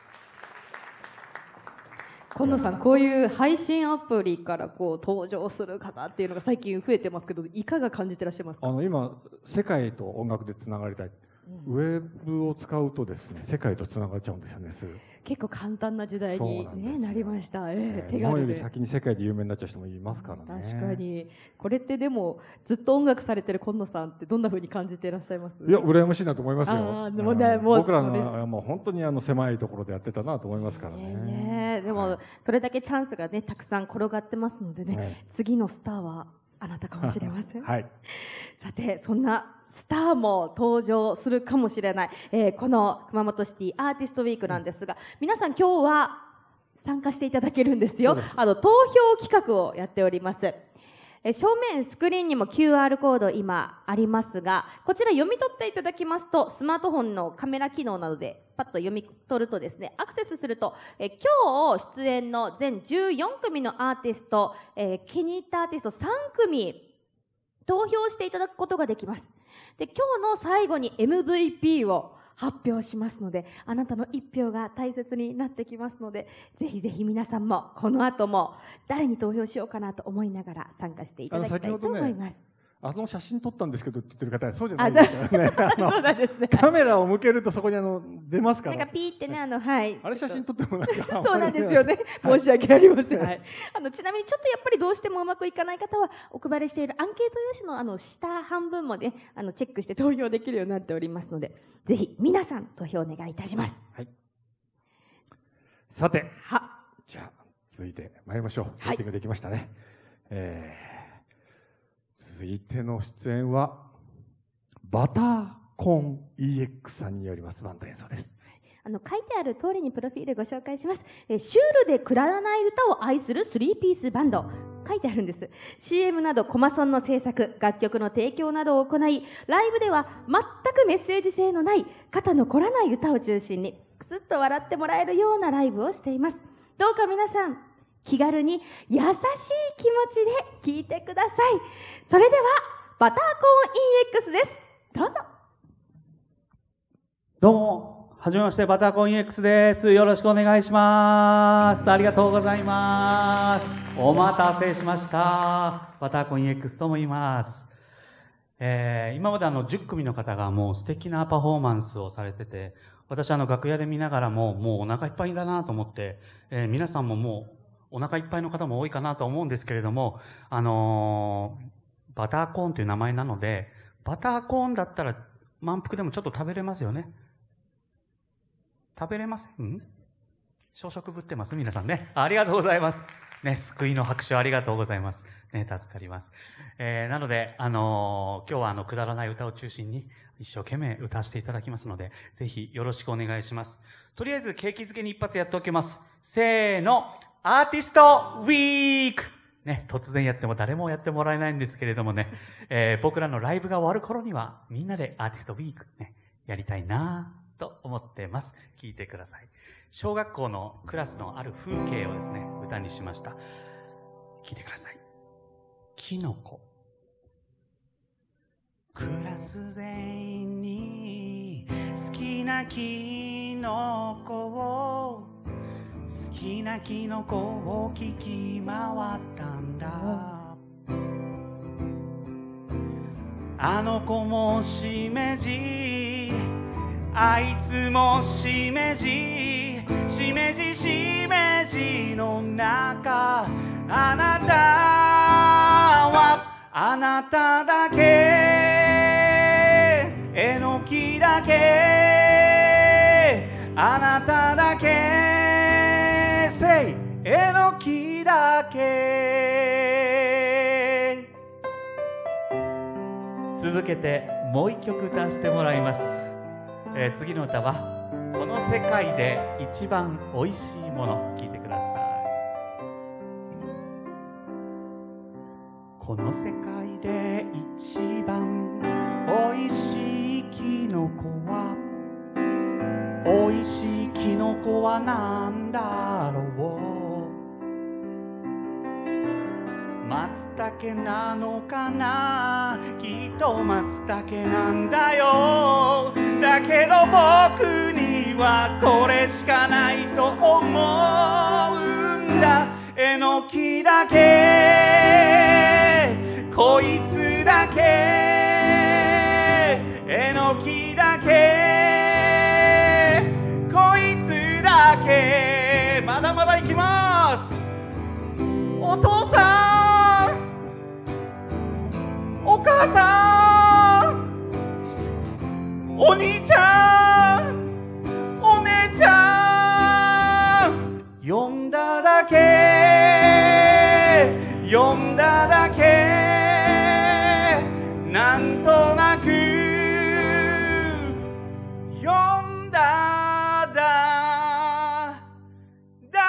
今野さん、こういう配信アプリからこう登場する方っていうのが最近増えてますけど、いかが感じてらっしゃいますか？ 今世界と音楽でつながりたい、ウェブを使うとですね、世界とつながっちゃうんですよね。 結構簡単な時代に、ね、なりました。 日本より先に世界で有名になっちゃう人もいますからね。 確かに。これってでもずっと音楽されてる今野さんってどんな風に感じていらっしゃいます？ いや、羨ましいなと思いますよ。 でもね、もう僕らのもう本当に狭いところでやってたなと思いますからね。 でもそれだけチャンスがねたくさん転がってますのでね、次のスターはあなたかもしれません。 はい。 さて、そんなスターも登場するかもしれない、この熊本シティアーティストウィークなんですが、皆さん今日は参加していただけるんですよ。投票企画をやっております。正面スクリーンにも QR コード今ありますが、こちら読み取っていただきますと、スマートフォンのカメラ機能などでパッと読み取るとですね、アクセスすると、今日出演の全14組のアーティスト、気に入ったアーティスト3組投票していただくことができます。で、今日の最後に MVP を発表しますので、あなたの一票が大切になってきますので、ぜひぜひ皆さんもこの後も誰に投票しようかなと思いながら参加していただきたいと思います。 写真撮ったんですけどって言ってる方はそうじゃないですからね。 そうなんですね。 カメラを向けるとそこに出ますから。 なんかピーってね、はい。 あれ写真撮ってもなんか。 そうなんですよね。申し訳ありません。はい。ちなみにちょっとやっぱりどうしてもうまくいかない方は、お配りしているアンケート用紙の下半分もね、チェックして投票できるようになっておりますので、ぜひ皆さん投票お願いいたします。 はい。さて、じゃあ続いて参りましょう。セッティングできましたね。続いての出演はバターコーン EX さんによりますバンド演奏です。 書いてある通りにプロフィールご紹介します。シュールでくだらない歌を愛する3ピースバンド。書いてあるんです。CM などコマソンの制作、楽曲の提供などを行い、ライブでは全くメッセージ性のない肩の凝らない歌を中心にくすっと笑ってもらえるようなライブをしています。どうか皆さん気軽に優しい気持ちで聴いてください。それではバターコーン EX です。どうぞ。 どうも、はじめまして、バターコーン EX です。よろしくお願いします。ありがとうございます。お待たせしました。バターコーン EX とも言います。今まで10組の方がもう素敵なパフォーマンスをされてて、私楽屋で見ながらもうお腹いっぱいだなと思って、皆さんももうお腹いっぱいの方も多いかなと思うんですけれども、バターコーンという名前なので、バターコーンだったら満腹でもちょっと食べれますよね。食べれません？小食ぶってます皆さんね。ありがとうございます。ね、救いの拍手ありがとうございます。ね、助かります。なので、今日はくだらない歌を中心に一生懸命歌わせていただきますので、ぜひよろしくお願いします。とりあえず景気づけに一発やっておきます。せーの、アーティストウィークね、突然やっても誰もやってもらえないんですけれどもね、僕らのライブが終わる頃にはみんなでアーティストウィークね、やりたいなと思ってます。聞いてください。小学校のクラスのある風景をですね、歌にしました。聞いてください。キノコ。クラス全員に好きなキノコを、好きなキノコを聞き回ったんだ。あの子もしめじ、あいつもしめじ、しめじしめじの中、あなたはあなただけ、えのきだけ、あなただけ、せい、えのきだけ。続けてもう一曲歌わせてもらいます。次の歌はこの世界で一番おいしいもの、聞いてください。この世界で一番おいしいキノノコはおいしいキノコはなんだろう。松茸なのかな、きっと松茸なんだよ。だけど僕にはこれしかないと思うんだ。えのきだけ、こいつだけ、えのきだけ、こいつだけ。まだまだいきます。お父さん、お母さん、お兄ちゃん、お姉ちゃん、呼んだだけ、呼んだだけ、なんとなく呼んだだだ。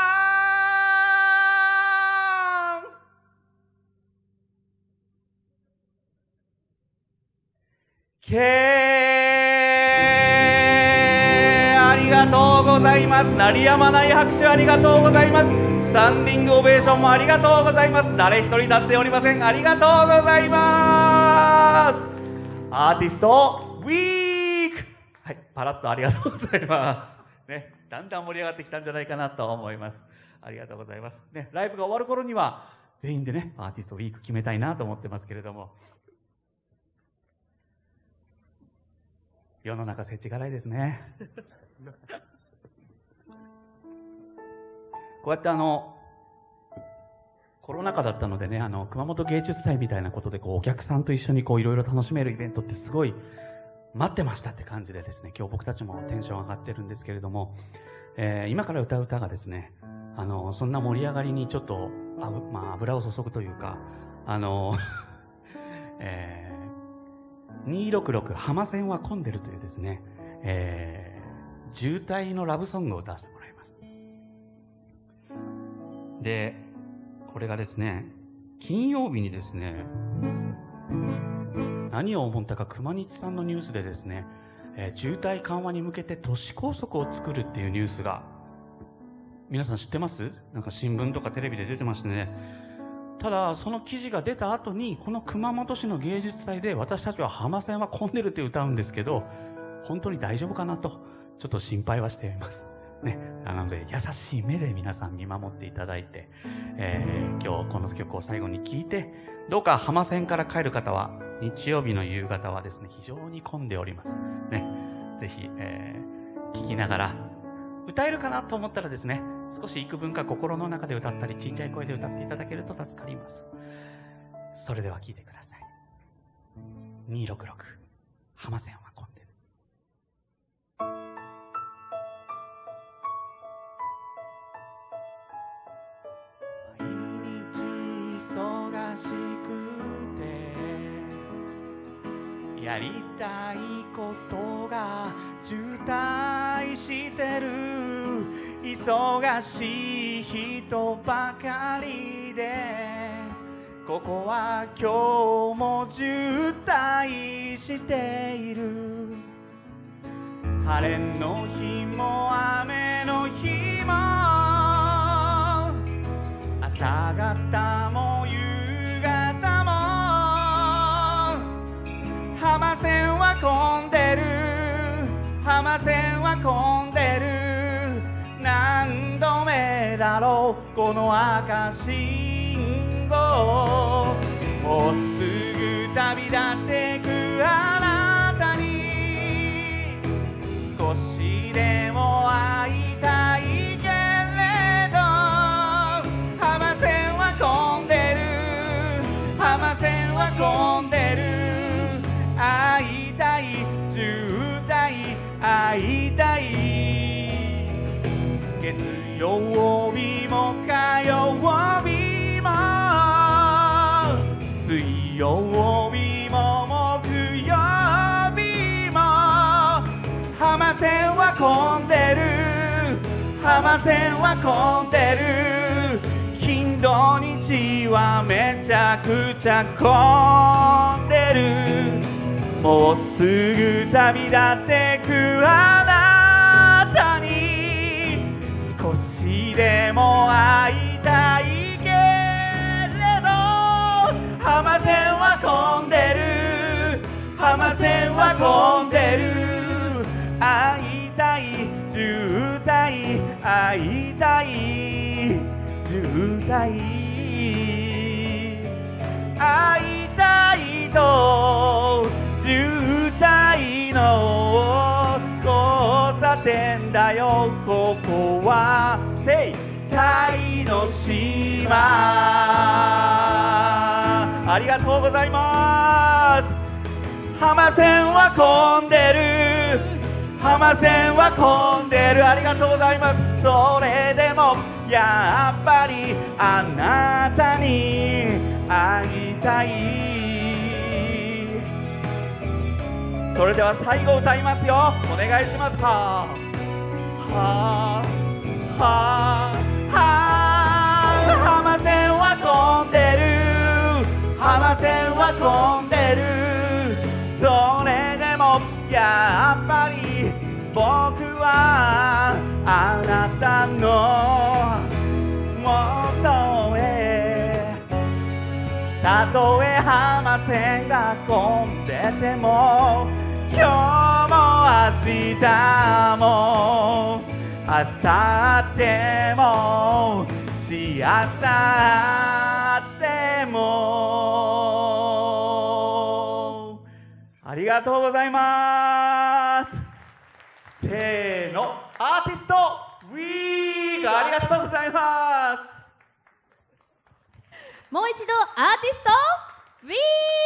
ありがとうございます。鳴りやまない拍手ありがとうございます。スタンディングオベーションもありがとうございます。誰一人立っておりません。ありがとうございます。アーティストウィーク、はい、パラッとありがとうございますね。だんだん盛り上がってきたんじゃないかなと思います。ありがとうございますね。ライブが終わる頃には全員でねアーティストウィーク決めたいなと思ってますけれども、世の中世知辛いですね。こうやってコロナ禍だったのでね、熊本芸術祭みたいなことでお客さんと一緒にいろいろ楽しめるイベントってすごい待ってましたって感じでですね、今日僕たちもテンション上がってるんですけれども、今から歌う歌がですね、そんな盛り上がりにちょっと油を注ぐというか、266浜線は混んでるというですね、渋滞のラブソングを歌わせてもらいます。で、これがですね、金曜日にですね、何を思ったか熊日さんのニュースでですね、渋滞緩和に向けて都市高速を作るっていうニュースが、皆さん知ってます？なんか新聞とかテレビで出てましたね。ただその記事が出た後にこの熊本市の芸術祭で私たちは浜線は混んでるって歌うんですけど、本当に大丈夫かなとちょっと心配はしていますね。なので優しい目で皆さん見守っていただいて、今日この曲を最後に聴いて、どうか浜線から帰る方は日曜日の夕方はですね非常に混んでおりますね。ぜひ、聴きながら歌えるかなと思ったらですね、少し幾分か心の中で歌ったり小さい声で歌っていただけると助かります。それでは聴いてください。266浜線は混んでる。毎日忙しくてやりたいことが渋滞してる、忙しい人ばかりで、ここは今日も渋滞している。晴れの日も雨の日も朝方も夕方も浜線は混んでる、浜線は混んでる。何度目だろうこの赤信号、もうすぐ旅立ってくあなたに少しでも会いたいけれど、浜線は混んでる、浜線は混んでる。会いたい渋滞会いたい。月曜日も火曜日も水曜日も木曜日も浜線は混んでる、浜線は混んでる。金土日はめちゃくちゃ混んでる。もうすぐ旅立立ってくあなたに少しでも会いたいけれど浜線は混んでる浜線は混んでる会いたい渋滞会いたい渋滞会いたいと渋滞の交差点だよここはタイの島ありがとうございます浜線は混んでる浜線は混んでるありがとうございますそれでもやっぱりあなたに会いたいそれでは最後歌いますよお願いしますははは浜線は混んでる浜線は混んでるそれでもやっぱり僕はあなたの元へたとえ浜線が混んでても今日も明日も明後日もしあさってもありがとうございますせーのアーティストウィークありがとうございますもう一度アーティストウィークありがとう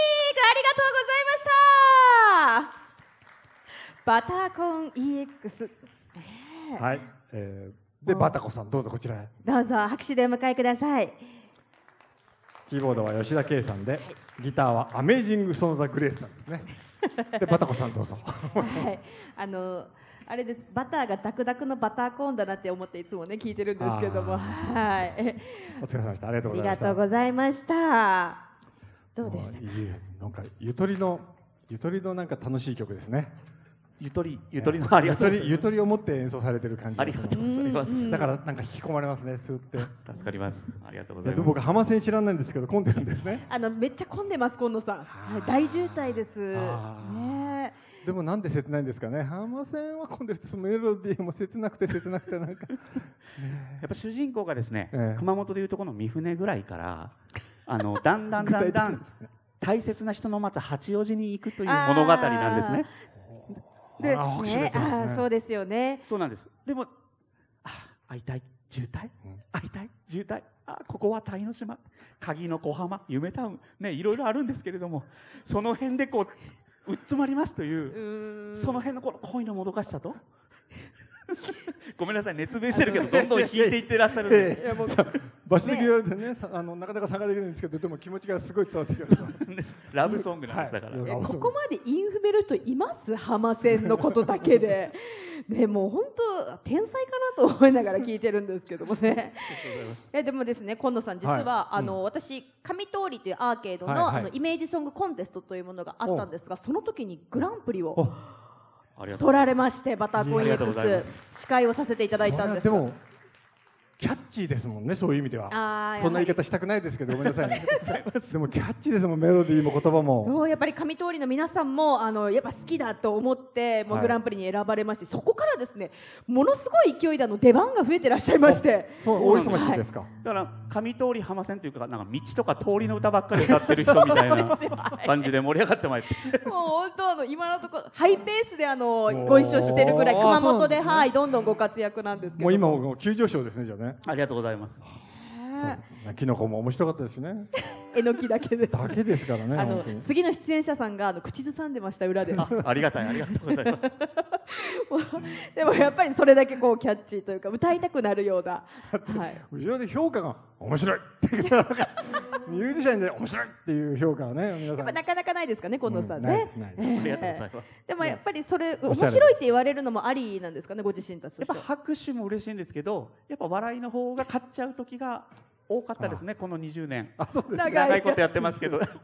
ございましたバターコーン EX はい、でバタコさんどうぞこちらへどうぞ拍手でお迎えくださいキーボードは吉田圭さんで、ギターはアメージングソノザグレースさんですねでバタコさんどうぞはいあれですバターがダクダクのバターコーンだなって思っていつもね聞いてるんですけどもはいお疲れ様でしたありがとうございましたありがとうございましたどうでしたかなんかゆとりのなんか楽しい曲ですねゆとりのありがとうございますゆとりを持って演奏されてる感じありがとうございますだからなんか引き込まれますねスーって助かりますありがとうございます僕浜線知らないんですけど混んでるんですねめっちゃ混んでます今野さん、はい、大渋滞ですねでもなんで切ないんですかね浜線は混んでるとメロディーも切なくてなんかやっぱ主人公がですね、熊本でいうとこの三船ぐらいからだんだん大切な人の待つ八王子に行くという物語なんですねで、 そうですよねそうなんですでも会いたい渋滞会いたい渋滞ここは鯛の島鍵の小浜夢タウンねいろいろあるんですけれどもその辺でこううっつまりますというその辺のこの恋のもどかしさとごめんなさい熱弁してるけどどんどん引いていってらっしゃるんで場所的に言われてねなかなか参加できないんですけどでも気持ちがすごい伝わってきますラブソングなんですだからここまでインフメる人います浜線のことだけでねもう本当天才かなと思いながら聞いてるんですけどもねでもですね今野さん実は私上通りというアーケードのイメージソングコンテストというものがあったんですがその時にグランプリを取られましてバターコーン EX 司会をさせていただいたんですがキャッチーですもんねそういう意味ではそんな言い方したくないですけどごめんなさいねでもキャッチーですもんメロディーも言葉もそうやっぱり上通りの皆さんもやっぱ好きだと思ってもうグランプリに選ばれましてそこからですねものすごい勢いで出番が増えてらっしゃいまして大忙しいですかだから上通り浜線というかなんか道とか通りの歌ばっかり歌ってる人みたいな感じで盛り上がってまいってもう本当今のところハイペースでご一緒してるぐらい熊本でどんどんご活躍なんですけどもう今も急上昇ですねじゃあねありがとうございますキノコも面白かったですねえのきだけですだけですからね次の出演者さんが口ずさんでました裏でありがたいありがとうございますでもやっぱりそれだけこうキャッチーというか歌いたくなるような後ろで評価が面白いミュージシャンで面白いっていう評価はね皆さんやっぱなかなかないですかね近藤さんねありがとうございますでもやっぱりそれ面白いって言われるのもありなんですかねご自身たちとしてやっぱ拍手も嬉しいんですけどやっぱ笑いの方が勝っちゃう時が多かったですねこの20年長いことやってますけどやっぱり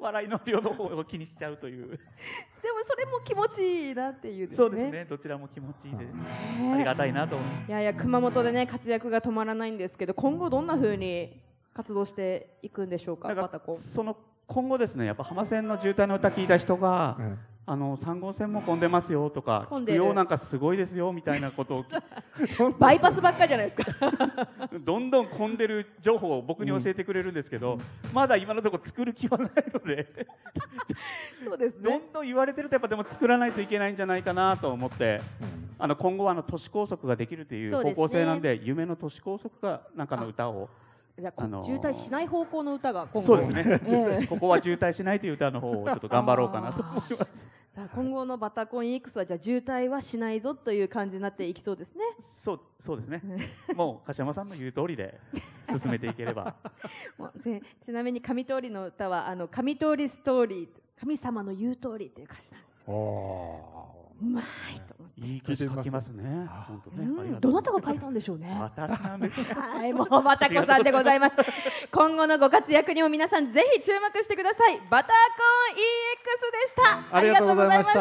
笑いの量の方を気にしちゃうという。 でもそれも気持ちいいなっていうですね。 そうですね。どちらも気持ちいいで、ありがたいなと思います。 いやいや、熊本でね活躍が止まらないんですけど、今後どんな風に活動していくんでしょうか。バタコ。 今後ですね、やっぱ浜線の渋滞の歌聞いた人が、3号線も混んでますよとか、聞くよなんかすごいですよみたいなことをバイパスばっかりじゃないですか。 どんどん混んでる情報を僕に教えてくれるんですけど、まだ今のところ作る気はないのでそうですね。 どんどん言われてるとやっぱでも作らないといけないんじゃないかなと思って、今後は都市高速ができるという方向性なんで、夢の都市高速かなんかの歌を。 じゃあ渋滞しない方向の歌が今後。 そうですね。ここは渋滞しないという歌の方をちょっと頑張ろうかなと思います。 今後のバタコン EX はじゃあ渋滞はしないぞという感じになっていきそうですね。 そうですね。もう柏山さんの言う通りで進めていければ。 ちなみに上通りの歌は上通りストーリー、神様の言う通りという歌詞なんですよ。うまいと思って。 いい歌詞書きますね。本当ね。 どなたが書いたんでしょうね。 私なんです。 はい、もうバタコさんでございます。今後のご活躍にも皆さんぜひ注目してください。バタコン EX でした。ありがとうございました。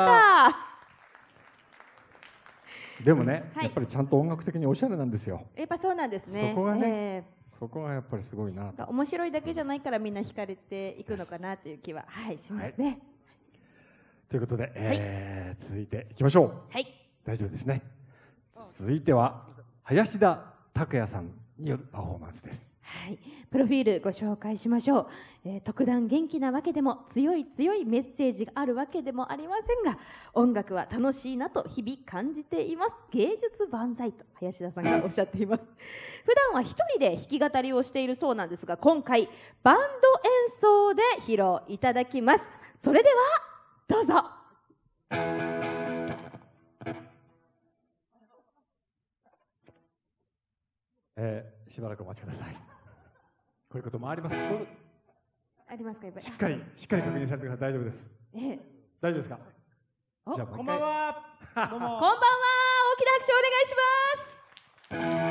でもね、やっぱりちゃんと音楽的におしゃれなんですよ。 やっぱそうなんですね。 そこがね、そこがやっぱりすごいな。 面白いだけじゃないからみんな惹かれていくのかなという気はしますね。 ということで、続いていきましょう。 はい。 大丈夫ですね。続いては林田拓也さんによるパフォーマンスです。 はい。プロフィールご紹介しましょう。特段元気なわけでも強いメッセージがあるわけでもありませんが、音楽は楽しいなと日々感じています。芸術万歳と林田さんがおっしゃっています。普段は一人で弾き語りをしているそうなんですが、今回バンド演奏で披露いただきます。それではどうぞ。 しばらくお待ちください。こういうこともあります。 ありますか。 しっかり確認されてください。大丈夫です。大丈夫ですか。 じゃあこんばんは。 こんばんは。大きな拍手お願いします。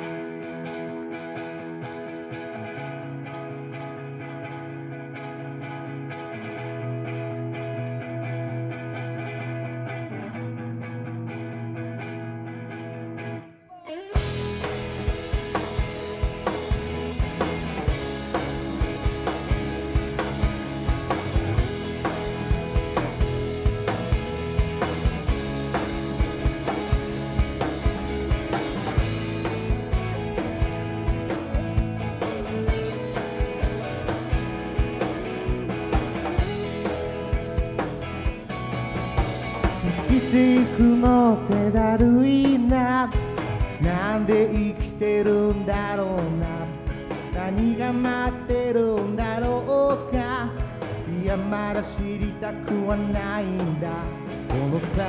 生きていくのってだるいな、なんで生きてるんだろうな、何が待ってるんだろうか、いやまだ知りたくはないんだ、この先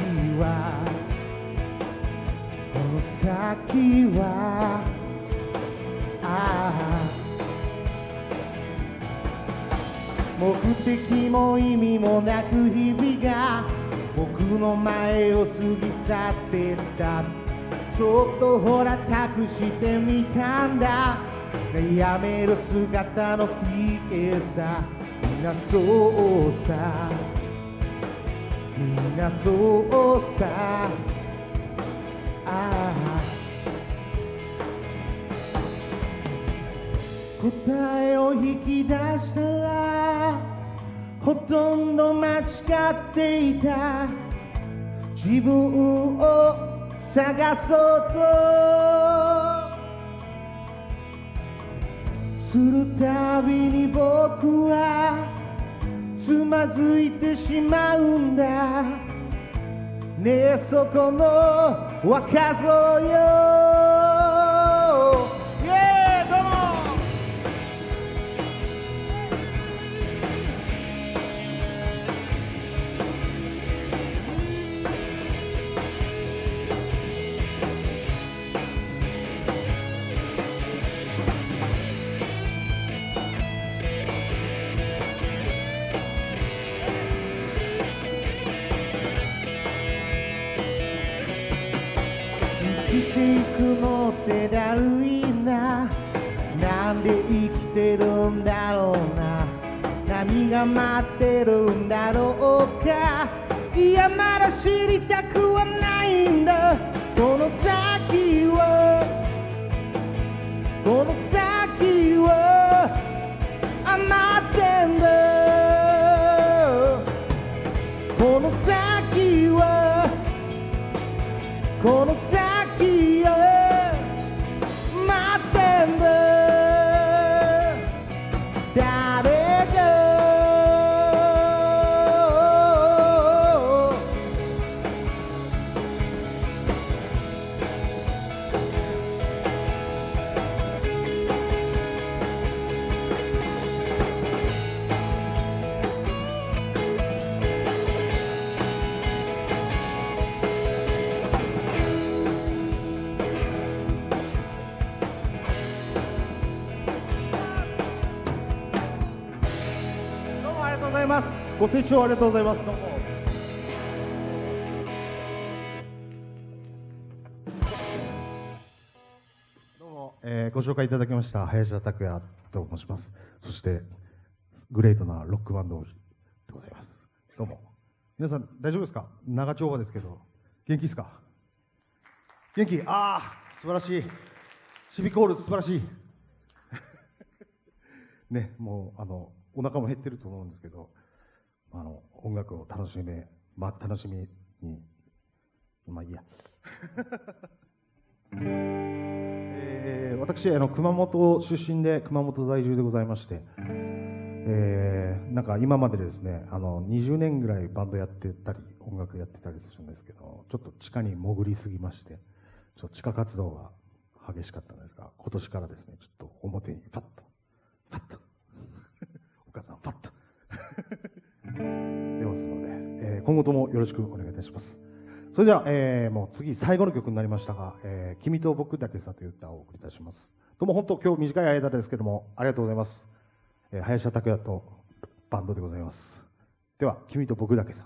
は目的も意味もなく日々が僕の前を過ぎ去ってった。ちょっとほら託してみたんだ、やめる姿の危険さ、みんなそうさ、みんなそうさ。答えを引き出したらほとんど間違っていた。自分を探そうとするたびに僕はつまずいてしまうんだ。ねえそこの若造よ、どうも。生きていくのってだるいな、なんで生きてるんだろうな、 何が待ってるんだろうか。いやまだ知りたくはないんだ。この先を待ってんだ。この先を待ってんだ。誰がご清聴ありがとうございます。どうも。どうも、ご紹介いただきました林田拓也と申します。そしてグレートなロックバンドでございます。どうも。皆さん大丈夫ですか？長丁場ですけど元気ですか？元気？ああ素晴らしい。シビコール素晴らしい。ね、もうお腹も減ってると思うんですけど。音楽を楽しみに、まあいいや。私熊本出身で熊本在住でございまして、なんか今までですね20年ぐらいバンドやってたり音楽やってたりするんですけど、ちょっと地下に潜りすぎまして、ちょっと地下活動が激しかったんですが、今年からですねちょっと表にパッとお母さんパッと出ますので、今後ともよろしくお願いいたします。それでは、もう次最後の曲になりましたが、君と僕だけさという歌をお送りいたします。どうも本当今日短い間ですけどもありがとうございます。林田拓也とバンドでございます。では君と僕だけさ。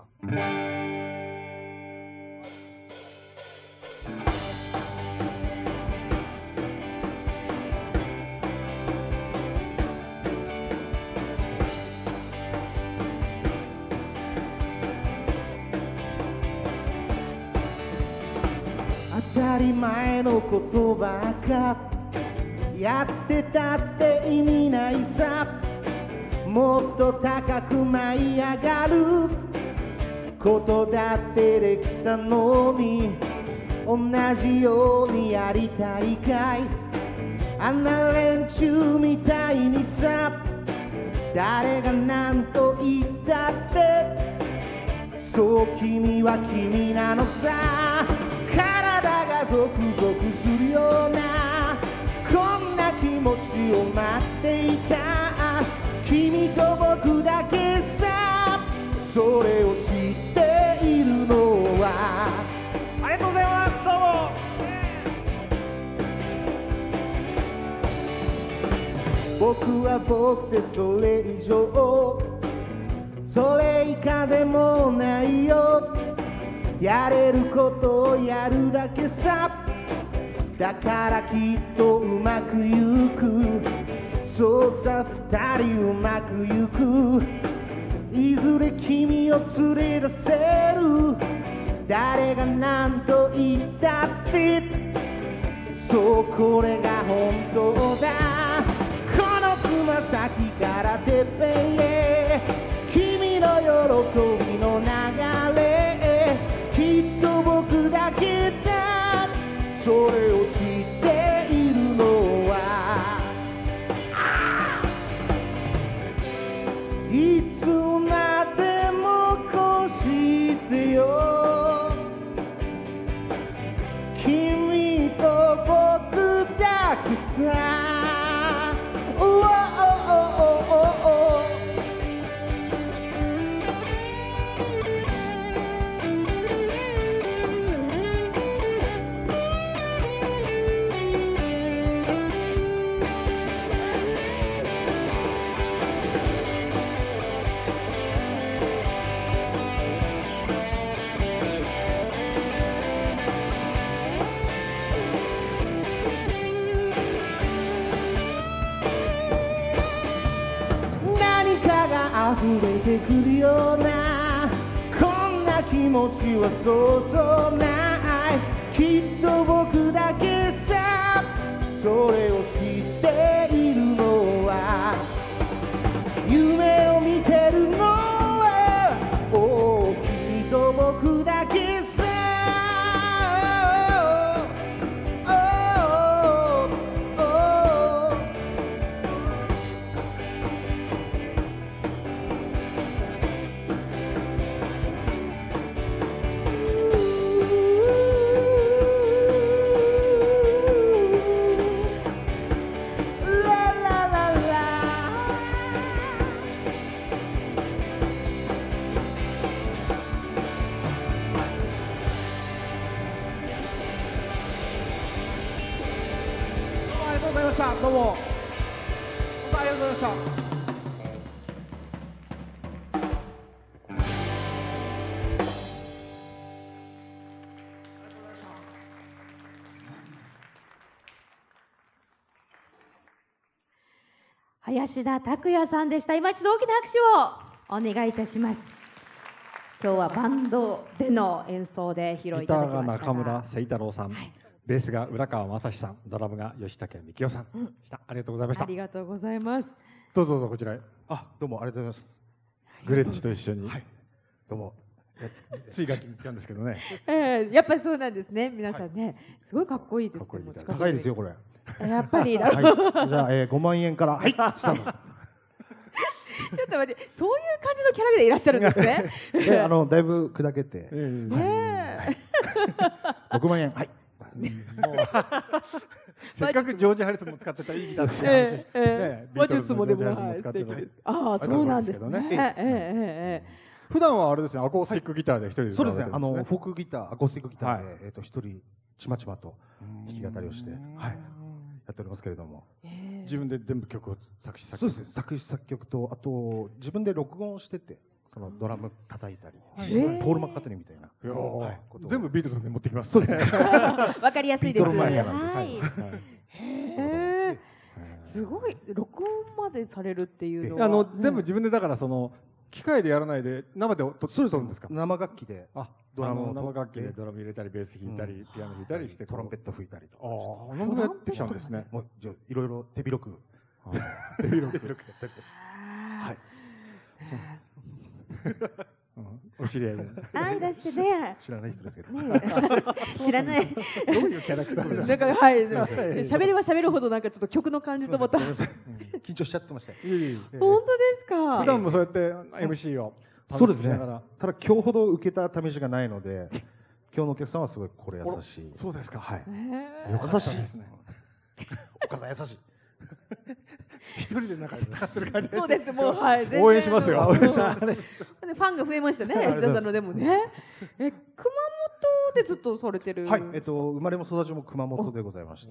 当たり前のことばかやってたって意味ないさ。もっと高く舞い上がることだってできたのに、同じようにやりたいかい。あんな連中みたいにさ、誰が何と言ったってそう君は君なのさ。体がゾクゾクするようなこんな気持ちを待っていた。君と僕だけさ、それを知っているのは。ありがとうございます。どうも。僕は僕でそれ以上それ以下でもないよ。やれることをやるだけさ。だからきっとうまくゆく。そうさ二人うまくゆく。いずれ君を連れ出せる。誰が何と言ったってそうこれが本当だ。このつま先からてっぺんへ君の喜びの流れ、きっと僕だけだそれを知っているのは。いつまでもこうしてよ君と僕だけさ。 れてくるようなこんな気持ちはそうそうない。きっと僕だけさそれを知っているのは夢を見てるのは君と僕だけさ。どうもありがとうございました。 林田拓也さんでした。今一度大きな拍手をお願いいたします。今日はバンドでの演奏で披露いただきましたが、 ギターが中村誠太郎さん、ベースが浦川正史さん、ドラムが吉武幹夫さんでした。ありがとうございました。 ありがとうございます。 どうぞどうぞこちらへ。 どうもありがとうございます。 グレッチと一緒に。 どうも。 つい楽器に行っちゃうんですけどね。 やっぱりそうなんですね。皆さんね、すごいかっこいいですね。 高いですよこれ。 やっぱりだろう。 じゃあ5万円からスタート。 ちょっと待って、そういう感じのキャラでいらっしゃるんですね。 だいぶ砕けて。6万円。はい。 せっかくジョージ・ハリスンも使ってたいいギターですね。 話術もでも素敵です。ああ、そうなんですね。 普段はあれですね、アコースティックギターで一人で。 そうですね。フォークギター、アコースティックギターで一人ちまちまと弾き語りをして、やっておりますけれども。 自分で全部曲を作詞作曲。 そうです。作詞作曲とあと自分で録音してて。そのドラム叩いたり、ポール・マッカートニーみたいな。 全部ビートルズに持ってきます。 そうですね。 わかりやすいです。 はい。 すごい録音までされるっていうのは。 全部自分でだからその機械でやらないで生で撮るんですか。 生楽器で。 ドラム生楽器でドラム入れたりベース弾いたりピアノ弾いたりしてトランペット吹いたりとか。 ああ、なんでやってきたんですね。 もうじゃいろいろ手広く。 手広くやってるんです。 はい。 お知り合いで。 いらしてね。 知らない人ですけど。 知らない。 どういうキャラクターですか。なんか喋れば喋るほどなんかちょっと曲の感じとまた緊張しちゃってました。 本当ですか。 普段もそうやって MC を。 そうですね。ただ今日ほど受けた試しがないので、今日のお客さんはすごい心優しい。 そうですか。 はい。 優しいですね。 お母さん優しい。 一人で仲良くする感じ。 そうです。もう応援しますよ。 ファンが増えましたね。吉田さんのでもね。熊本でずっとされてる。 はい。生まれも育ちも熊本でございまして、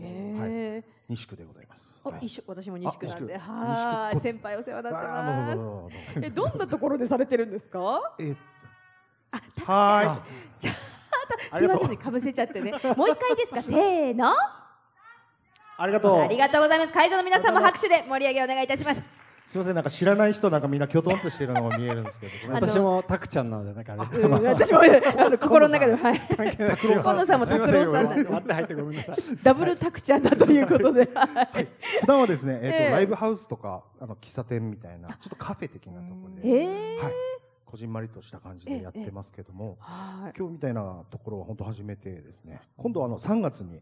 西区でございます。 私も西区なんで、先輩お世話になってます。どんなところでされてるんですか。 はい。 すみませんね、かぶせちゃってね。もう一回ですか。せーの。 ありがとう。 ありがとうございます。会場の皆さんも拍手で盛り上げお願いいたします。 すみません、なんか知らない人なんかみんなきょとんとしているのが見えるんですけど。 私もタクちゃんなのでなんか私も心の中で今野さんも拓郎さんなんで。 割って入ってごめんなさい。 ダブルタクちゃんだということで。 普段はですね、ライブハウスとか喫茶店みたいなちょっとカフェ的なところで、こじんまりとした感じでやってますけども、今日みたいなところは本当初めてですね。今度3月に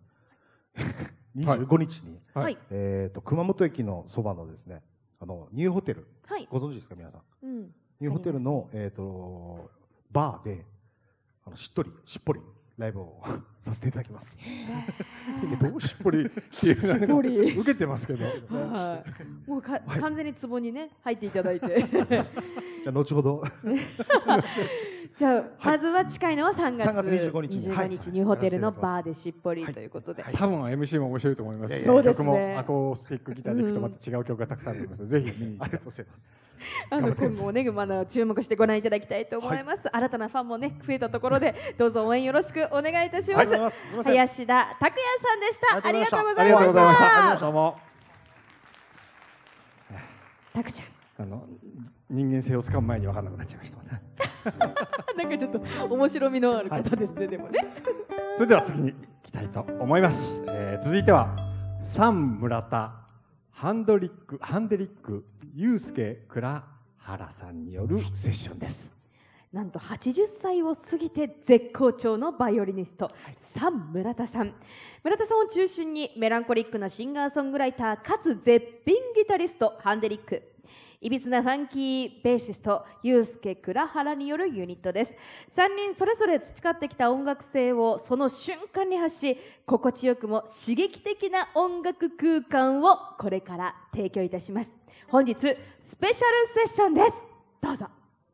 25日に熊本駅のそばのですね、ニューホテル、ご存知ですか皆さん。ニューホテルのバーでしっぽりライブをさせていただきます。 どうしっぽりっていう受けてますけど。 もう完全に壺にね入っていただいて。 じゃあ後ほど。 じゃあまずは近いのは3月 25日ニューホテルのバーでしっぽりということで。 多分 MC も面白いと思います。 そうですね。 曲もアコースティックギターで弾くとまた違う曲がたくさんありますので、ぜひ見にありがとうございます。 今後もね、注目してご覧いただきたいと思います。新たなファンもね増えたところで、どうぞ応援よろしくお願いいたします。林田拓也さんでした。ありがとうございました。 どうも。 拓ちゃん。 人間性をつかむ前に分からなくなっちゃいましたなんかちょっと面白みのある方ですね、はい、でもねそれでは次に行きたいと思います、続いてはサン村田ハンデリック祐介倉原さんによるセッションです。 なんと80歳を過ぎて絶好調のバイオリニスト、サン村田さん。村田さんを中心にメランコリックなシンガーソングライターかつ絶品ギタリストハンデリック、いびつなファンキーベーシスト祐介倉原によるユニットです。3人それぞれ培ってきた音楽性をその瞬間に発し、心地よくも刺激的な音楽空間をこれから提供いたします。本日スペシャルセッションです。どうぞ。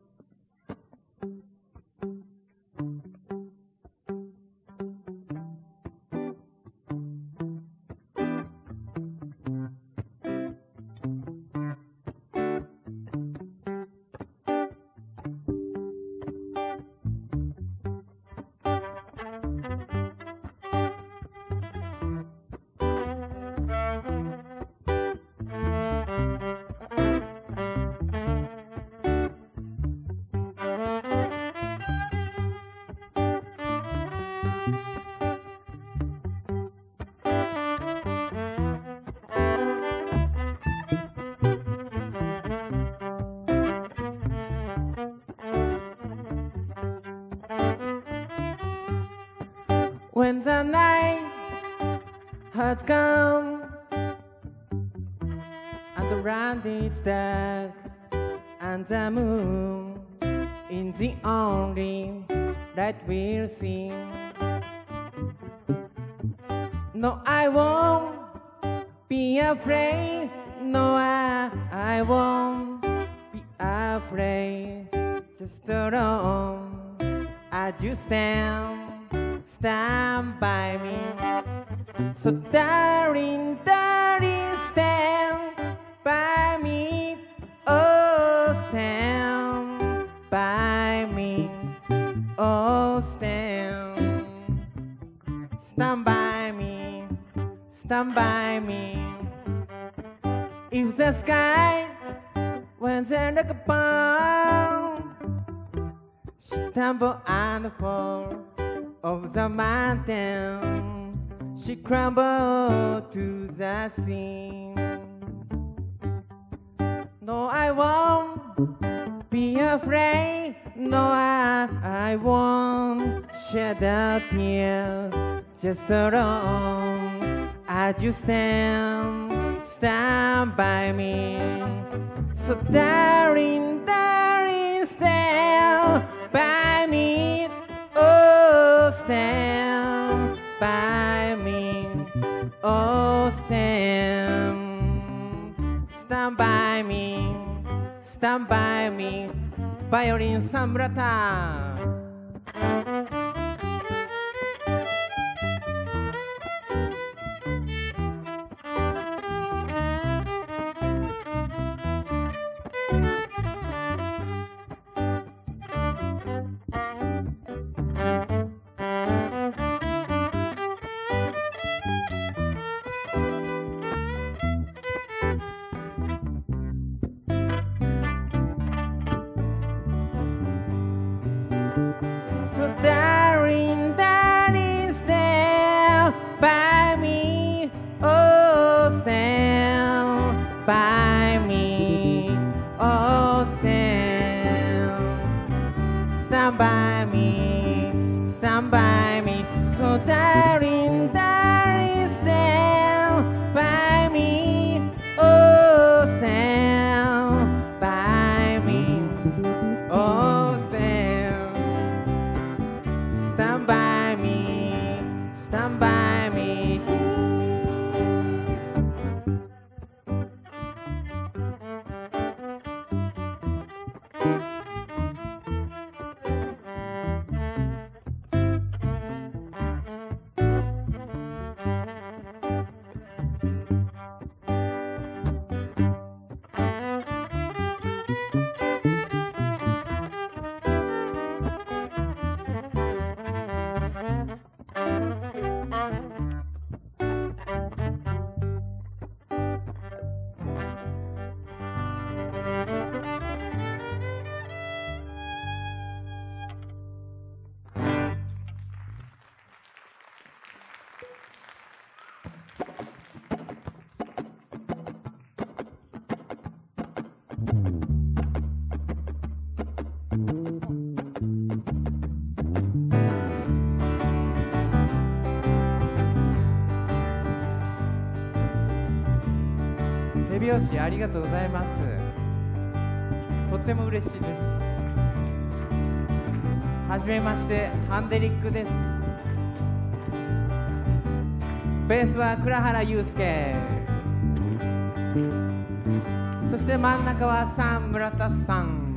When the night has come and the land is dark and the moon is the only light we'll see. No, I won't be afraid. No, I won't be afraid. Just alone as you stand by me. So darling, darling, stand by me. Oh, stand by me. Oh, stand by me. Stand by me. If the sky went like a bomb, stumble and fall of the mountain, she crumbled to the sea. No, I won't be afraid. No, I won't shed a tear. Just alone as you stand by me. So darling, darling, stand by me. Oh, stand by me. Oh, stand by me. Stand by me. バイオリンサンブラタ。 手拍子ありがとうございます。とっても嬉しいです。はじめまして、ハンデリックです。ベースは倉原祐介、そして真ん中は村田さん。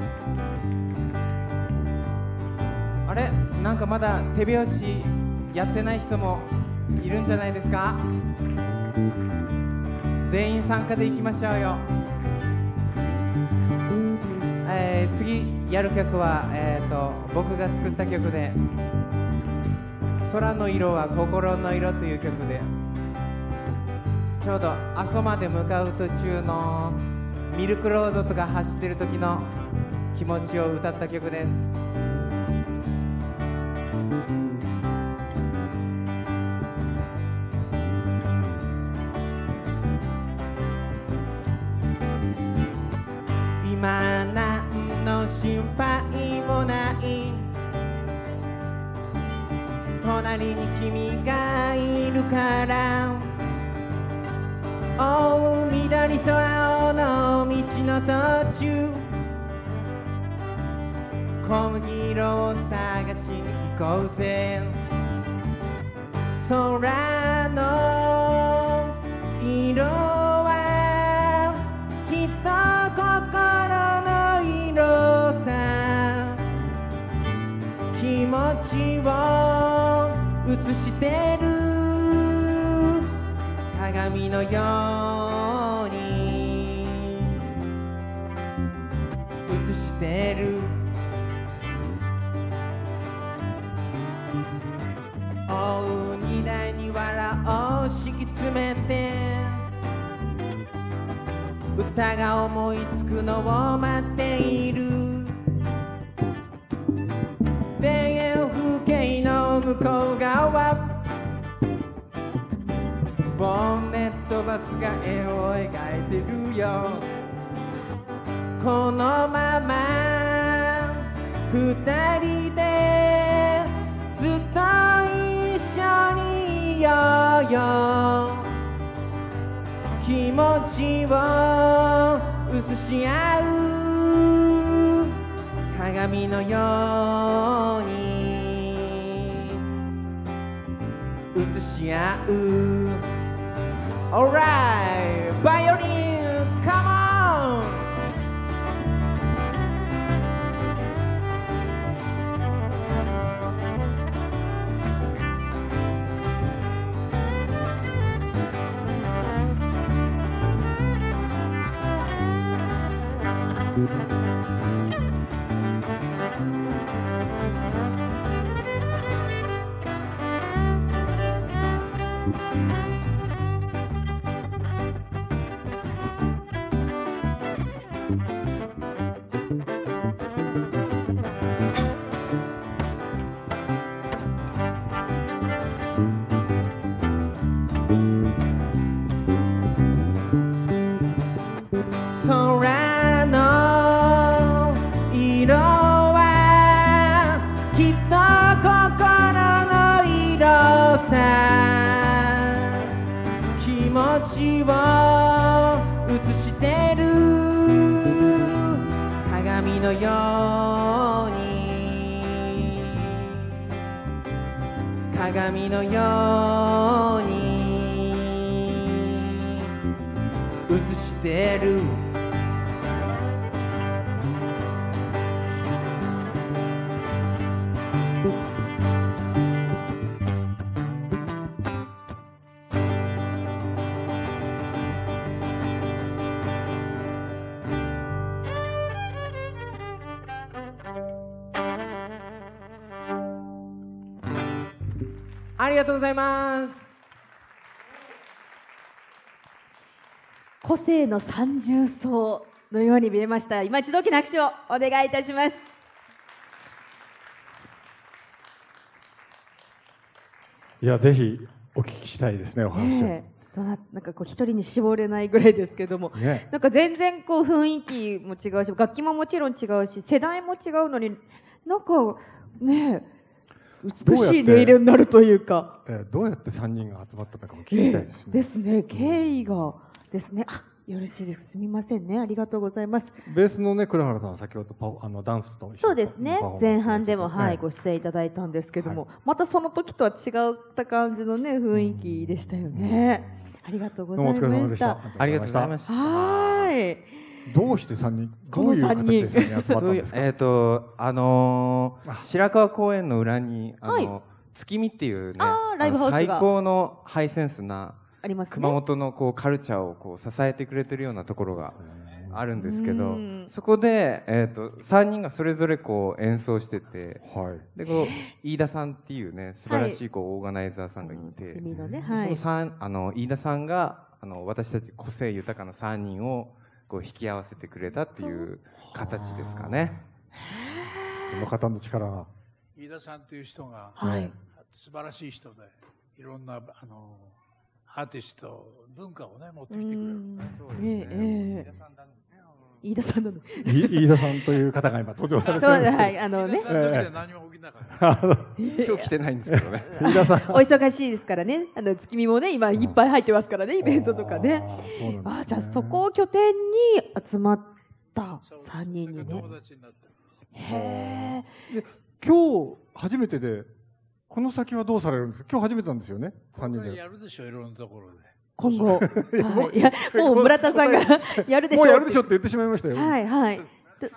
あれ、なんかまだ手拍子やってない人もいるんじゃないですか。全員参加でいきましょうよ。次やる曲は、僕が作った曲で「空の色は心の色」という曲で、ちょうど阿蘇まで向かう途中のミルクロードとか走ってる時の気持ちを歌った曲です。今何の心配もない、隣に君がいるから。おう、緑と青の道の途中、小麦色を探しに行こうぜ。空の色はきっと心の色さ、気持ちを映してる鏡のように映してる。おう、荷台に藁を敷き詰めて、歌が思いつくのを待っている。田園風景の向こう側、ボンネットバスが絵を描いてるよ。このまま二人でずっと一緒にいようよ。気持ちを映し合う鏡のように映し合う。Alright, violin, come on! 空の色はきっと心の色さ、気持ちを映してる鏡のように、鏡のように映してる。ありがとうございます。 個性の三重奏のように見えました。今一度大きな拍手をお願いいたします。 いや、ぜひお聞きしたいですね、お話を。 なんかこう一人に絞れないぐらいですけども、なんか全然こう雰囲気も違うし、楽器ももちろん違うし、世代も違うのに、なんかね、美しい音色になるというか。 どうやって3人が集まったのかも聞きたいですね。 ですね、経緯がですね。あ、 よろしいです。すみませんね。ありがとうございます。 ベースのね、倉原さんは先ほどダンスとそうですね。前半でもご出演いただいたんですけども、またその時とは違った感じのね雰囲気でしたよね。ありがとうございました。 ありがとうございました。 はい。 どうして3人、どういう形で3人集まったんですか。 白川公園の裏に月見っていうね、最高のハイセンスな熊本のこうカルチャーをこう支えてくれてるようなところがあるんですけど、そこで3人がそれぞれこう演奏してて、でこう飯田さんっていうね素晴らしいこうオーガナイザーさんがいて、その飯田さんが私たち個性豊かな3人をこう引き合わせてくれたっていう形ですかね。 その方の力が。 飯田さんという人が素晴らしい人で、いろんなアーティスト文化をね持ってきてくれる。 飯田さんなの。 飯田さんという方が今登場されてるんですけど。 ね。 何も起きなかった。 今日来てないんですけどね。 飯田さん。 お忙しいですからね。月見もね今いっぱい入ってますからね、イベントとかね。じゃあそこを拠点に集まった3人にね。へえ。今日初めてで、この先はどうされるんですか。今日初めてなんですよね。3人で。 やるでしょ、いろんなところで。 今後、いやもう村田さんがやるでしょ。 もうやるでしょって言ってしまいましたよ。 はいはい。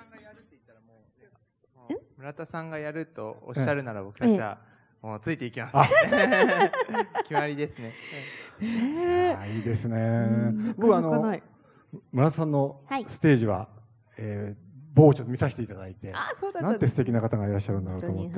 村田さんがやるとおっしゃるなら僕たちはもうついていきます。決まりですね。 いいですね。僕村田さんのステージは某所見させていただいて、なんて素敵な方がいらっしゃるんだろうと思って。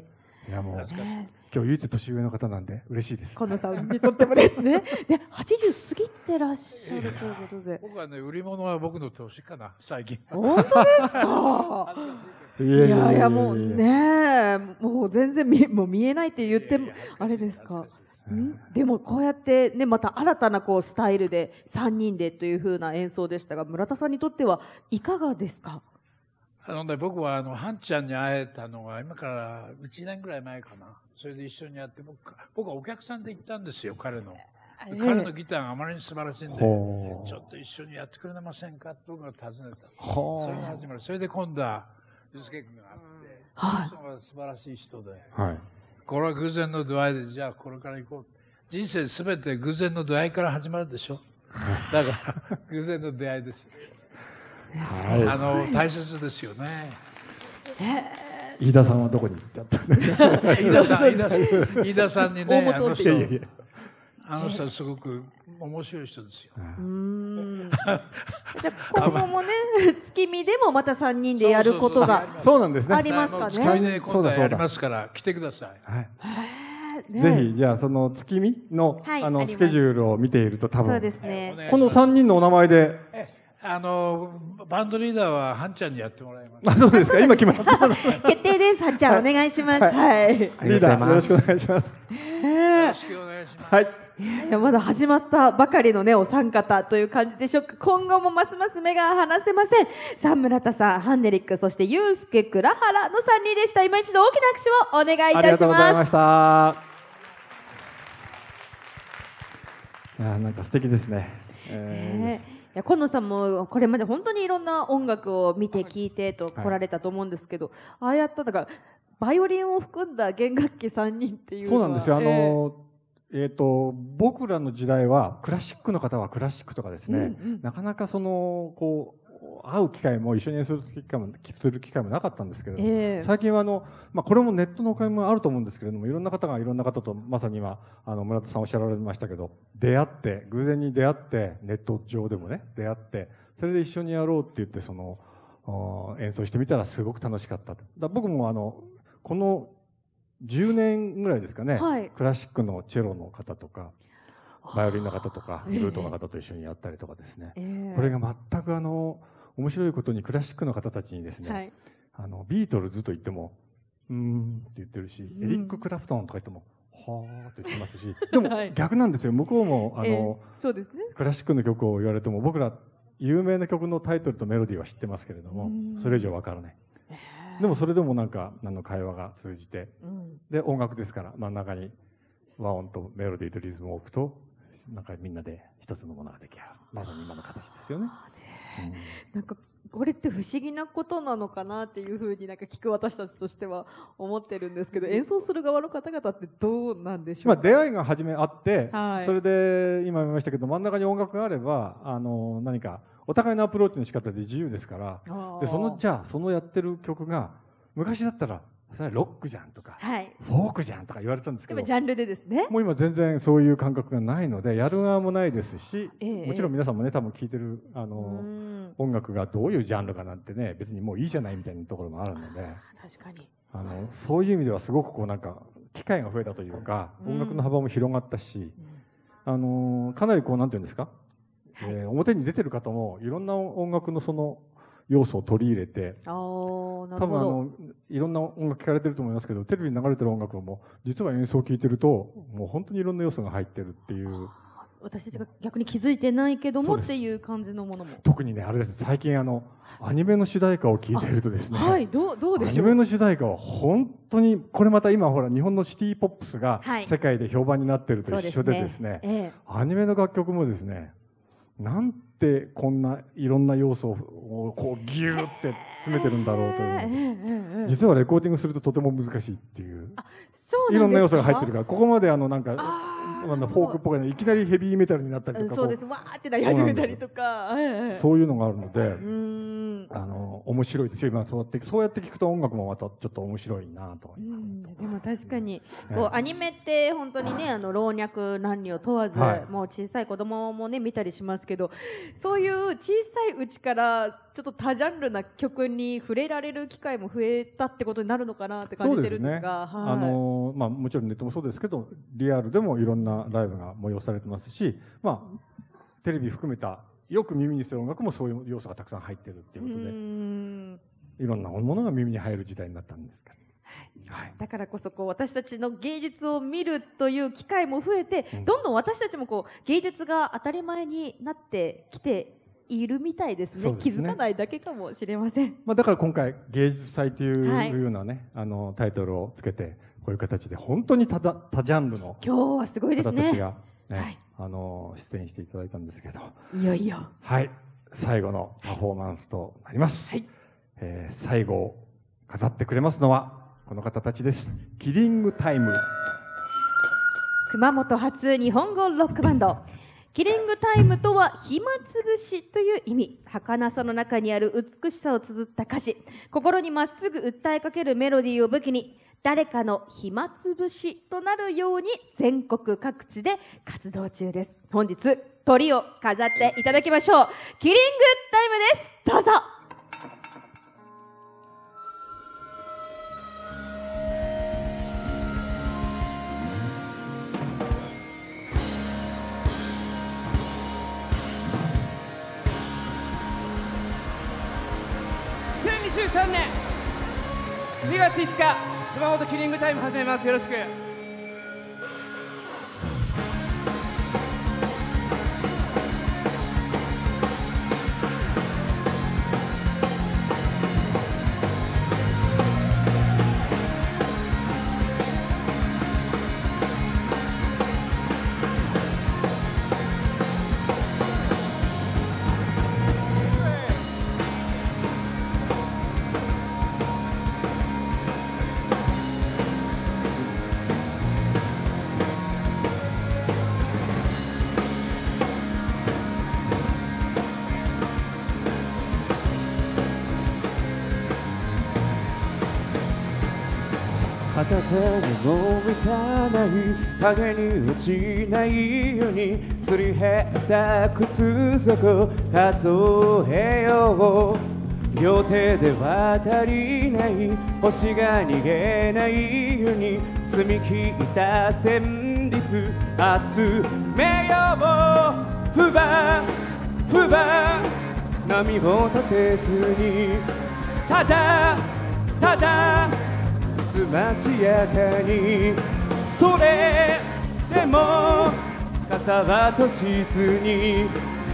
いやもう今日唯一年上の方なんで嬉しいです。 近野さんにとってもですね。で80過ぎてらっしゃるということで。 僕はね売り物は僕の年かな最近。 本当ですか。いやいやもうねもう全然もう見えないって言ってもあれですか。でもこうやってねまた新たなこうスタイルで3人でという風な演奏でしたが、村田さんにとってはいかがですか。 僕はハンちゃんに会えたのが今から1年ぐらい前かな。それで一緒にやって僕はお客さんで行ったんですよ、彼の。彼のギターがあまりに素晴らしいんで、ちょっと一緒にやってくれませんかって僕が尋ねた。それが始まる。それで今度はユースケ君があって、その人が素晴らしい人で、これは偶然の出会いで、じゃあこれから行こう。人生すべて偶然の出会いから始まるでしょ。だから偶然の出会いです。大切ですよね。 飯田さんはどこに行っちゃったんですか。 飯田さんにね、あの人はすごく面白い人ですよ。 じゃあ今後もね月見でもまた3人でやることがありますかね。 月見で今度やりますから来てください。 ぜひじゃあその月見のスケジュールを見ていると多分この3人のお名前で。 バンドリーダーはハンちゃんにやってもらいます。 そうですか。今決まった。 決定です。ハンちゃんお願いします。はい。リーダーよろしくお願いします。 よろしくお願いします。 はい。 いやまだ始まったばかりのねお三方という感じでしょうか。今後もますます目が離せません。さあ村田さん、ハンデリック、そしてユースケ、倉原の3人でした。今一度大きな拍手をお願いいたします。ありがとうございました。なんか素敵ですね。 いや今野さんもこれまで本当にいろんな音楽を見て聴いてと来られたと思うんですけど、ああやったバイオリンを含んだ弦楽器3人っていうのは。 そうなんですよ。僕らの時代はクラシックの方はクラシックとかですね、なかなかこう会う機会も一緒に演奏する機会もなかったんですけれども、最近はこれもネットのおかげもあると思うんですけれども、いろんな方がいろんな方とまさに今村田さんおっしゃられましたけど、偶然に出会ってネット上でもね出会って、それで一緒にやろうって言って演奏してみたらすごく楽しかったと。僕もこの10年ぐらいですかね、クラシックのチェロの方とかバイオリンの方とかフルートの方と一緒にやったりとかですね、これが全く面白いことにクラシックの方たちにですね、ビートルズと言ってもって言ってるし、エリック・クラプトンとか言ってもはーって言ってますし、でも逆なんですよ。向こうもそうですね、 クラシックの曲を言われても僕ら有名な曲のタイトルとメロディーは知ってますけれども、それ以上わからない。でもそれでも何の会話が通じて、で音楽ですから真ん中に和音とメロディーとリズムを置くとなんかみんなで一つのものができる、まさに今の形ですよね。 なんかこれって不思議なことなのかなっていうふうになんか聞く私たちとしては思ってるんですけど、演奏する側の方々ってどうなんでしょうか。 出会いが初めあって、 はい、 それで今言いましたけど、真ん中に音楽があれば何かお互いのアプローチの仕方で自由ですから、でじゃあそのやってる曲が昔だったらそれはロックじゃんとか、 はい、 フォークじゃんとか言われたんですけど、 ジャンルでですね、 もう今全然そういう感覚がないので、やる側もないですし、もちろん皆さんもね多分聴いてる音楽がどういうジャンルかなんてね、別にもういいじゃないみたいなところもあるので、 確かにそういう意味ではすごくこうなんか機会が増えたというか、音楽の幅も広がったし、かなりこうなんていうんですか、表に出てる方もいろんな音楽のその要素を取り入れて、多分いろんな音楽聴かれてると思いますけど、テレビに流れてる音楽も実は演奏を聴いてるともう本当にいろんな要素が入ってるっていう。 私たちが逆に気づいてないけどもっていう感じのものも。 特にねあれです、最近アニメの主題歌を聴いてるとですね、 はい、どうでしょう。 アニメの主題歌は本当にこれまた今ほら日本のシティポップスが世界で評判になってると一緒でですね、アニメの楽曲もですね、なんてこんないろんな要素をこうギューって詰めてるんだろうという、実はレコーディングするととても難しいっていう、いろんな要素が入ってるから、ここまでなんかフォークっぽいのいきなりヘビーメタルになったりとか、 そうです、わーってなり始めたりとか、 そういうのがあるので、面白いですよ。今そうやって聞くと音楽もまたちょっと面白いなと。 でも確かにこうアニメって本当にね老若男女問わず、もう小さい子供もね見たりしますけど、そういう小さいうちからちょっと多ジャンルな曲に触れられる機会も増えたってことになるのかなって感じてるんですが、 もちろんネットもそうですけど、リアルでもいろんなライブが催されてますし、テレビ含めたよく耳にする音楽もそういう要素がたくさん入ってるっていうことで、いろんなものが耳に入る時代になったんですから。 だからこそこう私たちの芸術を見るという機会も増えて、どんどん私たちもこう芸術が当たり前になってきているみたいですね。気づかないだけかもしれません。 だから今回芸術祭というようなね、タイトルをつけてこういう形で本当に多ジャンルの今日はすごいですね。 方たちがね、出演していただいたんですけど、 いよいよ最後のパフォーマンスとなります。最後を飾ってくれますのはこの方たちです。キリングタイム。 熊本発日本語ロックバンド。キリングタイムとは暇つぶしという意味。儚さの中にある美しさを綴った歌詞、心にまっすぐ訴えかけるメロディーを武器に、誰かの暇つぶしとなるように全国各地で活動中です。本日トリを飾っていただきましょう。キリングタイムです。どうぞ。 2023年2月5日熊本キリングタイム始めます。よろしく。 畑にも満たない影に落ちないようにすり減った靴底数えよう。両手では足りない星が逃げないように澄み切った旋律集めよう。ふばふば波を立てずにただただつましやかに、それでも傘はとしずに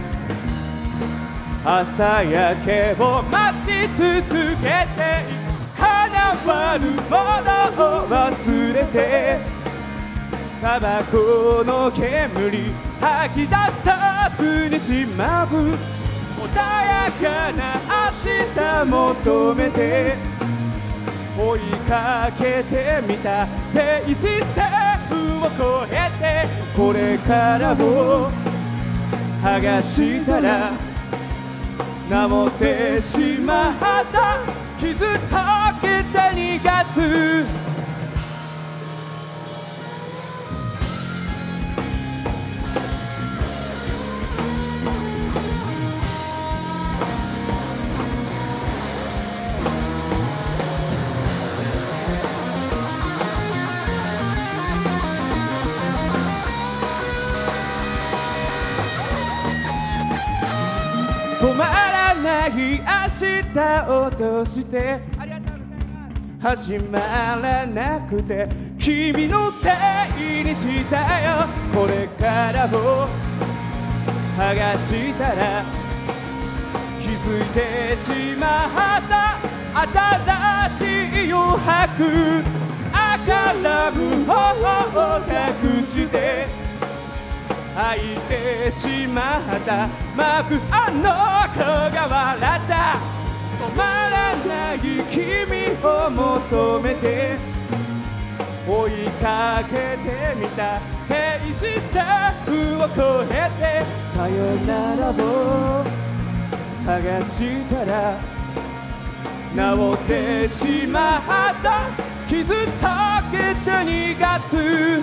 朝焼けを待ち続けて、叶わぬものを忘れてタバコの煙吐き出さずにしまう穏やかな明日求めて追いかけてみた停止線を越えてこれからを剥がしたら治ってしまった傷溶けた2月染まらない明日をとして始まらなくて君のせいにしたよこれからも剥がしたら気づいてしまった新しい余白赤らむ方を隠して開いてしまった幕あの子が笑った止まらない君を求めて追いかけてみた停止線を越えてさよならを剥がしたら治ってしまった傷溶けた2月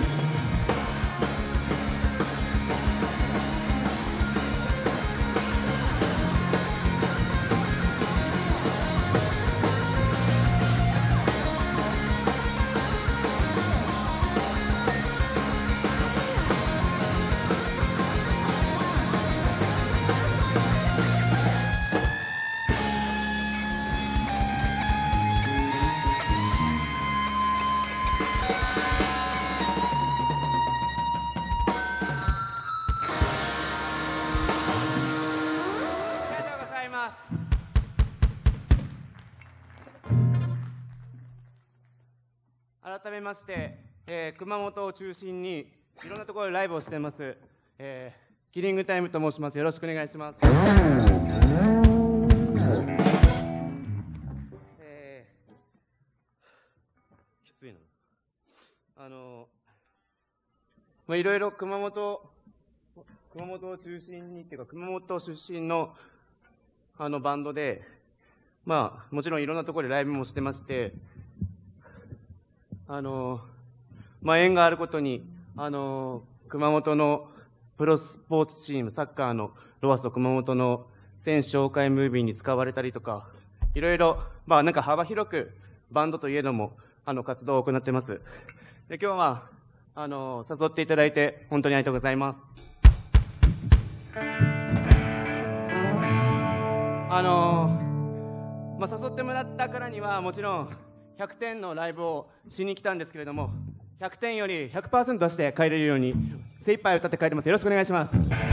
改めまして、熊本を中心にいろんなところでライブをしています、キリングタイムと申します。よろしくお願いします。きついな。いろいろ熊本を中心にっていうか熊本出身のバンドで、もちろんいろんなところでライブもしてまして。縁があることに、熊本のプロスポーツチーム、サッカーのロワソ熊本の選手紹介ムービーに使われたりとか、いろいろ、なんか幅広くバンドといえども、活動を行っています。で、今日は、誘っていただいて、本当にありがとうございます。誘ってもらったからには、もちろん、100点のライブをしに来たんですけれども、100点より 100% 出して帰れるように精一杯歌って帰ります。よろしくお願いします。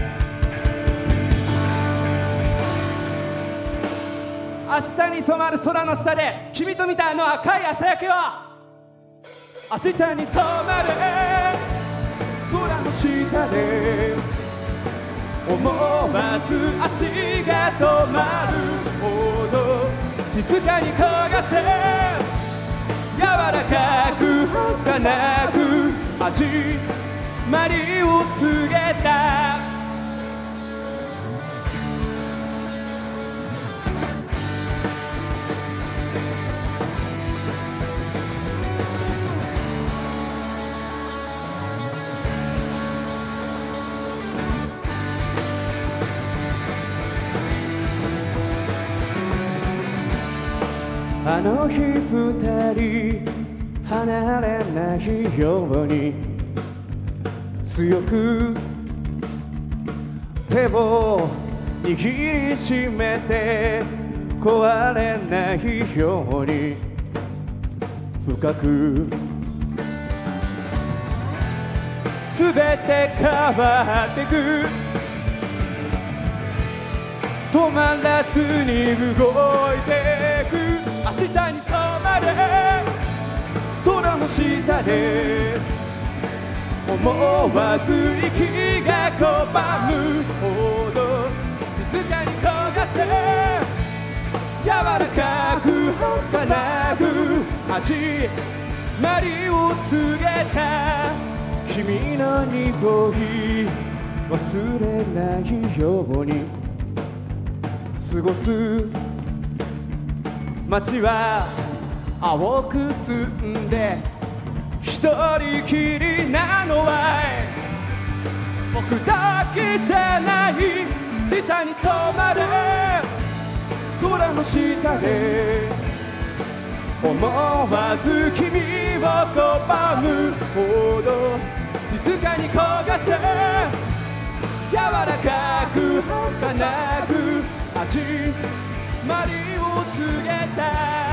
明日に染まる空の下で君と見たあの赤い朝焼けは明日に染まる空の下で思わず足が止まるほど静かに焦がせ柔らかく儚く始まりを告げたあの日二人離れないように強く手を握りしめて壊れないように深くすべて変わってく止まらずに動いてく明日に染まれ空の下で思わず息が拒むほど静かに焦がせ柔らかく儚く始まりを告げた君の匂い忘れないように過ごす街は青く澄んで一人きりなのは僕だけじゃない下に止まれ空の下で思わず君を拒むほど静かに焦がせ柔らかく儚く始まりを告げた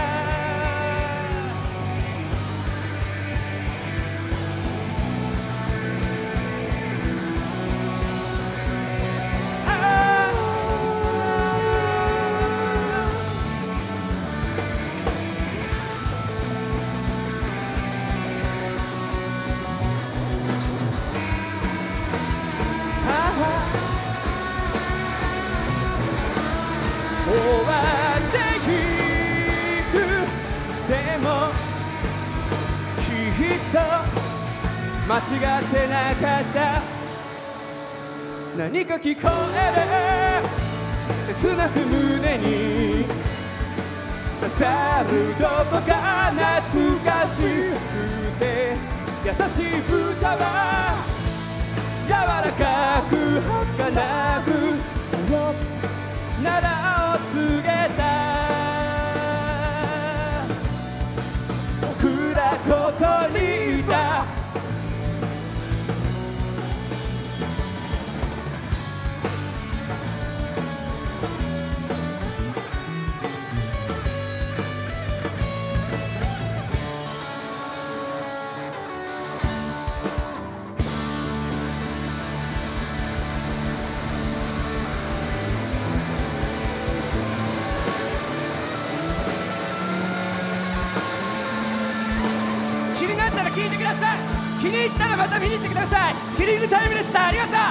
終わっていくでもきっと間違ってなかった何か聞こえる切なく胸に刺さるどこか懐かしくて優しい歌は柔らかく儚くさよならを告げた僕らここにいた気になったら聞いてください気に入ったらまた見に行ってくださいキリングタイムでしたありがとう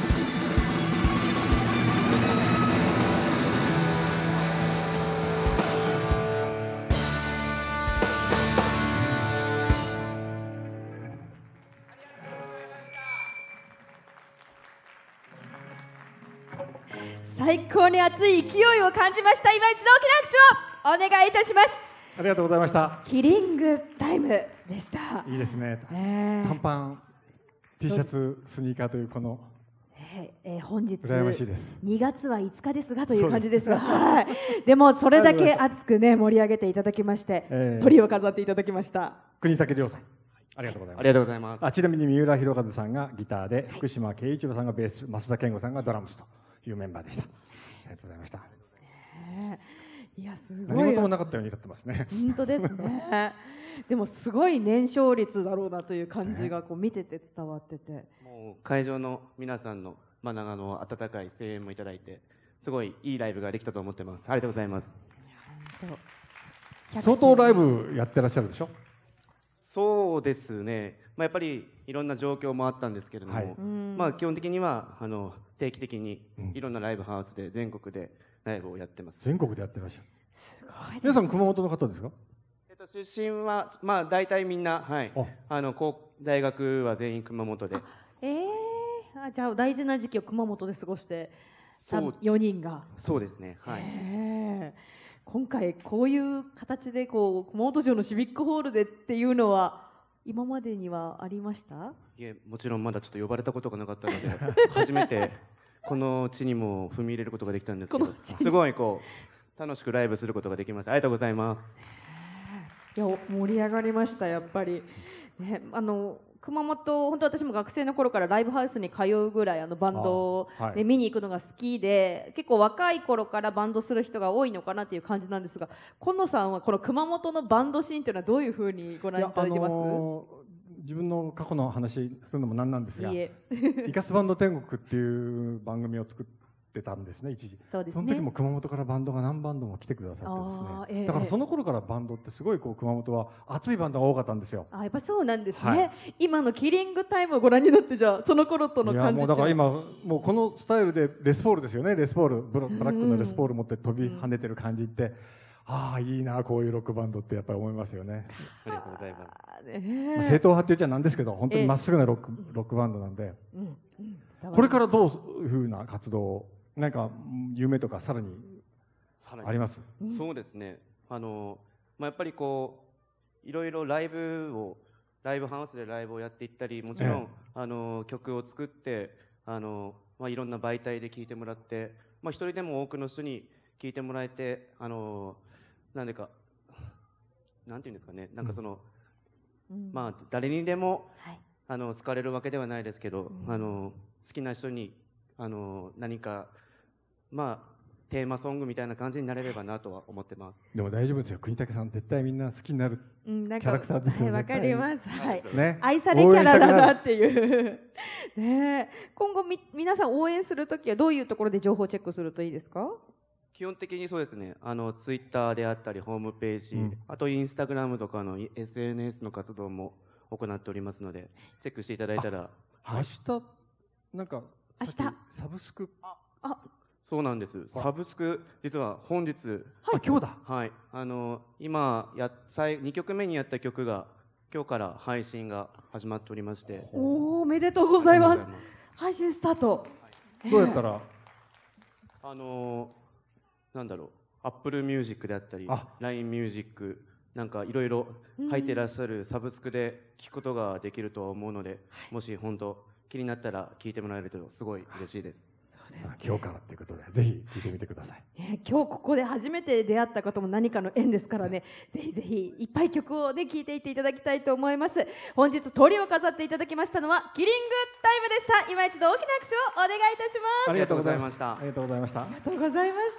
最高に熱い勢いを感じました。今一度大きな拍手をお願いいたします。 ありがとうございました。 キリングタイムでした。 いいですね。短パン T シャツスニーカーというこの本日羨ましいです。 2月は5日ですがという感じですが、はい。でもそれだけ熱くね盛り上げていただきまして、鳥を飾っていただきました。 国武亮さん。ありがとうございます。 ありがとうございます。 ちなみに三浦弘和さんがギターで、福島慶一郎さんがベース、増田健吾さんがドラムスというメンバーでした。ありがとうございました。 いやすごい。 何事もなかったように歌ってますね。 本当ですね。でもすごい燃焼率だろうなという感じがこう見てて伝わってて。 もう会場の皆さんの長の温かい声援もいただいて、すごいいいライブができたと思ってます。ありがとうございます。 相当ライブやってらっしゃるでしょ。 そうですね。やっぱりいろんな状況もあったんですけれども、基本的には定期的にいろんなライブハウスで全国でライブをやってます。 全国でやってらっしゃる。すごい。皆さん熊本の方ですか？ 出身は大体みんな、はい、大学は全員熊本で。 じゃあ大事な時期を熊本で過ごして4人が。 そうですね。はい。 今回こういう形で熊本城のシビックホールでっていうのは今までにはありました？ いえ、もちろんまだちょっと呼ばれたことがなかったので初めてこの地にも踏み入れることができたんですけど、すごい楽しくライブすることができました。ありがとうございます。 いや盛り上がりましたやっぱり、ね、熊本本当私も学生の頃からライブハウスに通うぐらいバンドを、見に行くのが好きで、結構若い頃からバンドする人が多いのかなっていう感じなんですが、今野さんはこの熊本のバンドシーンというのはどういうふうにご覧いただけます？ 自分の過去の話するのもなんなんですが、イカスバンド天国っていう番組を作っってたんですね、一時。 そうですね。 その時も熊本からバンドが何バンドも来てくださってですね、だからその頃からバンドってすごいこう熊本は熱いバンドが多かったんですよ。 やっぱそうなんですね。今のキリングタイムをご覧になって、じゃあその頃との感じ。 もうだから今もうこのスタイルでレスポールですよね。レスポール、ブラックのレスポール持って飛び跳ねてる感じって、いいな、こういうロックバンドってやっぱり思いますよね。 ありがとうございます。 正統派って言っちゃなんですけど、本当にまっすぐなロックバンドなんで、これからどういうふうな活動を、なんか夢とかさらにあります？ そうですね。やっぱりこういろいろライブハウスでライブをやっていったり、もちろん曲を作っていろんな媒体で聴いてもらって、一人でも多くの人に聴いてもらえて、なんでかなんていうんですかね、なんかその、誰にでも好かれるわけではないですけど、好きな人に何かテーマソングみたいな感じになれればなとは思ってます。 でも大丈夫ですよ。国武さん絶対みんな好きになるキャラクターですよ。 わかります。はい。 ね。 愛されキャラだなっていうね。今後皆さん応援するときはどういうところで情報チェックするといいですか？ 基本的にそうですね。ツイッターであったりホームページ、あとインスタグラムとかの SNS の活動も行っておりますので、チェックしていただいたら。 明日なんかサブスク。 そうなんです。サブスク実は本日、 今日だ。 はい。今2曲目にやった曲が今日から配信が始まっておりまして。 おめでとうございます。配信スタート。 どうやったら？ なんだろう、Apple Music であったり、LINE Music なんかいろいろ入っていらっしゃるサブスクで聴くことができるとは思うので、もし本当気になったら聴いてもらえるとすごい嬉しいです。 今日からということでぜひ聴いてみてください。 今日ここで初めて出会ったことも何かの縁ですからね、ぜひぜひいっぱい曲をね聴いていっていただきたいと思います。本日トリを飾っていただきましたのはキリングタイムでした。今一度大きな拍手をお願いいたします。 ありがとうございました。 ありがとうございました。 ありがとうございました。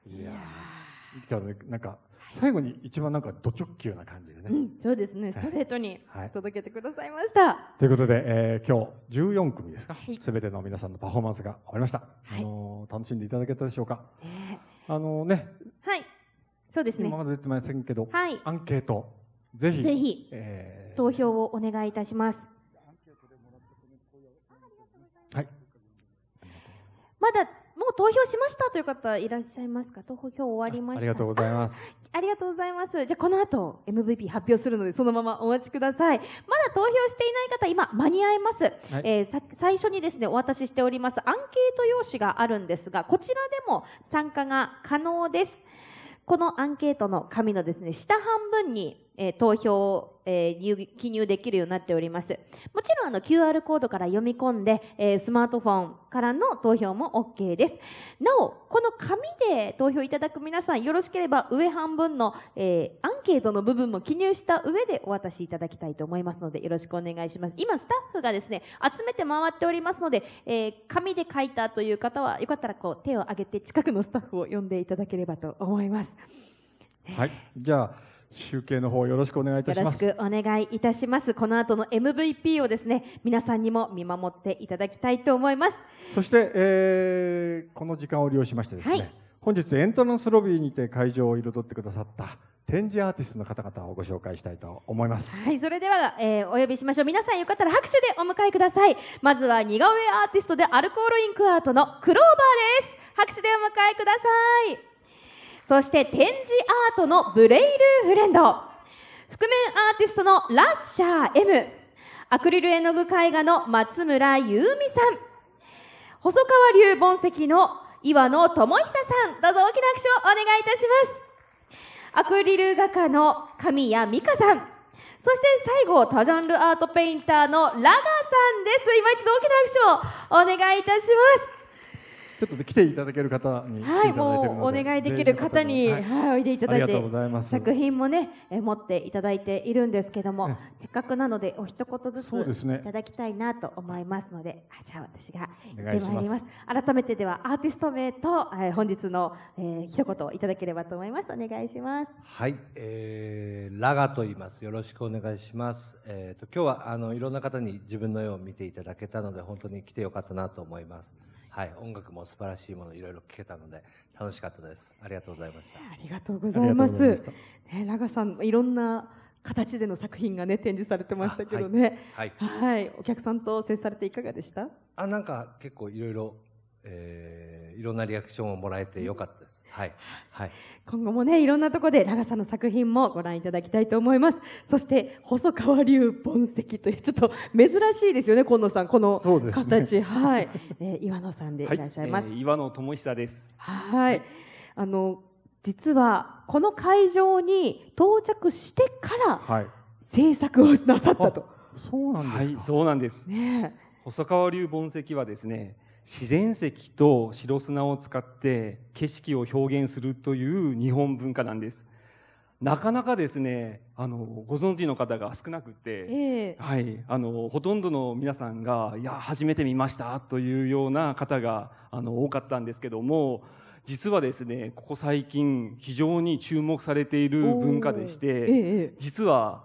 いやー、なんか最後に一番なんかド直球な感じでね、 そうですね、ストレートに届けてくださいました。 ということで、今日14組ですか、すべての皆さんのパフォーマンスが終わりました。楽しんでいただけたでしょうか。はい、そうですね。今まで出てませんけど、アンケートぜひ投票をお願いいたします。 はい。 まだもう投票しましたという方いらっしゃいますか？投票終わりました。 ありがとうございます。 ありがとうございます。じゃあこの後 MVP 発表するのでそのままお待ちください。まだ投票していない方今間に合います。最初にですねお渡ししておりますアンケート用紙があるんですが、こちらでも参加が可能です。このアンケートの紙のですね下半分に投票を記入できるようになっております。もちろんQR コードから読み込んでスマートフォンからの投票も OK です。なおこの紙で投票いただく皆さんよろしければ上半分のアンケートの部分も記入した上でお渡しいただきたいと思いますのでよろしくお願いします。今スタッフがですね集めて回っておりますので、紙で書いたという方はよかったらこう手を挙げて近くのスタッフを呼んでいただければと思います。 はい、じゃあ集計の方よろしくお願いいたします。 よろしくお願いいたします。この後の MVP をですね皆さんにも見守っていただきたいと思います。 そして、この時間を利用しましてですね、本日エントランスロビーにて会場を彩ってくださった展示アーティストの方々をご紹介したいと思います。 はい、それでは、お呼びしましょう。皆さんよかったら拍手でお迎えください。まずは似顔絵アーティストでアルコールインクアートのクローバーです。拍手でお迎えください。そして展示アートのブレイルフレンド、覆面アーティストのラッシャー M、 アクリル絵の具絵画の松村優美さん、細川流盆石の岩野智久さん、どうぞ大きな拍手をお願いいたします。アクリル画家の神谷美香さん、そして最後多ジャンルアートペインターのラガさんです。今一度大きな拍手をお願いいたします。 ちょっと来ていただける方に来ていただいているので、 もうお願いできる方に、おいでいただいて、 ありがとうございます。 作品もね、持っていただいているんですけども、せっかくなのでお一言ずついただきたいなと思いますので、じゃあ私が行ってまいります。改めてではアーティスト名と、本日の、一言いただければと思います。お願いします。 はい、ラガと言います。よろしくお願いします。今日はいろんな方に自分の絵を見ていただけたので本当に来てよかったなと思います。はい、音楽も素晴らしいものいろいろ聴けたので楽しかったです。ありがとうございました。 ありがとうございます。ラガさん、いろんな形での作品がね展示されてましたけどね。はい、はい、お客さんと接されていかがでした？ なんか結構いろいろいろんなリアクションをもらえてよかったです。はい、はい、 今後もねいろんなところでラガさんの作品もご覧いただきたいと思います。そして細川流盆石というちょっと珍しいですよね、今野さん、この形、ね、はい、岩野さんでいらっしゃいます。 岩野智久です。 はい、実はこの会場に到着してから制作をなさったと。 そうなんですか。 はい、そうなんです。ね、細川流盆石はですね、自然石と白砂を使って景色を表現するという日本文化なんです。なかなかですね、ご存知の方が少なくて、はい、ほとんどの皆さんがいや初めて見ましたというような方が多かったんですけども、実はですねここ最近非常に注目されている文化でして、実は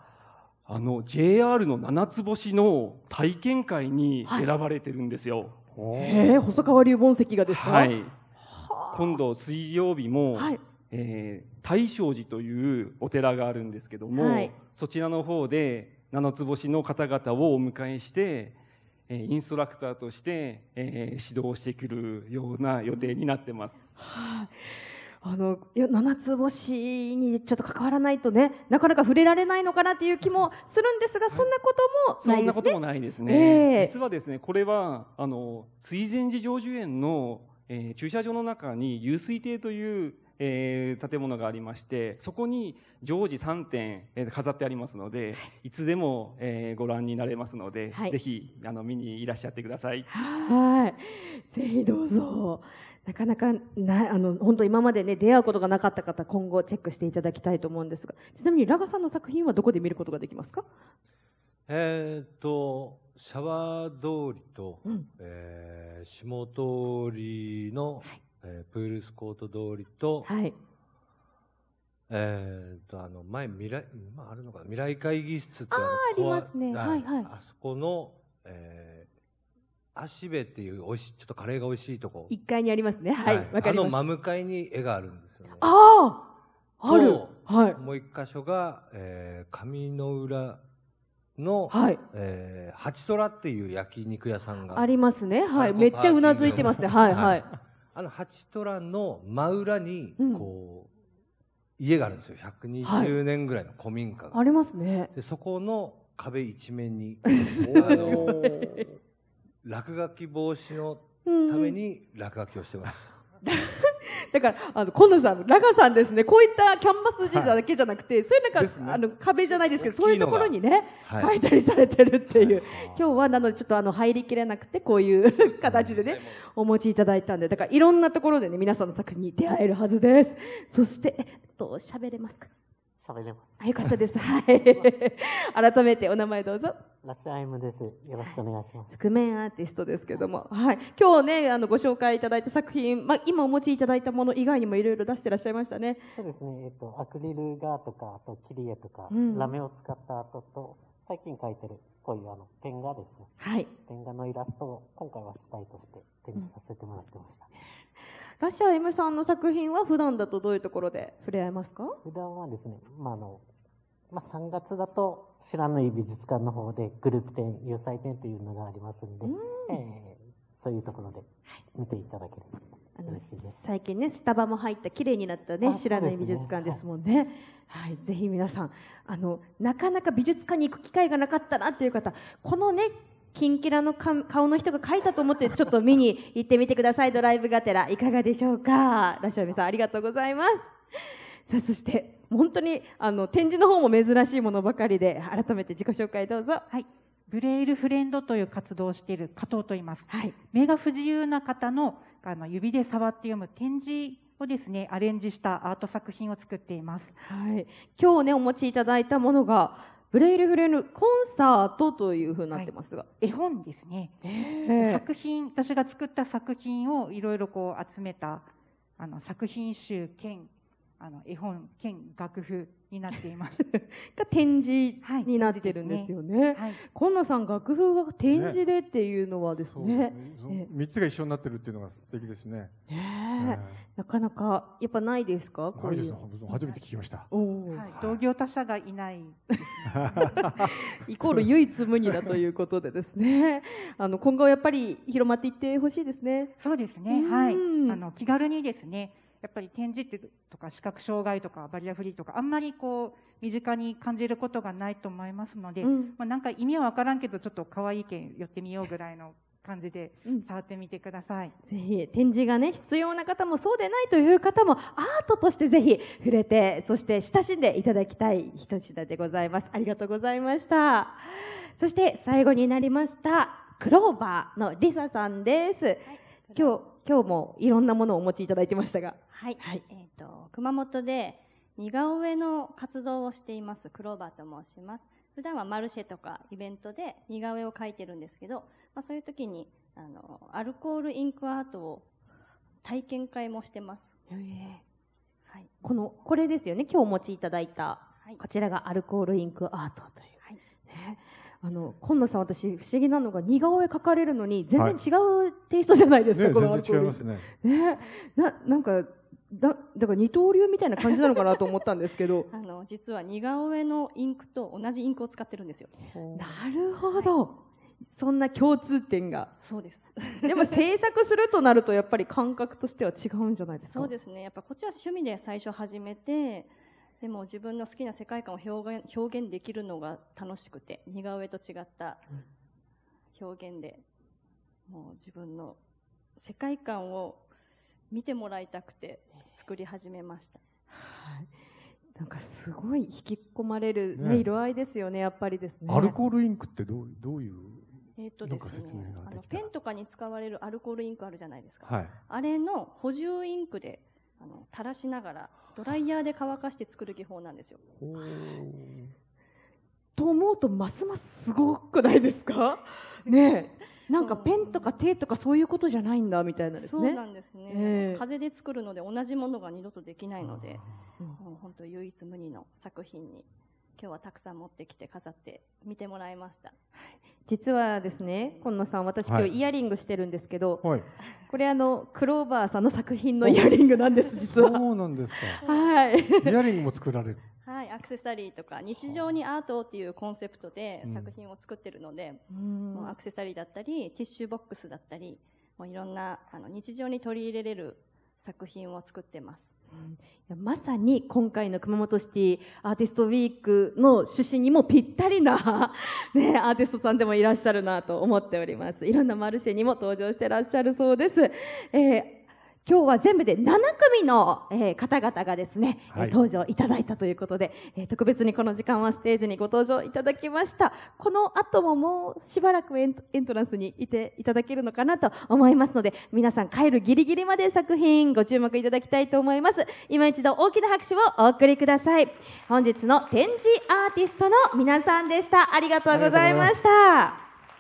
JR の七つ星の体験会に選ばれてるんですよ。 細川流盆石がですか？ はい。今度水曜日も、大正寺というお寺があるんですけども、そちらの方で七つ星の方々をお迎えしてインストラクターとして、指導してくるような予定になってます。 七つ星にちょっと関わらないとね、なかなか触れられないのかなっていう気もするんですが、そんなこともないですね。 そんなこともないですね。実はですね、これは水前寺成就園の、駐車場の中に湧水亭という建物がありまして、そこに常時3点飾ってありますので、いつでもご覧になれますので、ぜひ見にいらっしゃってください。 はい、ぜひどうぞ。なかなか本当今までね出会うことがなかった方、今後チェックしていただきたいと思うんですが、ちなみにラガさんの作品はどこで見ることができますか？ シャワー通りと、下通りの、プールスコート通りと、前今あるのかな、未来会議室ってありますね。はいはい。 あそこの、芦部っていうちょっとカレーが美味しいとこ、 1階にありますね。はい、わかります。 真向かいに絵があるんですよね。 ある。はい。 もう一箇所が、上の浦の、八虎っていう焼肉屋さんがありますね。はい、めっちゃうなずいてますね。はいはい。 八虎の真裏にこう、家があるんですよ。120年ぐらいの古民家がありますね。 でそこの壁一面に落書き防止のために落書きをしてます。 だから今野さん、ラガさんですね、こういったキャンバス地だけじゃなくて、そういうなんか壁じゃないですけど、そういうところにね書いたりされてるっていう。今日はなのでちょっと入りきれなくて、こういう形でねお持ちいただいたんで、だからいろんなところでね皆さんの作品に出会えるはずです。そして喋れますか？ 喋れます。 よかったです。はい。改めてお名前どうぞ。 ラッシュアイムです。よろしくお願いします。 覆面アーティストですけども、はい。今日ねご紹介いただいた作品、今お持ちいただいたもの以外にもいろいろ出してらっしゃいましたね。 そうですね。アクリル画とか、あと切り絵とか、ラメを使ったアートと、最近描いてるこういうペン画ですね。 はい。 ペン画のイラストを今回は主体として展示させてもらってました。 ラッシャー M さんの作品は普段だとどういうところで触れ合えますか？ 普段はですね、3月だと白縫美術館の方でグループ展、有彩展というのがありますので、そういうところで見ていただけると嬉しいです。 最近ね、スタバも入った綺麗になったね、白縫美術館ですもんね。はい、ぜひ皆さんなかなか美術館に行く機会がなかったなっていう方、このねキンキラの顔の人が描いたと思ってちょっと見に行ってみてください。ドライブがてらいかがでしょうか？ラッシャー M さんありがとうございます。さあそして本当に展示の方も珍しいものばかりで、改めて自己紹介どうぞ。 はい、ブレイルフレンドという活動をしている加藤と言います。はい、目が不自由な方の指で触って読む点字をですねアレンジしたアート作品を作っています。 はい、今日ねお持ちいただいたものがブレイルフレのコンサートというふうになってますが、 絵本ですね。作品、私が作った作品をいろいろこう集めた作品集兼絵本兼楽譜になっています。 が展示になってるんですよね。今野さん、楽譜が展示でっていうのはですね、 3つが一緒になってるっていうのが素敵ですね。 なかなかやっぱないですか？こういう。 初めて聞きました。 同業他社がいない。 イコール唯一無二だということでですね。今後やっぱり広まっていってほしいですね。 そうですね。はい。気軽にですね。やっぱり展示とか視覚障害とかバリアフリーとかあんまりこう身近に感じることがないと思いますので、なんか意味は分からんけどちょっと可愛いけん寄ってみようぐらいの感じで触ってみてください。 ぜひ展示がね必要な方もそうでないという方もアートとしてぜひ触れて、そして親しんでいただきたい一品でございます。ありがとうございました。そして最後になりましたクローバーのリサさんです。今日もいろんなものをお持ちいただいてましたが、 はい、熊本で似顔絵の活動をしていますクローバーと申します。普段はマルシェとかイベントで似顔絵を描いてるんですけど、そういう時にアルコールインクアートを体験会もしてます。 はい、これですよね、今日お持ちいただいた、こちらがアルコールインクアートという、ね、今野さん、私不思議なのが似顔絵描かれるのに全然違うテイストじゃないですか、このアルコール。 全然違いますね。なんかだから二刀流みたいな感じなのかなと思ったんですけど実は似顔絵のインクと同じインクを使ってるんですよ。 なるほど、そんな共通点が。 そうです。 でも制作するとなるとやっぱり感覚としては違うんじゃないですか？ そうですね、やっぱこっちは趣味で最初始めて、でも自分の好きな世界観を表現できるのが楽しくて、似顔絵と違った表現でもう自分の世界観を見てもらいたくて作り始めました。 なんかすごい引き込まれる、ね、色合いですよね、やっぱりですね。 アルコールインクってどういう？ ですね、ペンとかに使われるアルコールインクあるじゃないですか。 はい、 あれの補充インクで垂らしながらドライヤーで乾かして作る技法なんですよ。 と思うとますますすごくないですか？ねえ。なんかペンとか手とかそういうことじゃないんだみたいなですね。 そうなんですね。風で作るので同じものが二度とできないので、もう本当唯一無二の作品に今日はたくさん持ってきて飾って見てもらいました。 実はですね、今野さん、私今日イヤリングしてるんですけど、これクローバーさんの作品のイヤリングなんです、実は。 そうなんですか。 はい。 イヤリングも作られる。 はい、アクセサリーとか日常にアートっていうコンセプトで作品を作ってるので、もうアクセサリーだったりティッシュボックスだったり、もういろんな日常に取り入れれる作品を作ってます。 まさに今回の熊本シティアーティストウィークの趣旨にもぴったりな、ね、アーティストさんでもいらっしゃるなと思っております。いろんなマルシェにも登場してらっしゃるそうです。今日は全部で7組の方々がですね、登場いただいたということで、特別にこの時間はステージにご登場いただきました。この後ももうしばらくエントランスにいていただけるのかなと思いますので、皆さん帰るギリギリまで作品ご注目いただきたいと思います。今一度大きな拍手をお送りください。本日の展示アーティストの皆さんでした。ありがとうございました。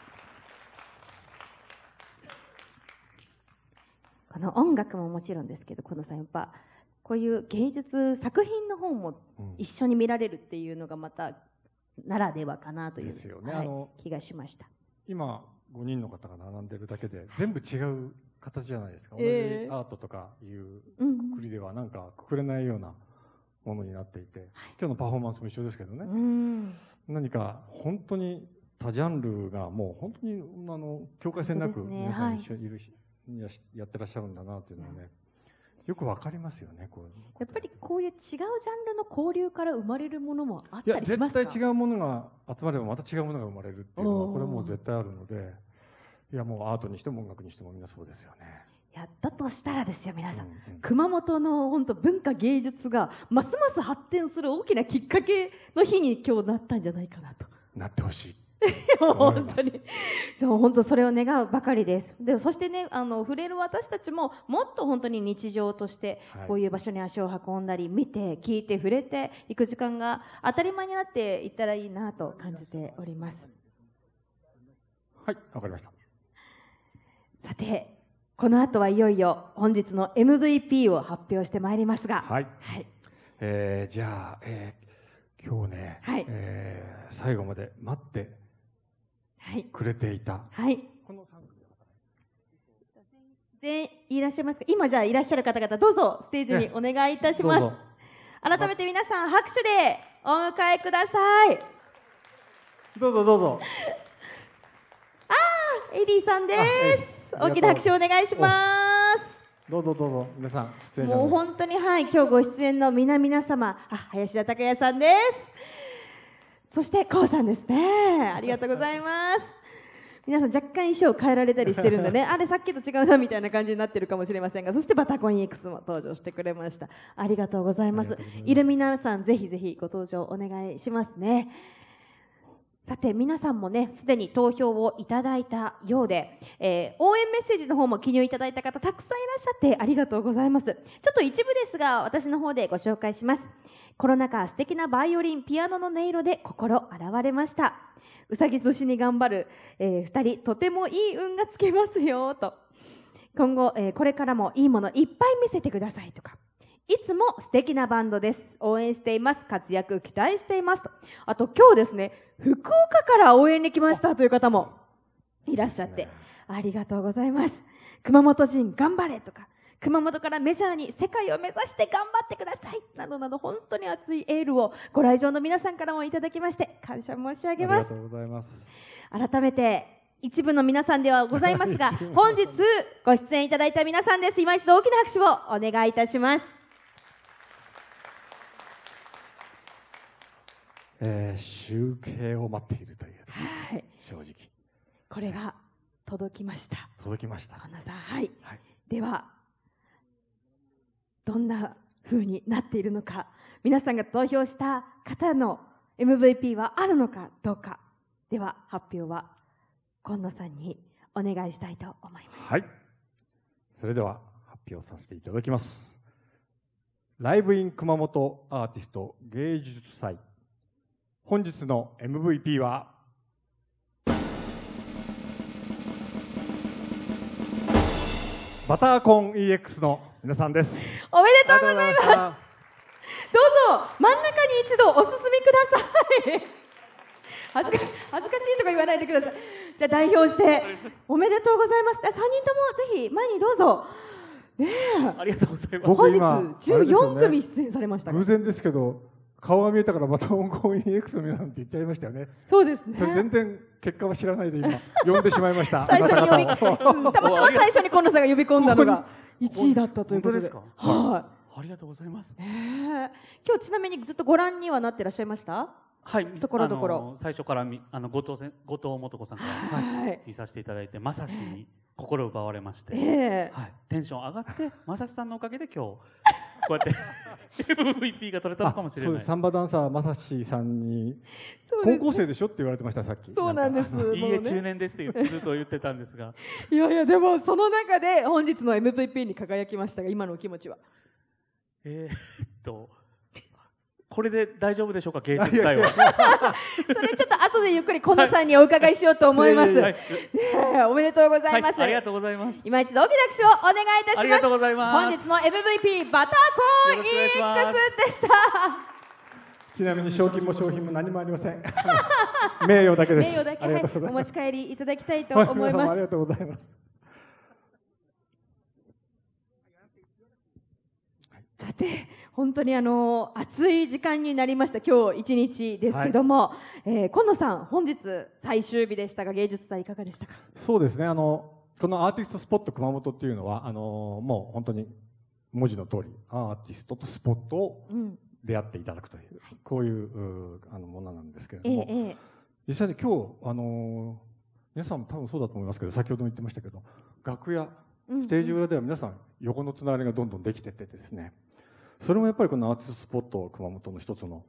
この音楽ももちろんですけど、近藤さん、やっぱこういう芸術作品の方も一緒に見られるっていうのがまたならではかなというですよね。 気がしました。 今5人の方が並んでるだけで全部違う形じゃないですか。同じアートとかいうくくりではなんかくくれないようなものになっていて、今日のパフォーマンスも一緒ですけどね、何か本当に多ジャンルがもう本当に境界線なく皆さん一緒にいるし、やってらっしゃるんだなというのはね、よくわかりますよね。 やっぱりこういう違うジャンルの交流から生まれるものもあったりしますか？ 絶対違うものが集まればまた違うものが生まれるっていうのはこれはもう絶対あるので、いやもうアートにしても音楽にしてもみんなそうですよね。 だとしたらですよ、皆さん、熊本の本当文化芸術がますます発展する大きなきっかけの日に今日なったんじゃないかなと。 なってほしい。 本当にそう、本当それを願うばかりです。でそしてね、触れる私たちももっと本当に日常としてこういう場所に足を運んだり、見て聞いて触れていく時間が当たり前になっていったらいいなと感じております。 はい、わかりました。 さて、この後はいよいよ本日の MVP を発表してまいりますが、 はい、じゃあ、今日ね、最後まで待ってくれていた、 全員いらっしゃいますか？今じゃあいらっしゃる方々、どうぞステージにお願いいたします。改めて皆さん拍手でお迎えください。 どうぞどうぞ。 エリーさんです。大きな拍手をお願いします。 どうぞどうぞ、皆さん出演者もう本当に今日ご出演の皆様、林田孝也さんです。そしてこうさんですね。ありがとうございます。皆さん若干衣装を変えられたりしてるんでね、あれさっきと違うなみたいな感じになってるかもしれませんが、そしてバタコン EX も登場してくれました。ありがとうございます。いる皆さんぜひぜひご登場お願いしますね。さて皆さんもね、すでに投票をいただいたようで、応援メッセージの方も記入いただいた方たくさんいらっしゃってありがとうございます。ちょっと一部ですが私の方でご紹介します。コロナ禍、素敵なバイオリンピアノの音色で心洗われました。うさぎ寿司に頑張る、2人とてもいい運がつけますよと、今後、これからもいいものいっぱい見せてくださいとか、いつも素敵なバンドです、応援しています、活躍期待していますと、あと今日ですね、福岡から応援に来ましたという方もいらっしゃって、ありがとうございます。熊本人頑張れとか、熊本からメジャーに世界を目指して頑張ってくださいなどなど、本当に熱いエールをご来場の皆さんからもいただきまして感謝申し上げます。 ありがとうございます。 改めて一部の皆さんではございますが本日ご出演いただいた皆さんです。今一度大きな拍手をお願いいたします。 集計を待っているという、正直これが届きました。 届きました。 花さん、ではどんな風になっているのか、皆さんが投票した方の MVP はあるのかどうか、では発表は今野さんにお願いしたいと思います。 はい、それでは発表させていただきます。ライブイン熊本アーティスト芸術祭、本日の MVP はバターコン EX の皆さんです。 おめでとうございます。どうぞ真ん中に一度お進みください。恥ずかしいとか言わないでください。じゃあ代表しておめでとうございます。3人ともぜひ前にどうぞ。 ありがとうございます。 本日14組出演されました。 偶然ですけど顔が見えたからバターコン EX の皆さんって言っちゃいましたよね。 そうですね。 それ全然結果は知らないで今呼んでしまいました。 最初にたまたま最初に今野さんが呼び込んだのが1位だったということで。 ありがとうございます。 今日ちなみにずっとご覧にはなってらっしゃいました？ はい、 ところどころ最初から後藤素子さんから見させていただいて、まさしに心奪われまして、テンション上がってまさしさんのおかげで今日こうやって MVP が取れたのかもしれない。 そうです。サンバダンサーまさしさんに高校生でしょって言われてました。さっき。 そうなんです。 いいえ中年ですってずっと言ってたんですが、 いやいやでもその中で本日の MVP に輝きましたが、今のお気持ちは？ これで大丈夫でしょうか、芸術祭は。 それちょっと後でゆっくり近野さんにお伺いしようと思います。おめでとうございます。 ありがとうございます。 今一度大きな拍手をお願いいたします。 ありがとうございます。 本日の MVP バターコーン EX でした。 ちなみに賞金も商品も何もありません。名誉だけです。 名誉だけ、お持ち帰りいただきたいと思います。 ありがとうございます。 さて本当に暑い時間になりました今日一日ですけども、今野さん本日最終日でしたが芸術祭いかがでしたか？ そうですね、このアーティストスポット熊本っていうのはもう本当に文字の通りアーティストとスポットを出会っていただくという、こういうものなんですけれども、実際に今日皆さんも多分そうだと思いますけど、先ほども言ってましたけど楽屋ステージ裏では皆さん横のつながりがどんどんできててですね、それもやっぱりこのアーティストスポット熊本の一つの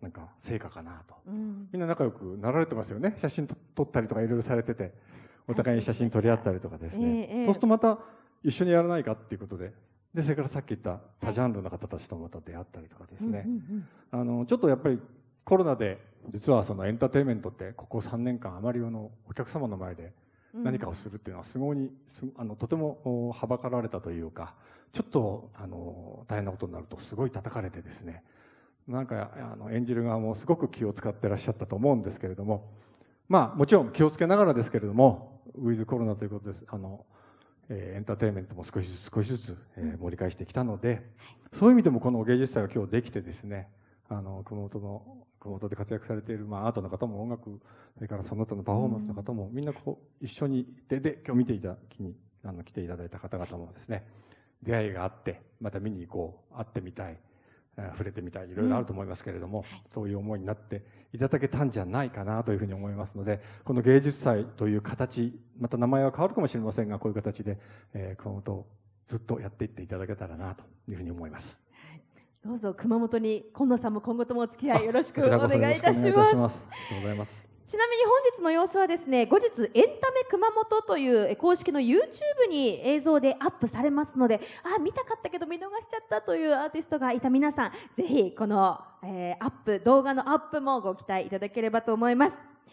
なんか成果かなと、みんな仲良くなられてますよね。写真撮ったりとかいろいろされてて、お互いに写真撮り合ったりとかですね、そうするとまた一緒にやらないかっていうことで、それからさっき言った多ジャンルの方たちとまた出会ったりとかですね、ちょっとやっぱりコロナで実はそのエンターテインメントってここ3年間あまりお客様の前で何かをするっていうのはすごいとてもはばかられたというか、ちょっと大変なことになるとすごい叩かれてですね、なんか演じる側もすごく気を使ってらっしゃったと思うんですけれども、まあもちろん気をつけながらですけれども、ウィズコロナということですエンターテインメントも少しずつ盛り返してきたので、そういう意味でもこの芸術祭が今日できてですね、熊本で活躍されているアートの方も音楽、それからその他のパフォーマンスの方もみんな一緒にで今日見ていただきに来ていただいた方々もですね、出会いがあってまた見に行こう、会ってみたい、触れてみたい、いろいろあると思いますけれども、そういう思いになっていただけたんじゃないかなというふうに思いますので、この芸術祭という形、また名前は変わるかもしれませんが、こういう形で熊本をずっとやっていっていただけたらなというふうに思います。 どうぞ熊本に今野さんも今後ともお付き合いよろしくお願いいたします。 ありがとうございます。 ちなみに本日の様子はですね、後日エンタメ熊本という公式の YouTube に映像でアップされますので、見たかったけど見逃しちゃったというアーティストがいた皆さん、ぜひこの、動画のアップもご期待いただければと思います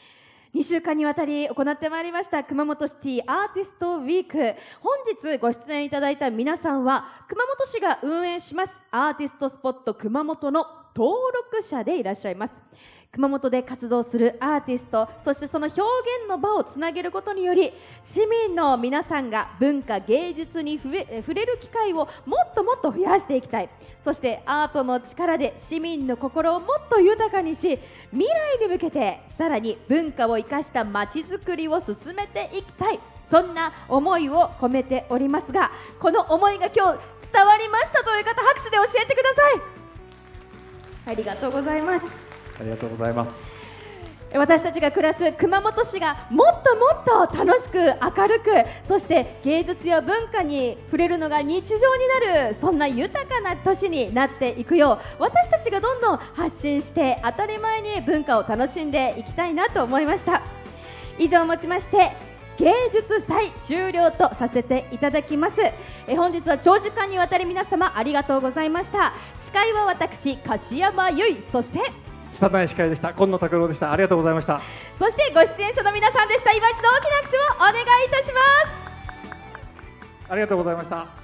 。2週間にわたり行ってまいりました熊本シティアーティストウィーク。本日ご出演いただいた皆さんは熊本市が運営しますアーティストスポット熊本の登録者でいらっしゃいます。熊本で活動するアーティスト、そしてその表現の場をつなげることにより、市民の皆さんが文化芸術に触れる機会をもっともっと増やしていきたい。そしてアートの力で市民の心をもっと豊かにし、未来に向けてさらに文化を生かしたまちづくりを進めていきたい、そんな思いを込めておりますが、この思いが今日伝わりましたという方、拍手で教えてください。ありがとうございます。 ありがとうございます。 私たちが暮らす熊本市がもっともっと楽しく明るく、そして芸術や文化に触れるのが日常になる、そんな豊かな都市になっていくよう、私たちがどんどん発信して当たり前に文化を楽しんでいきたいなと思いました。以上をもちまして芸術祭終了とさせていただきます。本日は長時間にわたり皆様ありがとうございました。司会は私樫山由衣、そして拙い司会でした今野拓郎でした。ありがとうございました。 そしてご出演者の皆さんでした。今一度大きな拍手をお願いいたします。 ありがとうございました。